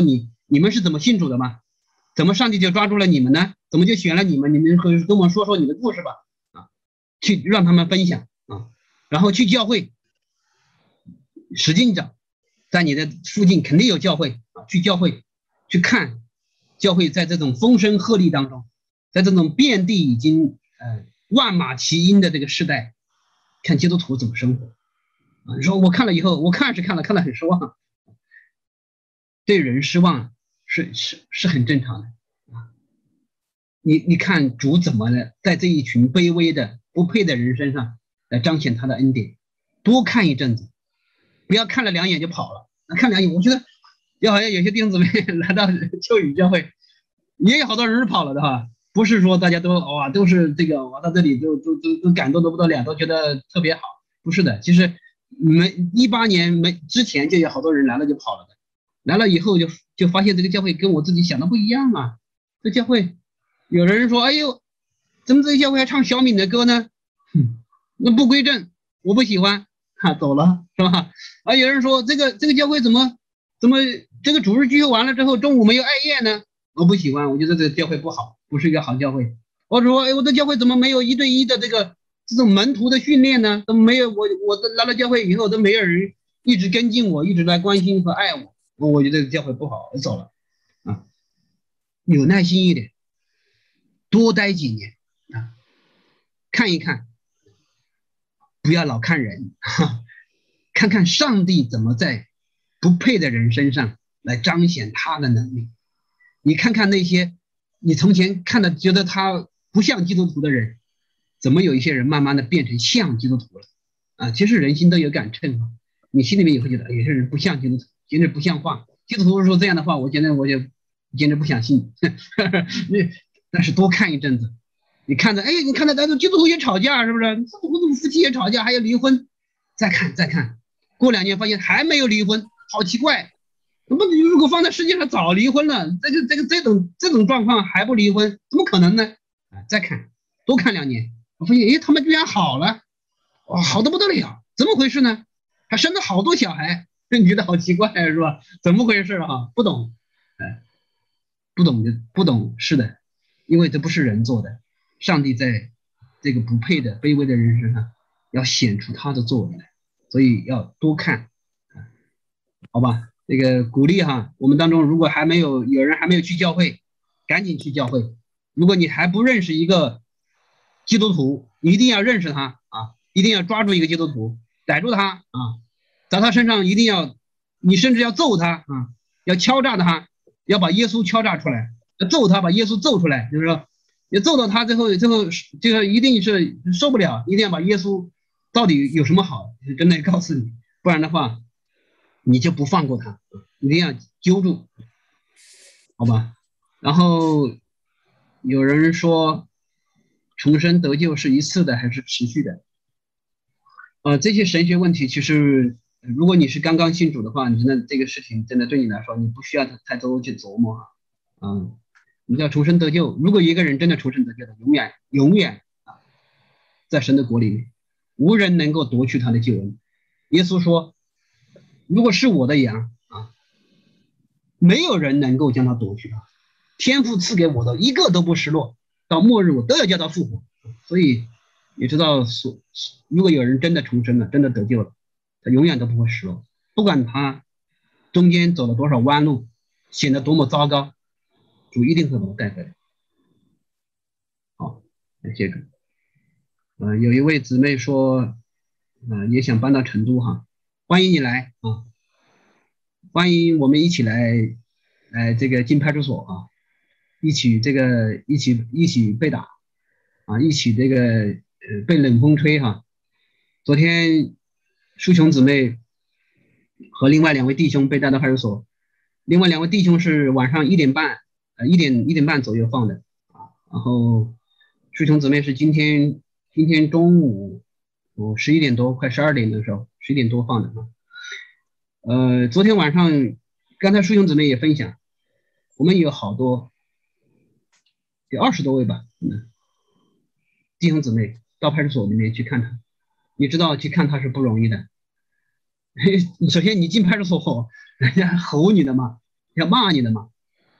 你们是怎么信主的吗？怎么上帝就抓住了你们呢？怎么就选了你们？你们跟跟我说说你的故事吧，啊，去让他们分享啊，然后去教会，使劲找，在你的附近肯定有教会啊，去教会去看教会，在这种风声鹤唳当中，在这种遍地已经呃万马齐喑的这个时代，看基督徒怎么生活啊。你说我看了以后，我看是看了，看了很失望，对人失望是是是很正常的啊。你你看主怎么呢，在这一群卑微的不配的人身上来彰显他的恩典，多看一阵子，不要看了两眼就跑了。看两眼，我觉得要好像有些弟兄姊妹来到秋雨教会，也有好多人是跑了的哈，不是说大家都哇都是这个我到这里都都都都感动得不得了，都觉得特别好，不是的。其实没一八年没之前就有好多人来了就跑了的，来了以后就就发现这个教会跟我自己想的不一样啊。这教会有人说，哎呦，怎么这个教会还唱小敏的歌呢？哼，那不归正，我不喜欢，哈，走了是吧？啊，有人说这个这个教会怎么怎么这个主日聚会完了之后中午没有爱宴呢？我不喜欢，我觉得这个教会不好，不是一个好教会。我说，哎，我的教会怎么没有一对一的这个这种门徒的训练呢？怎么没有我我来了教会以后都没有人一直跟进我，一直来关心和爱我？我觉得教会不好，我走了啊。有耐心一点，多待几年啊，看一看，不要老看人，哈，看看上帝怎么在不配的人身上来彰显他的能力。你看看那些你从前看的觉得他不像基督徒的人，怎么有一些人慢慢的变成像基督徒了啊？其实人心都有杆秤啊，你心里面也会觉得有些人不像基督徒，简直不像话。基督徒说这样的话，我觉得我就简直不想信。但是多看一阵子，你看着，哎，你看着咱们基督徒也吵架，是不是？我怎么夫妻也吵架，还要离婚？再看再看，过两年发现还没有离婚，好奇怪。那么如果放在世界上早离婚了，这个这个这种这种状况还不离婚，怎么可能呢？啊，再看，多看两年，我发现，哎，他们居然好了，哇，好的不得了，怎么回事呢？还生了好多小孩，你觉得好奇怪是吧？怎么回事啊？不懂，哎，不懂就不懂，是的，因为这不是人做的，上帝在这个不配的卑微的人身上要显出他的作为来，所以要多看，好吧？这个鼓励哈，我们当中如果还没有有人还没有去教会，赶紧去教会。如果你还不认识一个基督徒，一定要认识他啊，一定要抓住一个基督徒，逮住他啊，在他身上一定要，你甚至要揍他啊，要敲诈他，要把耶稣敲诈出来，要揍他，把耶稣揍出来，就是说，要揍到他最后最后这个一定是受不了，一定要把耶稣到底有什么好，真的告诉你，不然的话。你就不放过他，一定要揪住，好吧？然后有人说，重生得救是一次的还是持续的？呃，这些神学问题，其实如果你是刚刚信主的话，你真的这个事情真的对你来说，你不需要太多去琢磨啊。嗯，你叫重生得救，如果一个人真的重生得救的，永远永远啊，在神的国里面，无人能够夺去他的救恩。耶稣说。如果是我的羊啊，没有人能够将它夺去啊！天父赐给我的一个都不失落，到末日我都要叫他复活。所以你知道，所如果有人真的重生了，真的得救了，他永远都不会失落，不管他中间走了多少弯路，显得多么糟糕，主一定会把他带回来。好，感谢主。呃，有一位姊妹说，呃，也想搬到成都哈。欢迎你来啊！欢迎我们一起来，来这个进派出所啊，一起这个一起一起被打啊，一起这个呃被冷风吹哈。昨天淑琼姊妹和另外两位弟兄被带到派出所，另外两位弟兄是晚上一点半呃一点一点半左右放的啊，然后淑琼姊妹是今天今天中午我十一点多快十二点的时候。十点多放的啊，呃，昨天晚上，刚才淑兄姊妹也分享，我们有好多，有二十多位吧，嗯，弟兄姊妹到派出所里面去看他，你知道去看他是不容易的，首先你进派出所，人家吼你的嘛，要骂你的嘛，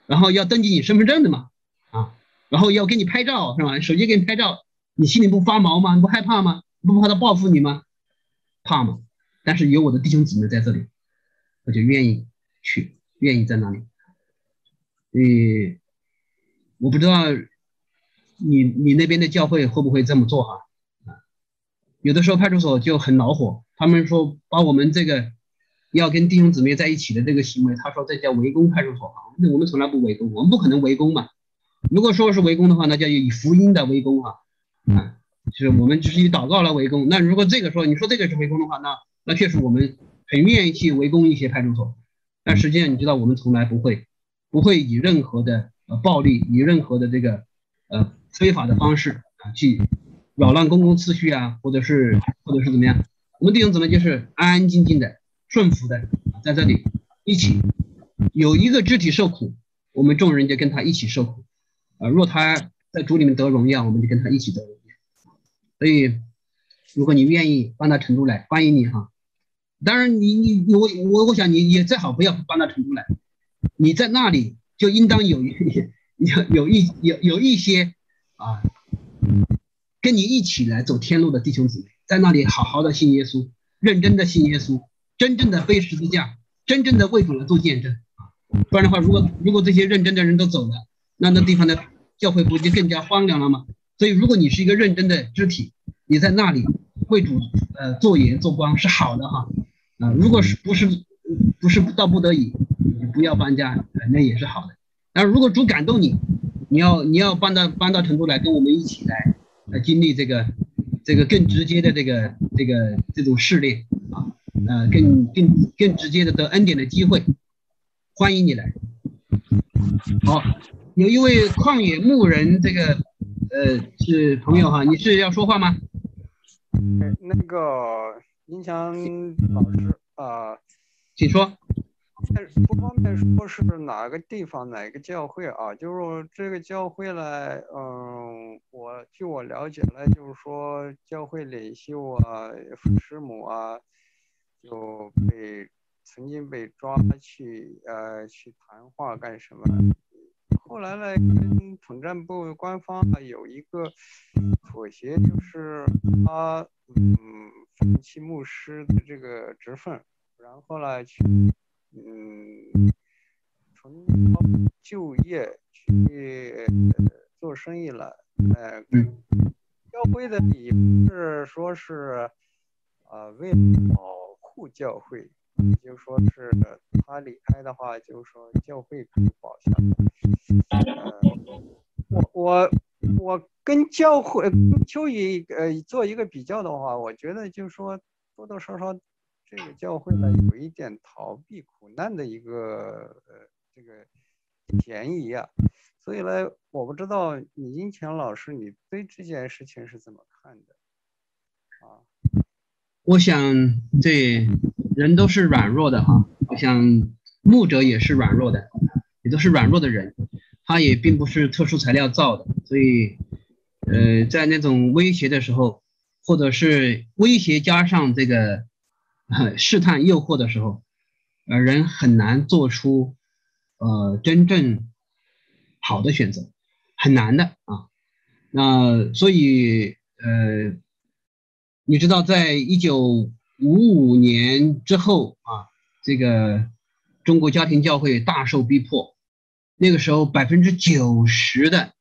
然后要登记你身份证的嘛，啊，然后要给你拍照是吧？手机给你拍照，你心里不发毛吗？你不害怕吗？不怕他报复你吗？怕吗？但是有我的弟兄姊妹在这里，我就愿意去，愿意在那里。呃，我不知道你你那边的教会会不会这么做哈？啊，有的时候派出所就很恼火，他们说把我们这个要跟弟兄姊妹在一起的这个行为，他说这叫围攻派出所哈，那我们从来不围攻，我们不可能围攻嘛。如果说是围攻的话，那叫以福音的围攻哈，啊，就是我们只是以祷告来围攻。那如果这个说你说这个是围攻的话，那那确实我们很愿意去围攻一些派出所，但实际上你知道我们从来不会不会以任何的呃暴力，以任何的这个呃非法的方式啊去扰乱公共秩序啊，或者是或者是怎么样，我们弟兄姊妹就是安安静静的顺服的在这里一起，有一个肢体受苦，我们众人就跟他一起受苦啊，若他在主里面得荣耀，我们就跟他一起得荣耀。所以如果你愿意搬到成都来，欢迎你哈。当然你你我我我想你也最好不要搬到成都来，你在那里就应当有有有一有有一些啊跟你一起来走天路的弟兄姊妹，在那里好好的信耶稣，认真的信耶稣，真正的背十字架，真正的为主来做见证啊。不然的话，如果如果这些认真的人都走了，那那地方的教会不就更加荒凉了吗？所以如果你是一个认真的肢体，你在那里为主呃做盐做光是好的哈啊、呃，如果是不是不是到不得已，你不要搬家，呃、那也是好的。但如果主感动你，你要你要搬到搬到成都来，跟我们一起来呃经历这个这个更直接的这个这个这种试炼啊，呃更更更直接的得恩典的机会，欢迎你来。好，有一位旷野牧人，这个呃是朋友哈，你是要说话吗？ 那个林强老师啊、呃， 请说。 不方便说是哪个地方哪个教会啊，就是这个教会呢，嗯，我据我了解呢，就是说教会领袖啊、师母啊，就被曾经被抓去呃去谈话干什么？后来呢，跟统战部官方啊有一个妥协，就是他嗯放弃牧师的这个职分，然后呢去嗯从就业去、呃、做生意了。呃，教会的理是说是啊、呃、为了保护教会。就说是他离开的话，就是说教会可以保下来。呃，我我我跟教会跟秋雨呃做一个比较的话，我觉得就是说多多少少这个教会呢有一点逃避苦难的一个呃这个嫌疑啊。所以呢，我不知道李金强老师你对这件事情是怎么看的啊？ 我想这人都是软弱的哈，我想牧者也是软弱的，也都是软弱的人，他也并不是特殊材料造的，所以呃，在那种威胁的时候，或者是威胁加上这个、呃、试探诱惑的时候，呃，人很难做出呃真正好的选择，很难的啊。那所以呃。你知道，在一九五五年之后啊，这个中国家庭教会大受逼迫，那个时候百分之九十的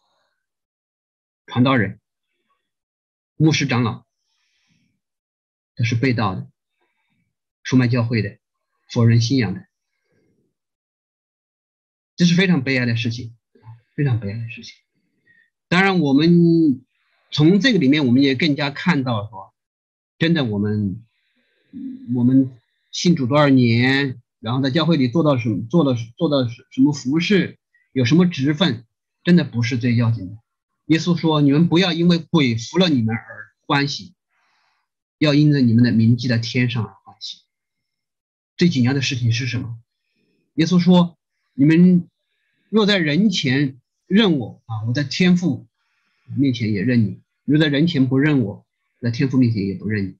传道人、牧师长老都是被盗的、出卖教会的、否认信仰的，这是非常悲哀的事情，非常悲哀的事情。当然，我们从这个里面，我们也更加看到说，真的我们我们信主多少年，然后在教会里做到什么，做了做到什么服事，有什么职分，真的不是最要紧的。耶稣说：“你们不要因为鬼服了你们而欢喜，要因着你们的名记在天上而欢喜。”最紧要的事情是什么？耶稣说：“你们若在人前认我啊，我在天父面前也认你；若在人前不认我，在天父面前也不认你。”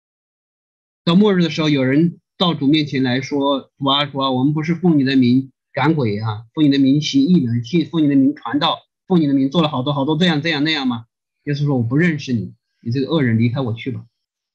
到末日的时候，有人到主面前来说：“主啊，主啊，我们不是奉你的名赶鬼啊，奉你的名行异能，去奉你的名传道，奉你的名做了好多好多这样这样那样吗？耶稣说我不认识你，你这个恶人，离开我去吧。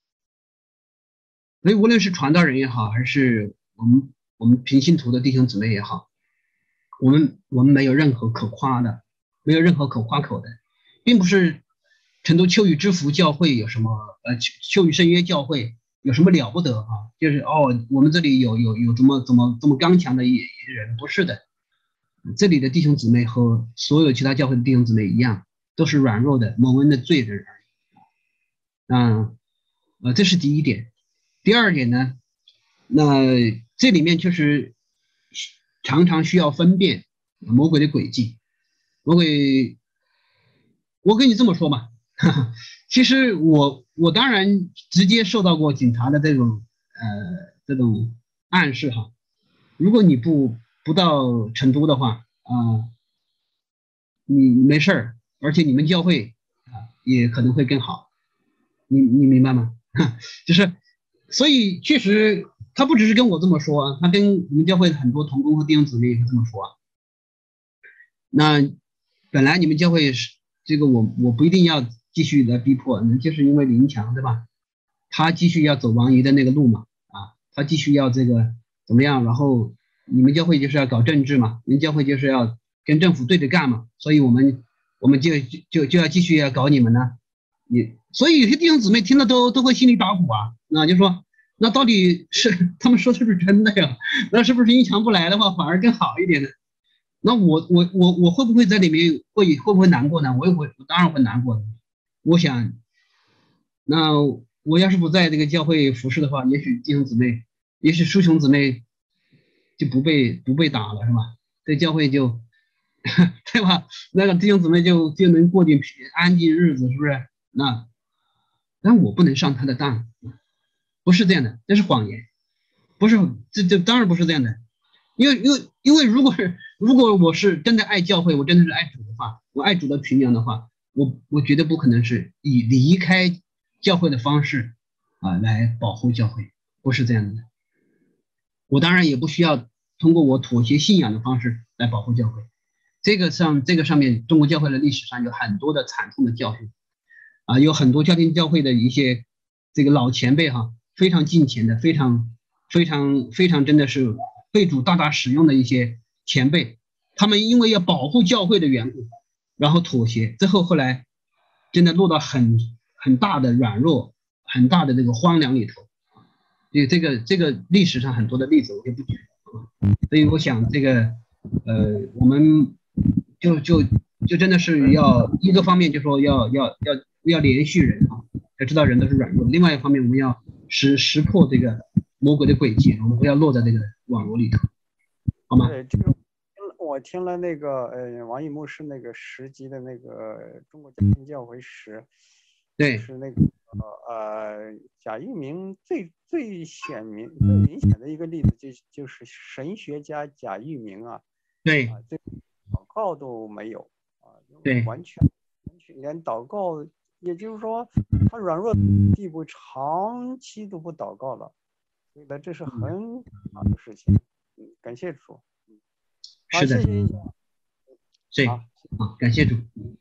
所以无论是传道人也好，还是我们我们平信徒的弟兄姊妹也好，我们我们没有任何可夸的，没有任何可夸口的，并不是成都秋雨之福教会有什么呃秋雨圣约教会有什么了不得啊？就是哦，我们这里有有有这么这么这么刚强的一人，不是的，这里的弟兄姊妹和所有其他教会的弟兄姊妹一样，都是软弱的蒙恩的罪人而已。啊，呃，这是第一点。第二点呢，那这里面确实常常需要分辨魔鬼的诡计。魔鬼，我跟你这么说吧，呵呵，其实我我当然直接受到过警察的这种呃这种暗示哈。如果你不不到成都的话啊、呃，你没事儿，而且你们教会啊也可能会更好，你你明白吗？就是。所以确实他不只是跟我这么说啊，他跟你们教会很多同工和弟兄姊妹也是这么说啊。那本来你们教会是这个我我不一定要继续来逼迫，那就是因为林强对吧，他继续要走王姨的那个路嘛，啊，他继续要这个怎么样，然后你们教会就是要搞政治嘛，你们教会就是要跟政府对着干嘛，所以我们我们就就就要继续要搞你们呢。你所以有些弟兄姊妹听了都都会心里打鼓啊，那就说那到底是他们说的是不是真的呀？那是不是林强不来的话反而更好一点呢？那我我我我会不会在里面会会不会难过呢？我也会，我当然会难过的。我想，那我要是不在这个教会服侍的话，也许弟兄姊妹，也许叔兄姊妹就不被不被打了，是吧？这教会就对吧？那个弟兄姊妹就就能过点安静日子，是不是？那，但我不能上他的当，不是这样的，这是谎言，不是，这这当然不是这样的，因为因为因为如果是如果我是真的爱教会，我真的是爱主的话，我爱主的群羊的话，我我绝对不可能是以离开教会的方式啊来保护教会，不是这样的。我当然也不需要通过我妥协信仰的方式来保护教会，这个上这个上面中国教会的历史上有很多的惨痛的教训。啊，有很多家庭教会的一些这个老前辈哈，非常敬虔的，非常非常非常真的是被主大大使用的一些前辈，他们因为要保护教会的缘故，然后妥协，最后后来真的落到很很大的软弱，很大的这个荒凉里头。所以这个这个历史上很多的例子我就不举了。所以我想这个呃，我们就就就真的是要一个方面就说要要要。要连续人啊，要知道人都是软弱。另外一方面，我们要识识破这个魔鬼的诡计，我们不要落在这个网络里头，好吗？ 对，这个我听了那个呃王毅牧师那个十集的那个中国家庭教会史， 对， 是那个呃贾玉明最最显明、最明显的一个例子，就就是神学家贾玉明啊， 对， 啊，这祷告都没有啊， 对， 完全连祷告。也就是说，他软弱的地步，长期都不祷告了，所以呢，这是很好的事情。嗯，感谢主。 是的，对， 好， 啊，感谢主。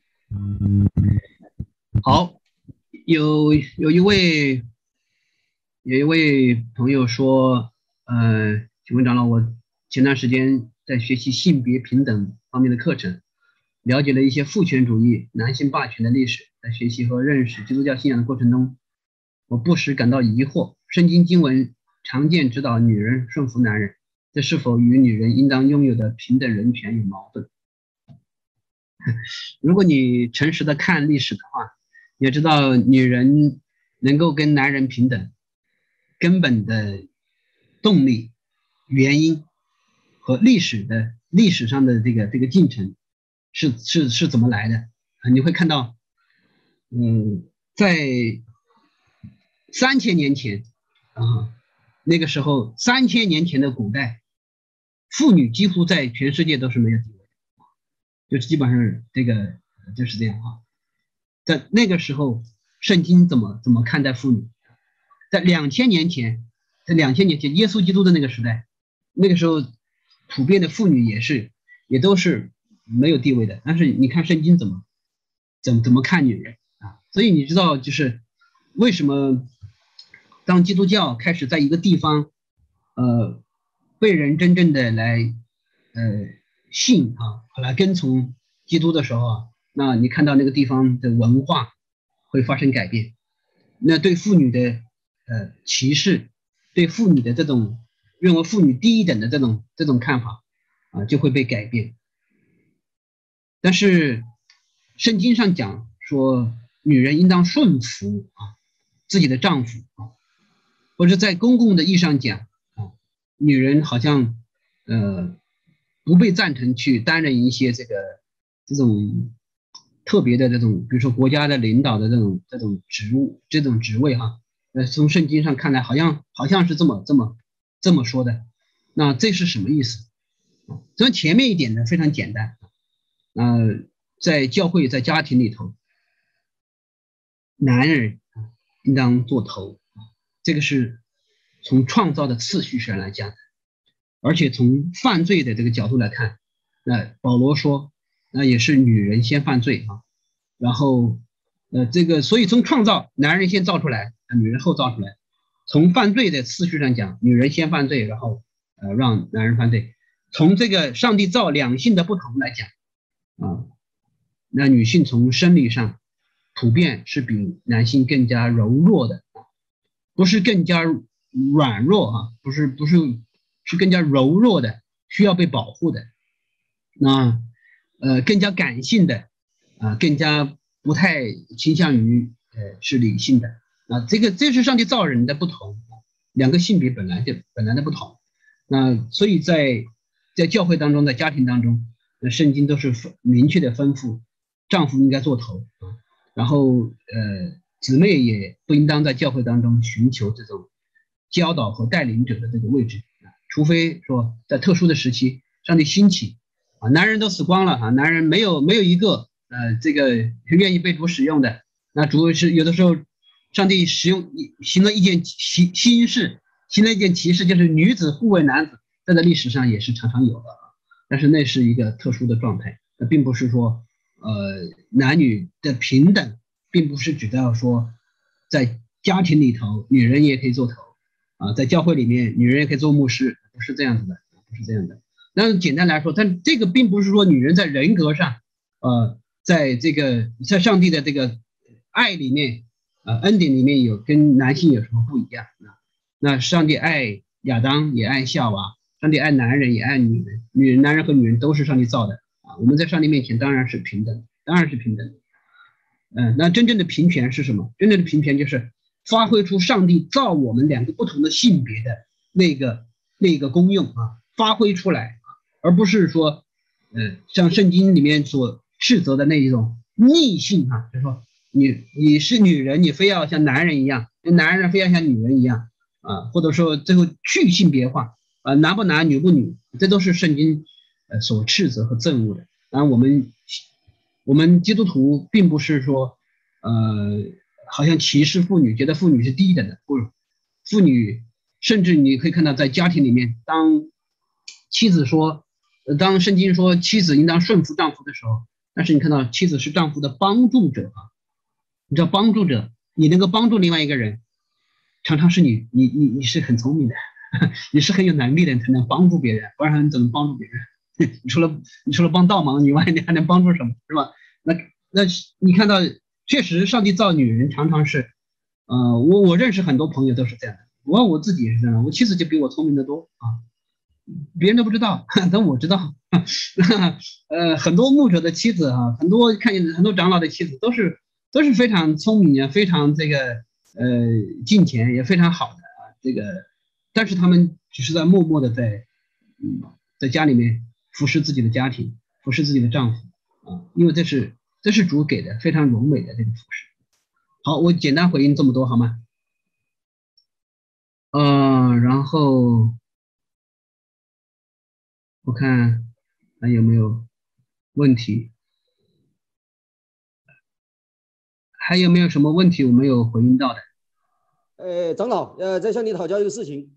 好，有有一位有一位朋友说，呃，请问长老，我前段时间在学习性别平等方面的课程，了解了一些父权主义、男性霸权的历史。在学习和认识基督教信仰的过程中，我不时感到疑惑：圣经经文常见指导女人顺服男人，这是否与女人应当拥有的平等人权有矛盾？如果你诚实的看历史的话，你要知道女人能够跟男人平等，根本的动力、原因和历史的历史上的这个这个进程是是是怎么来的？你会看到。嗯，在三千年前啊，那个时候三千年前的古代，妇女几乎在全世界都是没有地位的，就基本上这个就是这样啊。在那个时候，圣经怎么怎么看待妇女？在两千年前，在两千年前，耶稣基督的那个时代，那个时候普遍的妇女也是也都是没有地位的。但是你看圣经怎么怎么怎么看女人啊？所以你知道就是为什么当基督教开始在一个地方呃被人真正的来呃信啊来跟从基督的时候啊，那你看到那个地方的文化会发生改变，那对妇女的呃歧视，对妇女的这种认为妇女低一等的这种这种看法啊就会被改变。但是圣经上讲说女人应当顺服啊自己的丈夫啊，或者在公共的意义上讲啊，女人好像呃不被赞成去担任一些这个这种特别的这种，比如说国家的领导的这种这种职务这种职位哈。呃，从圣经上看来，好像好像是这么这么这么说的。那这是什么意思？所以前面一点呢非常简单。呃，在教会在家庭里头，男人应当做头，这个是从创造的次序上来讲，而且从犯罪的这个角度来看，那保罗说，那也是女人先犯罪啊，然后呃这个所以从创造，男人先造出来，女人后造出来。从犯罪的次序上讲，女人先犯罪，然后呃让男人犯罪。从这个上帝造两性的不同来讲啊，那女性从生理上普遍是比男性更加柔弱的，不是更加软弱啊，不是不是是更加柔弱的，需要被保护的。那呃更加感性的啊，更加不太倾向于呃是理性的啊，这个这是上帝造人的不同，两个性别本来就本来的不同。那所以在在教会当中，在家庭当中，那圣经都是明确的吩咐，丈夫应该做头啊，然后呃姊妹也不应当在教会当中寻求这种教导和带领者的这个位置啊，除非说在特殊的时期，上帝兴起啊，男人都死光了啊，男人没有没有一个呃这个愿意被主使用的，那主要是有的时候上帝使用行了一件奇新事，行了一件奇事，就是女子护卫男子，这在历史上也是常常有的，但是那是一个特殊的状态，那并不是说呃男女的平等，并不是指到说在家庭里头女人也可以做头啊，在教会里面女人也可以做牧师，不是这样子的，不是这样的。那简单来说，但这个并不是说女人在人格上呃在这个在上帝的这个爱里面呃恩典里面有跟男性有什么不一样啊？那上帝爱亚当也爱夏娃，上帝爱男人也爱女人，女人男人和女人都是上帝造的啊，我们在上帝面前当然是平等，当然是平等。嗯，那真正的平权是什么？真正的平权就是发挥出上帝造我们两个不同的性别的那个那个功用啊，发挥出来，而不是说呃像圣经里面所斥责的那一种逆性啊，就是说你你是女人，你非要像男人一样，男人非要像女人一样啊，或者说最后去性别化啊，男不男女不女，这都是圣经呃所斥责和憎恶的。当然我们我们基督徒并不是说呃好像歧视妇女，觉得妇女是低等的，不，妇女甚至你可以看到在家庭里面，当妻子说当圣经说妻子应当顺服丈夫的时候，但是你看到妻子是丈夫的帮助者啊，你知道帮助者，你能够帮助另外一个人，常常是你你你你是很聪明的，你是很有能力的，你才能帮助别人，不然你怎么帮助别人？你除了你除了帮倒忙以外，你还能帮助什么，是吧？那那你看到确实上帝造女人常常是呃我我认识很多朋友都是这样的，我我自己也是这样，我妻子就比我聪明得多啊，别人都不知道，但我知道。呃很多牧者的妻子啊，很多看见很多长老的妻子都是都是非常聪明啊，非常这个呃敬虔，也非常好的啊，这个但是他们只是在默默的在嗯在家里面服侍自己的家庭，服侍自己的丈夫啊，因为这是这是主给的非常柔美的这个服侍。好，我简单回应这么多好吗？呃，然后我看还有没有问题？还有没有什么问题我没有回应到的？ 呃，长老，呃，再向你讨教一个事情。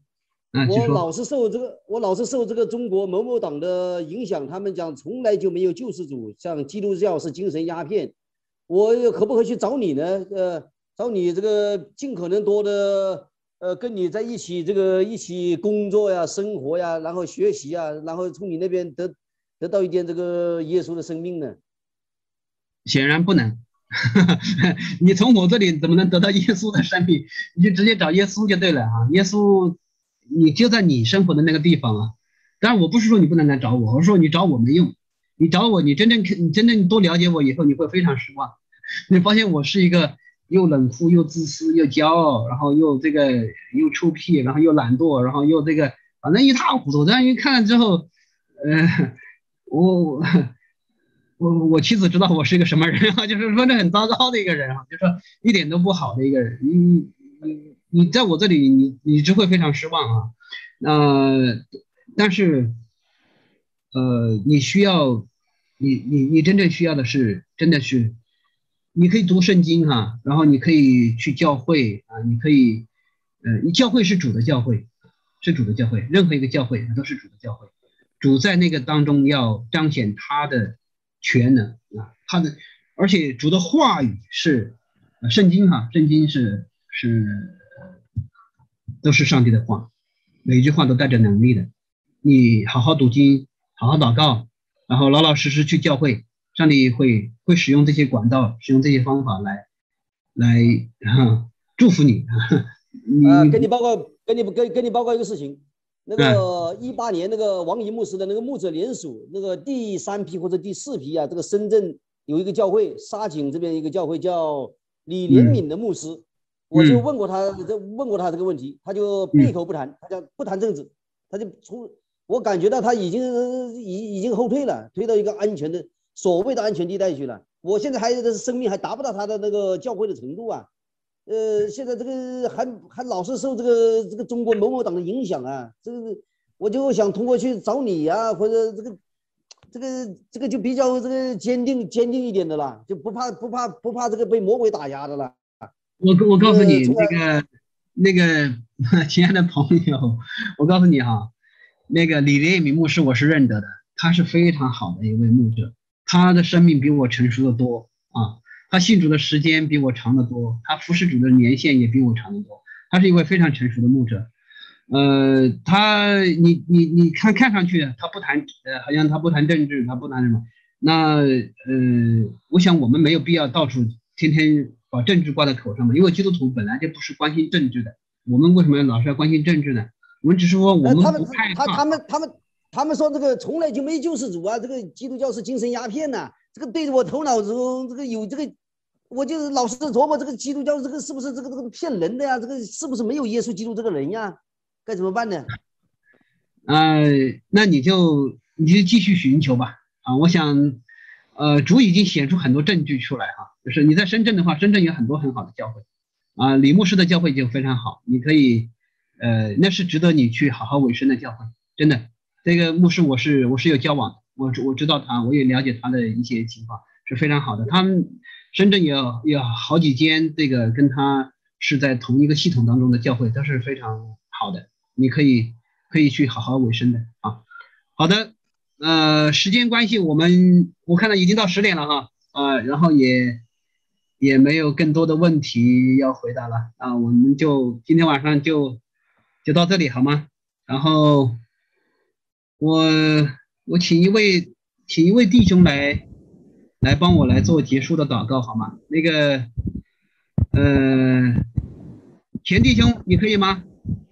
啊， 我老是受这个，我老是受这个中国某某党的影响，他们讲从来就没有救世主，像基督教是精神鸦片，我可不可以去找你呢？呃，找你这个尽可能多的，呃，跟你在一起这个一起工作呀、生活呀，然后学习呀，然后从你那边得得到一点这个耶稣的生命呢？ 显然不能。你从我这里怎么能得到耶稣的生命？你就直接找耶稣就对了啊！耶稣，你就在你生活的那个地方啊。当然，我不是说你不能来找我，我说你找我没用。你找我，你真正你真正多了解我以后，你会非常失望。你发现我是一个又冷酷又自私又骄傲，然后又这个又臭屁，然后又懒惰，然后又这个反正一塌糊涂。但一看了之后，呃，我。我我妻子知道我是一个什么人啊，就是说这很糟糕的一个人啊，就是说一点都不好的一个人。你你你在我这里，你你只会非常失望啊。呃，但是呃，你需要，你你你真正需要的是，真的是，你可以读圣经哈、啊，然后你可以去教会啊，你可以，呃，你教会是主的教会，是主的教会，任何一个教会都是主的教会，主在那个当中要彰显他的全能啊，他的，而且主的话语是，呃，圣经哈、啊，圣经是是，都是上帝的话，每一句话都带着能力的。你好好读经，好好祷告，然后老老实实去教会，上帝会会使用这些管道，使用这些方法来来啊祝福你。 啊，跟你报告，跟你跟跟你报告一个事情。那个一八年那个王怡牧师的那个牧者联署那个第三批或者第四批啊，这个深圳有一个教会，沙井这边一个教会叫李连敏的牧师，嗯、我就问过他，问过他这个问题，他就闭口不谈，他叫不谈政治，他就出，我感觉到他已经已已经后退了，退到一个安全的所谓的安全地带去了。我现在还生命还达不到他的那个教会的程度啊。呃，现在这个还还老是受这个这个中国某某党的影响啊，这个我就想通过去找你啊，或者这个这个这个就比较这个坚定坚定一点的啦，就不怕不怕不怕这个被魔鬼打压的了。 我我告诉你，那个那个亲爱的朋友，我告诉你哈，那个李连敏牧师我是认得的，他是非常好的一位牧者，他的生命比我成熟的多啊。他信主的时间比我长得多，他服侍主的年限也比我长得多。他是一位非常成熟的牧者，呃，他你你你看看上去他不谈，呃，好像他不谈政治，他不谈什么。那呃，我想我们没有必要到处天天把政治挂在口上嘛，因为基督徒本来就不是关心政治的。我们为什么老是要关心政治呢？我们只是说我们不害怕。 他他们他们他们说这个从来就没救世主啊，这个基督教是精神鸦片呐、啊，这个对着我头脑中这个有这个。我就老是琢磨这个基督教这个是不是这个这个骗人的呀？这个是不是没有耶稣基督这个人呀？该怎么办呢？ 呃，那你就你就继续寻求吧。啊，我想，呃，主已经显出很多证据出来哈，就是你在深圳的话，深圳有很多很好的教会，啊，李牧师的教会就非常好，你可以，呃，那是值得你去好好委身的教会，真的。这个牧师我是我是有交往的，我我知道他，我也了解他的一些情况，是非常好的。他们。深圳有有好几间这个跟他是在同一个系统当中的教会，都是非常好的，你可以可以去好好委身的啊。好的，呃，时间关系，我们我看到已经到十点了哈，啊、呃，然后也也没有更多的问题要回答了啊，我们就今天晚上就就到这里好吗？然后我我请一位请一位弟兄来。来帮我来做结束的祷告好吗？那个，呃，钱弟兄，你可以吗？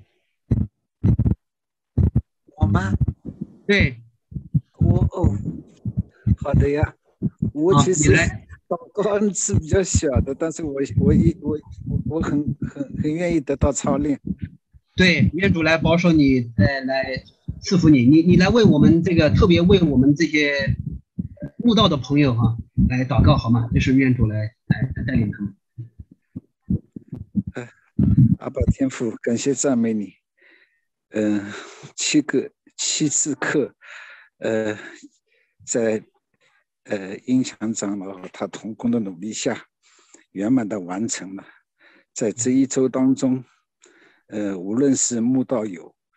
我吗？ 对， 我哦，好的呀。我其实祷告是比较小的，但是我我一我我很很很愿意得到操练。 对，愿主来保守你，来来赐福你，你你来为我们这个特别为我们这些。悟道的朋友哈、啊，来祷告好吗？就是愿主来来来带领他们。 呃，阿爸天父，感谢赞美你。嗯、呃，七个七次课，呃，在呃音响长老他同工的努力下，圆满的完成了。在这一周当中，呃，无论是慕道友，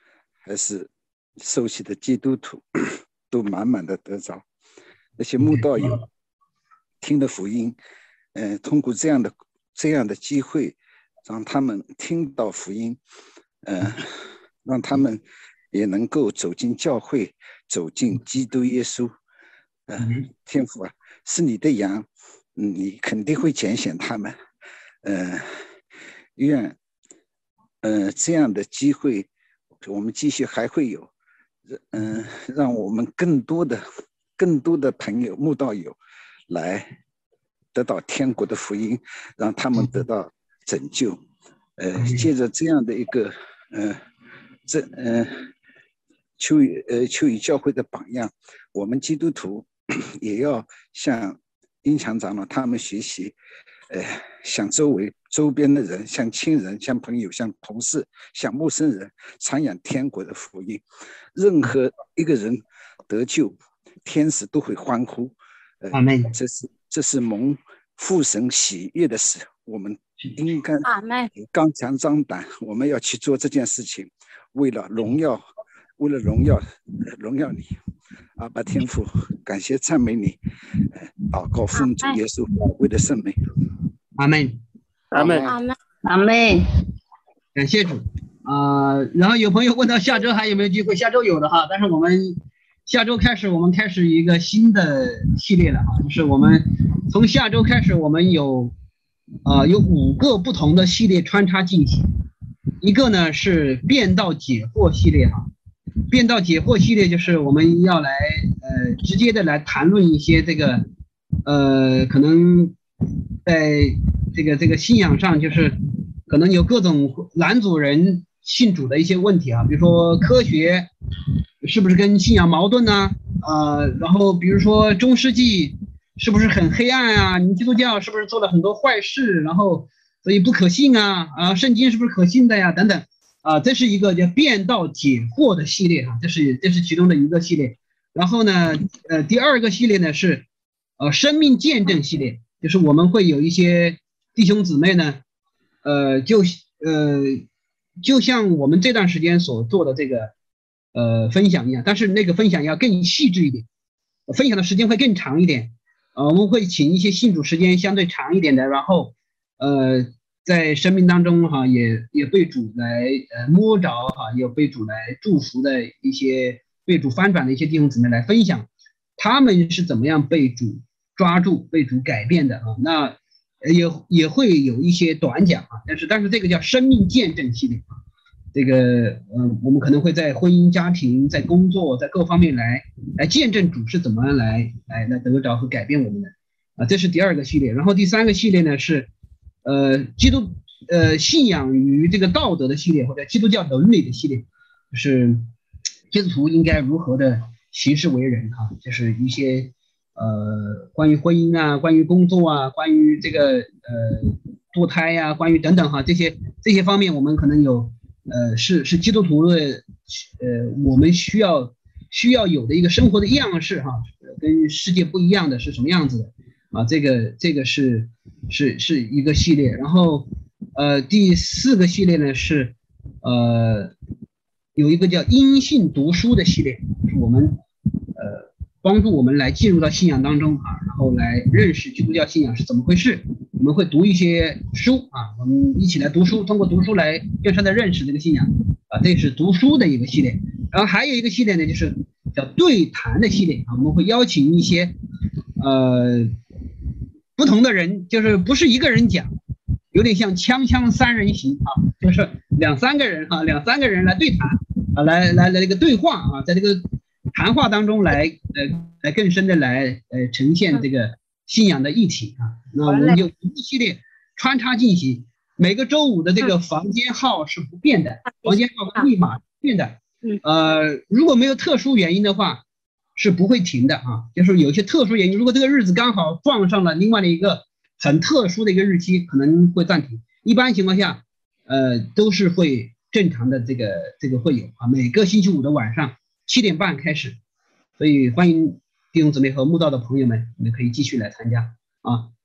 还是受洗的基督徒，都满满的得着。那些慕道友听了福音，呃，通过这样的这样的机会，让他们听到福音，呃，让他们也能够走进教会，走进基督耶稣。呃，天父啊，是你的羊，你肯定会拣选他们。呃，愿呃这样的机会，我们继续还会有，嗯、呃，让我们更多的更多的朋友慕道友来得到天国的福音，让他们得到拯救。呃，借着这样的一个呃这呃秋雨呃秋雨教会的榜样，我们基督徒也要向英强长老他们学习，呃，向周围周边的人，向亲人，向朋友，向同事，向陌生人传扬天国的福音。任何一个人得救，天使都会欢呼。呃，这是这是蒙父神喜悦的事，我们应该刚强壮胆，我们要去做这件事情，为了荣耀，为了荣耀荣耀你。阿爸天父，感谢赞美你，祷告奉主耶稣宝贵的圣名。 阿门， 阿门， 阿门， 阿门。 感谢主啊、呃！然后有朋友问到下周还有没有机会？下周有的哈，但是我们下周开始，我们开始一个新的系列了啊，就是我们从下周开始，我们有呃有五个不同的系列穿插进行。一个呢是辩道解惑系列哈，辩道解惑系列就是我们要来呃直接的来谈论一些这个呃可能在这个这个信仰上，就是可能有各种拦阻人信主的一些问题啊，比如说科学是不是跟信仰矛盾呢？呃，然后比如说中世纪是不是很黑暗啊？你基督教是不是做了很多坏事，然后所以不可信啊？啊，圣经是不是可信的呀？等等啊，这是一个叫辩道解惑的系列哈、啊，这是这是其中的一个系列。然后呢，呃，第二个系列呢是呃生命见证系列，就是我们会有一些弟兄姊妹呢，呃，就呃就像我们这段时间所做的这个呃分享一样，但是那个分享要更细致一点，分享的时间会更长一点。呃，我们会请一些信主时间相对长一点的，然后呃在生命当中哈、啊，也也被主来呃摸着哈、啊，也被主来祝福的一些被主翻转的一些弟兄姊妹来分享，他们是怎么样被主抓住、被主改变的啊？那也也会有一些短讲啊，但是但是这个叫生命见证系列啊，这个嗯、呃，我们可能会在婚姻、家庭、在工作、在各方面来来见证主是怎么来来来得着和改变我们的啊，这是第二个系列。然后第三个系列呢是呃基督呃信仰与这个道德的系列，或者基督教伦理的系列，就是基督徒应该如何的行事为人哈、啊，就是一些。呃，关于婚姻啊，关于工作啊，关于这个呃堕胎呀、啊，关于等等哈，这些这些方面，我们可能有呃是是基督徒的呃我们需要需要有的一个生活的样式哈，跟世界不一样的是什么样子的啊？这个这个是是是一个系列，然后呃第四个系列呢是呃有一个叫因信读书的系列，是我们呃。帮助我们来进入到信仰当中啊，然后来认识基督教信仰是怎么回事。我们会读一些书啊，我们一起来读书，通过读书来更深的认识这个信仰啊，这是读书的一个系列。然后还有一个系列呢，就是叫对谈的系列啊，我们会邀请一些呃不同的人，就是不是一个人讲，有点像锵锵三人行啊，就是两三个人啊，两三个人来对谈啊，来来来一个对话啊，在这个谈话当中来呃来更深的来呃呈现这个信仰的议题啊，那我们就一系列穿插进行，每个周五的这个房间号是不变的，房间号和密码不变的，呃如果没有特殊原因的话是不会停的啊，就是有些特殊原因，如果这个日子刚好撞上了另外的一个很特殊的一个日期，可能会暂停，一般情况下呃都是会正常的这个这个会有啊，每个星期五的晚上七点半开始，所以欢迎弟兄姊妹和慕道的朋友们，你们可以继续来参加啊。